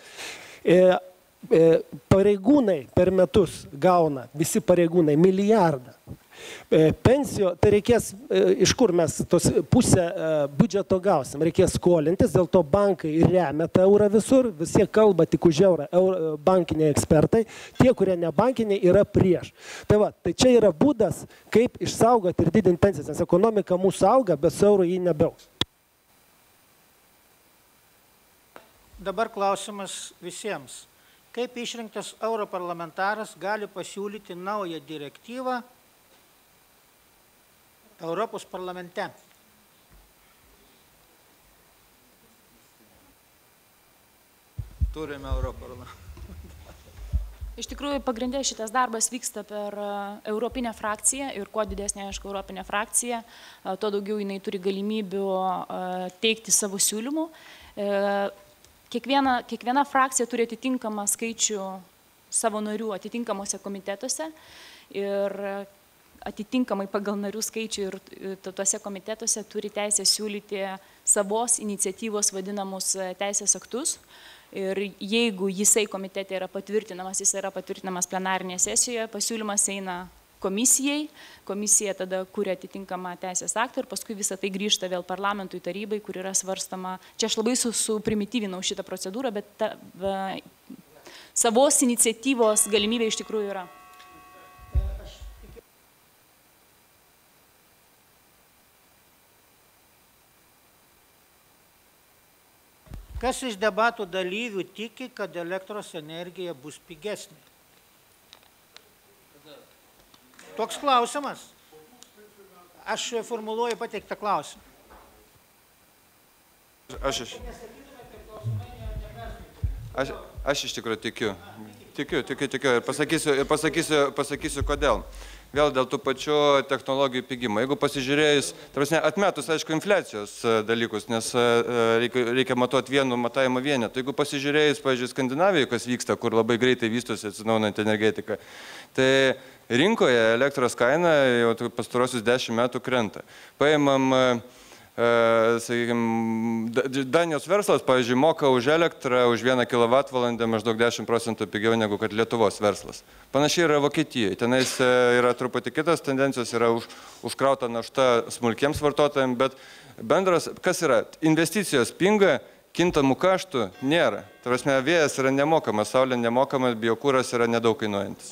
Pareigūnai per metus gauna, visi pareigūnai, milijardą. Pensijų, tai reikės, iš kur mes tos pusę biudžeto gausim, reikės skolintis, dėl to bankai remia tą eurą visur, visi kalba tik už eurą, bankiniai ekspertai, tie, kurie ne bankiniai, yra prieš. Tai va, tai čia yra būdas, kaip išsaugoti ir didinti pensijas, nes ekonomika mūsų auga, bet su euro jį nebeugs. dabar klausimas visiems. Kaip išrinktas europarlamentaras gali pasiūlyti naują direktyvą Europos parlamente? Turime europarlamentą. Iš tikrųjų, pagrindė šitas darbas vyksta per Europinę frakciją ir kuo didesnė, aišku, Europinė frakcija, tuo daugiau jinai turi galimybių teikti savo siūlymų. Kiekviena, kiekviena frakcija turi atitinkamą skaičių savo narių atitinkamuose komitetuose ir atitinkamai pagal narių skaičių ir tuose komitetuose turi teisę siūlyti savos iniciatyvos vadinamus teisės aktus. Ir jeigu jisai komitete yra patvirtinamas, jis yra patvirtinamas plenarinėje sesijoje, pasiūlymas eina komisijai, komisija tada kuria atitinkamą teisės aktą ir paskui visą tai grįžta vėl parlamentui, tarybai, kur yra svarstama. Čia aš labai suprimityvinau šitą procedūrą, bet ta, va, savos iniciatyvos galimybė iš tikrųjų yra. Kas iš debatų dalyvių tiki, kad elektros energija bus pigesnė? Toks klausimas. Aš formuluoju pateiktą klausimą. Aš iš, aš, aš iš tikrųjų tikiu. Tikiu, tikiu, tikiu. Ir pasakysiu, ir pasakysiu, pasakysiu kodėl. Vėl dėl tų pačių technologijų pigimo. Jeigu pasižiūrėjus, tarsi atmetus, aišku, infliacijos dalykus, nes reikia, reikia matuoti vienu matavimo vienetu. Jeigu pasižiūrėjus, pavyzdžiui, Skandinavijoje, kas vyksta, kur labai greitai vystosi atsinaujinanti energetika, tai rinkoje elektros kaina jau pastarosius dešimt metų krenta. Paimam, sakykime, Danijos verslas, pavyzdžiui, moka už elektrą, už vieną kilovatvalandę maždaug dešimt procentų pigiau negu kad Lietuvos verslas. Panašiai yra Vokietijoje. Tenais yra truputį kitas tendencijos, yra už, užkrauta našta smulkiems vartotojams, bet bendras, kas yra, investicijos pinga, kintamų kaštų nėra. Tai prasme, vėjas yra nemokamas, saulė nemokamas, biokūras yra nedaug kainuojantis.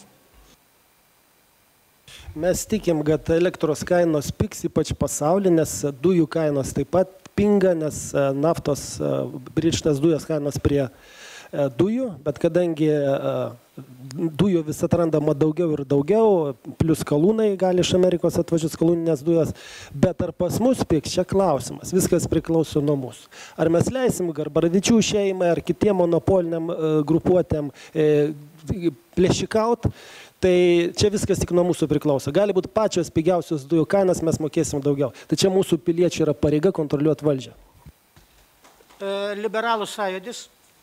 Mes tikim, kad elektros kainos pigs ypač pasaulyje, nes dujų kainos taip pat pinga, nes naftos pririštas dujos kainos prie dujų, bet kadangi dujų vis atrandama daugiau ir daugiau, plus skalūnai gali iš Amerikos atvažiuoti skalūninės dujos, bet ar pas mus pigs, čia klausimas, viskas priklauso nuo mūsų. Ar mes leisim Garbaravičių šeimai ar kitiem monopoliniam grupuotėm plėšikaut, tai čia viskas tik nuo mūsų priklauso. Gali būti pačios pigiausios dujų kainas, mes mokėsim daugiau. Tai čia mūsų piliečių yra pareiga kontroliuoti valdžią. Liberalų sąjūdis.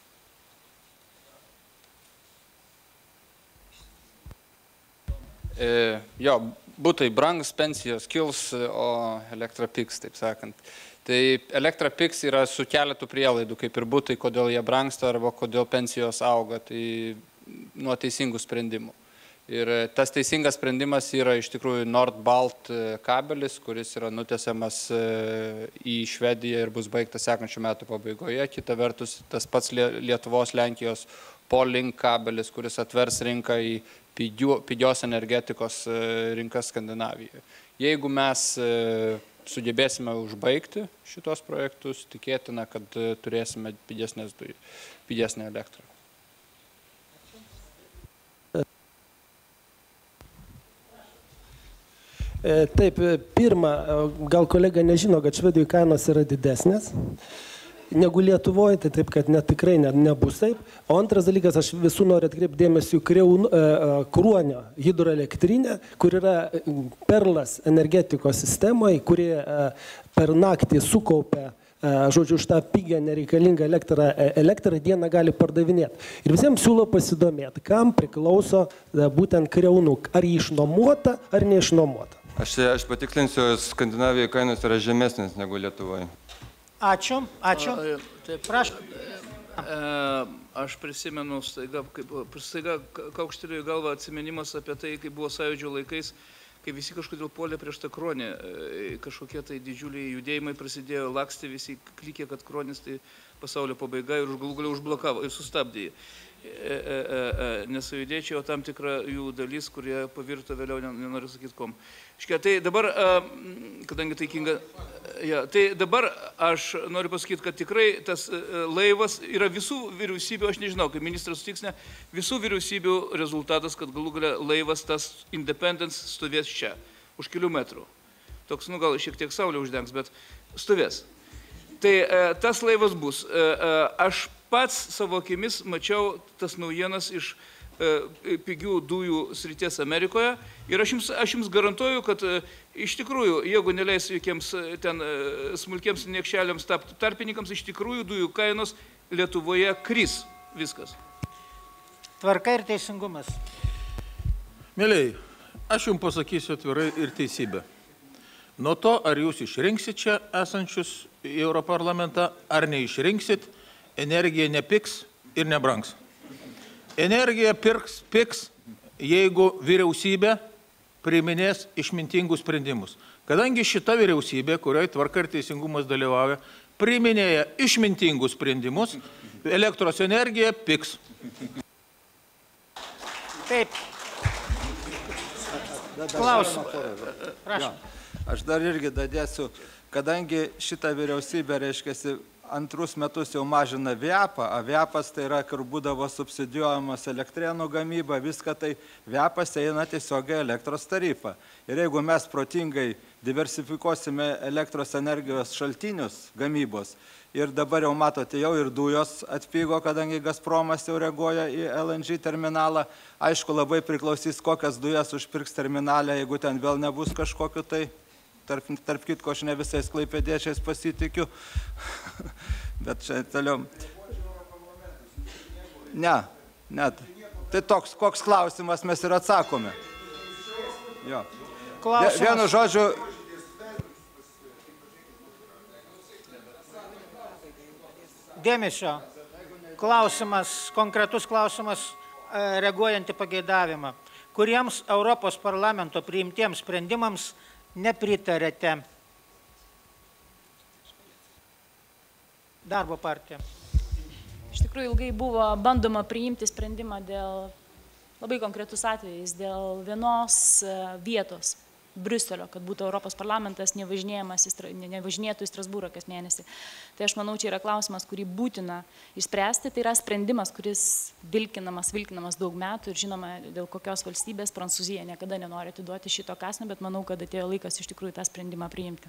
E, jo, butai brangs, pensijos kils, o elektra pigs, taip sakant. Tai elektra pigs yra su keletu prielaidų, kaip ir butai, kodėl jie brangsta arba kodėl pensijos auga, tai nuo teisingų sprendimų. Ir tas teisingas sprendimas yra iš tikrųjų Nord-Balt kabelis, kuris yra nutiesiamas į Švediją ir bus baigtas sekančių metų pabaigoje. Kita vertus, tas pats Lietuvos, Lenkijos Polink kabelis, kuris atvers rinką į pigiu, pigios energetikos rinkas Skandinavijoje. Jeigu mes sugebėsime užbaigti šitos projektus, tikėtina, kad turėsime pigesnės dujų, pigesnę elektrą. Taip, pirma, gal kolega nežino, kad Švedijoje kainos yra didesnės negu Lietuvoje, tai taip, kad net tikrai ne, nebus taip. O antras dalykas, aš visų noriu atkreipti dėmesį į Kruonio hidroelektrinę, kur yra perlas energetikos sistemoje, kurie per naktį sukaupia, žodžiu, už tą pigę nereikalingą elektrą, elektrą dieną gali pardavinėti. Ir visiems siūlo pasidomėti, kam priklauso būtent Kreunų, ar jį išnuomota, ar neišnuomota. Aš, aš patikslinsiu, Skandinavijoje kainos yra žemesnės negu Lietuvoje. Ačiū, ačiū. Prašau. Aš prisimenu, staiga, kaip, staiga kaukštelėjo į galvą atsiminimas apie tai, kaip buvo Sąjūdžio laikais, kai visi kažkodėl puolė prieš tą Kruonį, kažkokie tai didžiuliai judėjimai prasidėjo, lakstė visi klikė, kad Kruonis tai pasaulio pabaiga ir galų galiau užblokavo ir sustabdė jį. Nesujudėčiau, o tam tikra jų dalis, kurie pavirto vėliau, nenoriu sakyti kom. Iškia, tai dabar, kadangi tai kinga, ja, tai dabar aš noriu pasakyti, kad tikrai tas laivas yra visų vyriausybių, aš nežinau, kaip ministras sutiks, ne, visų vyriausybių rezultatas, kad galų galia laivas tas Independence stovės čia, už kelių metrų. Toks, nu gal šiek tiek saulė uždengs, bet stovės. Tai tas laivas bus. Aš pats savo akimis mačiau tas naujienas iš pigių dujų srities Amerikoje ir aš jums, aš jums garantuoju, kad iš tikrųjų, jeigu neleis jokiems ten smulkiems niekšeliams tarpininkams, iš tikrųjų dujų kainos Lietuvoje kris viskas. Tvarka ir teisingumas. Mėlyi, aš jums pasakysiu atvirai ir teisybę. Nuo to, ar jūs išrinksit čia esančius į Europarlamentą, ar neišrinksit, energija nepiks ir nebrangs. Energija pirks, piks, jeigu vyriausybė priiminės išmintingus sprendimus. Kadangi šita vyriausybė, kurioje Tvarka ir teisingumas dalyvauja, priiminėja išmintingus sprendimus, elektros energija piks. Taip. Klausimą. Prašom. Aš dar irgi dadėsiu, kadangi šitą vyriausybę, reiškiasi, antrus metus jau mažina VEPą, o VEPas tai yra, kur būdavo subsidijuojamas elektrėnų gamyba, viską tai VEPas eina tiesiogiai elektros tarifą. Ir jeigu mes protingai diversifikuosime elektros energijos šaltinius gamybos, ir dabar jau matote, jau ir dujos atpigo, kadangi Gazpromas jau reaguoja į L N G terminalą, aišku, labai priklausys, kokias dujas užpirks terminalę, jeigu ten vėl nebus kažkokiu tai. Tarp, tarp kitko, aš ne visais klaipėdiečiais pasitikiu, bet čia toliau. Ne, net. Tai toks, koks klausimas mes ir atsakome. Jo. Klausimas. Vienu žodžiu. Dėmesio. Klausimas, konkretus klausimas, reaguojant į pageidavimą. Kuriems Europos parlamento priimtiems sprendimams nepritarėte? Darbo partija. Iš tikrųjų, ilgai buvo bandoma priimti sprendimą dėl labai konkretus atvejais, dėl vienos vietos, Briuselio, kad būtų Europos parlamentas nevažinėtų į Strasbūrą kas mėnesį. Tai aš manau, čia yra klausimas, kurį būtina išspręsti. Tai yra sprendimas, kuris vilkinamas, vilkinamas daug metų ir žinoma, dėl kokios valstybės Prancūzija niekada nenori atiduoti šito kąsnio, bet manau, kad atėjo laikas iš tikrųjų tą sprendimą priimti.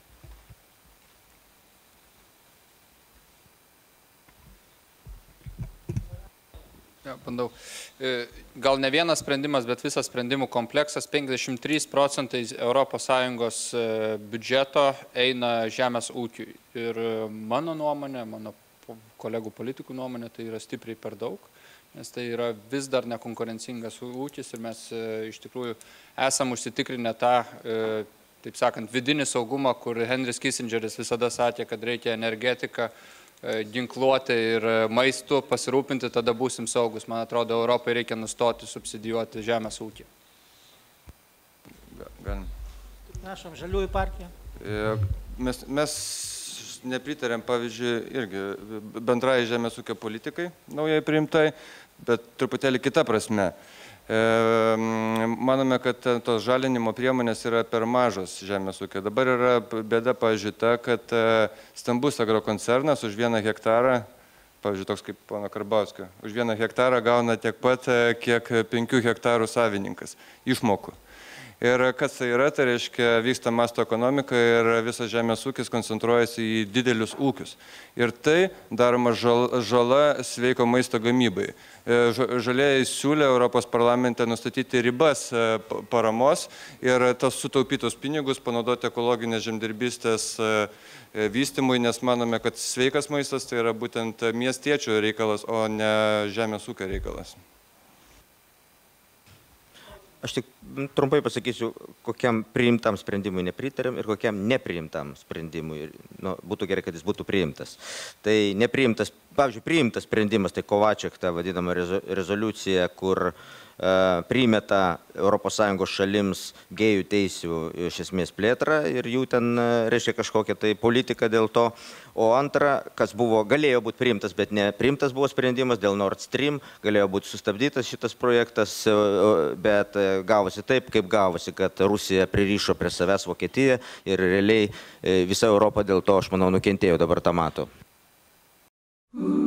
Ja, bandau. Gal ne vienas sprendimas, bet visas sprendimų kompleksas, penkiasdešimt trys procentai Europos Sąjungos biudžeto eina žemės ūkiui. Ir mano nuomonė, mano kolegų politikų nuomonė, tai yra stipriai per daug, nes tai yra vis dar nekonkurencingas ūkis ir mes iš tikrųjų esam užsitikrinę tą, taip sakant, vidinį saugumą, kur Henris Kissingeris visada sakė, kad reikia energetiką, ginkluoti ir maistu pasirūpinti, tada būsim saugus. Man atrodo, Europai reikia nustoti subsidijuoti žemės ūkį. Galim. Prašom, Žaliųjų partija. Mes, mes nepritarėm, pavyzdžiui, irgi bendrai žemės ūkio politikai, naujai priimtai, bet truputėlį kita prasme. Manome, kad tos žalinimo priemonės yra per mažos žemės ūkio. Dabar yra bėda, pavyzdžiui, ta, kad stambus agrokoncernas už vieną hektarą, pavyzdžiui, toks kaip pono Karbauskio, už vieną hektarą gauna tiek pat, kiek penkių hektarų savininkas išmokų. Ir kas tai yra, tai reiškia vyksta masto ekonomika ir visas žemės ūkis koncentruojasi į didelius ūkius. Ir tai daroma žala sveiko maisto gamybai. Žalieji siūlė Europos parlamente nustatyti ribas paramos ir tas sutaupytos pinigus panaudoti ekologinės žemdirbystės vystymui, nes manome, kad sveikas maistas tai yra būtent miestiečių reikalas, o ne žemės ūkio reikalas. Aš tik trumpai pasakysiu, kokiam priimtam sprendimui nepritarėm ir kokiam nepriimtam sprendimui. Nu, būtų gerai, kad jis būtų priimtas. Tai nepriimtas, pavyzdžiui, priimtas sprendimas, tai Kovačiak, ta vadinama rezoliucija, kur primeta Europos Sąjungos šalims gėjų teisių iš esmės plėtrą ir jų ten reiškia kažkokią tai politiką dėl to. O antra, kas buvo, galėjo būti priimtas, bet ne priimtas buvo sprendimas dėl Nord Stream, galėjo būti sustabdytas šitas projektas, bet gavosi taip, kaip gavosi, kad Rusija pririšo prie savęs Vokietiją ir realiai visa Europa dėl to, aš manau, nukentėjo, dabar tą mato.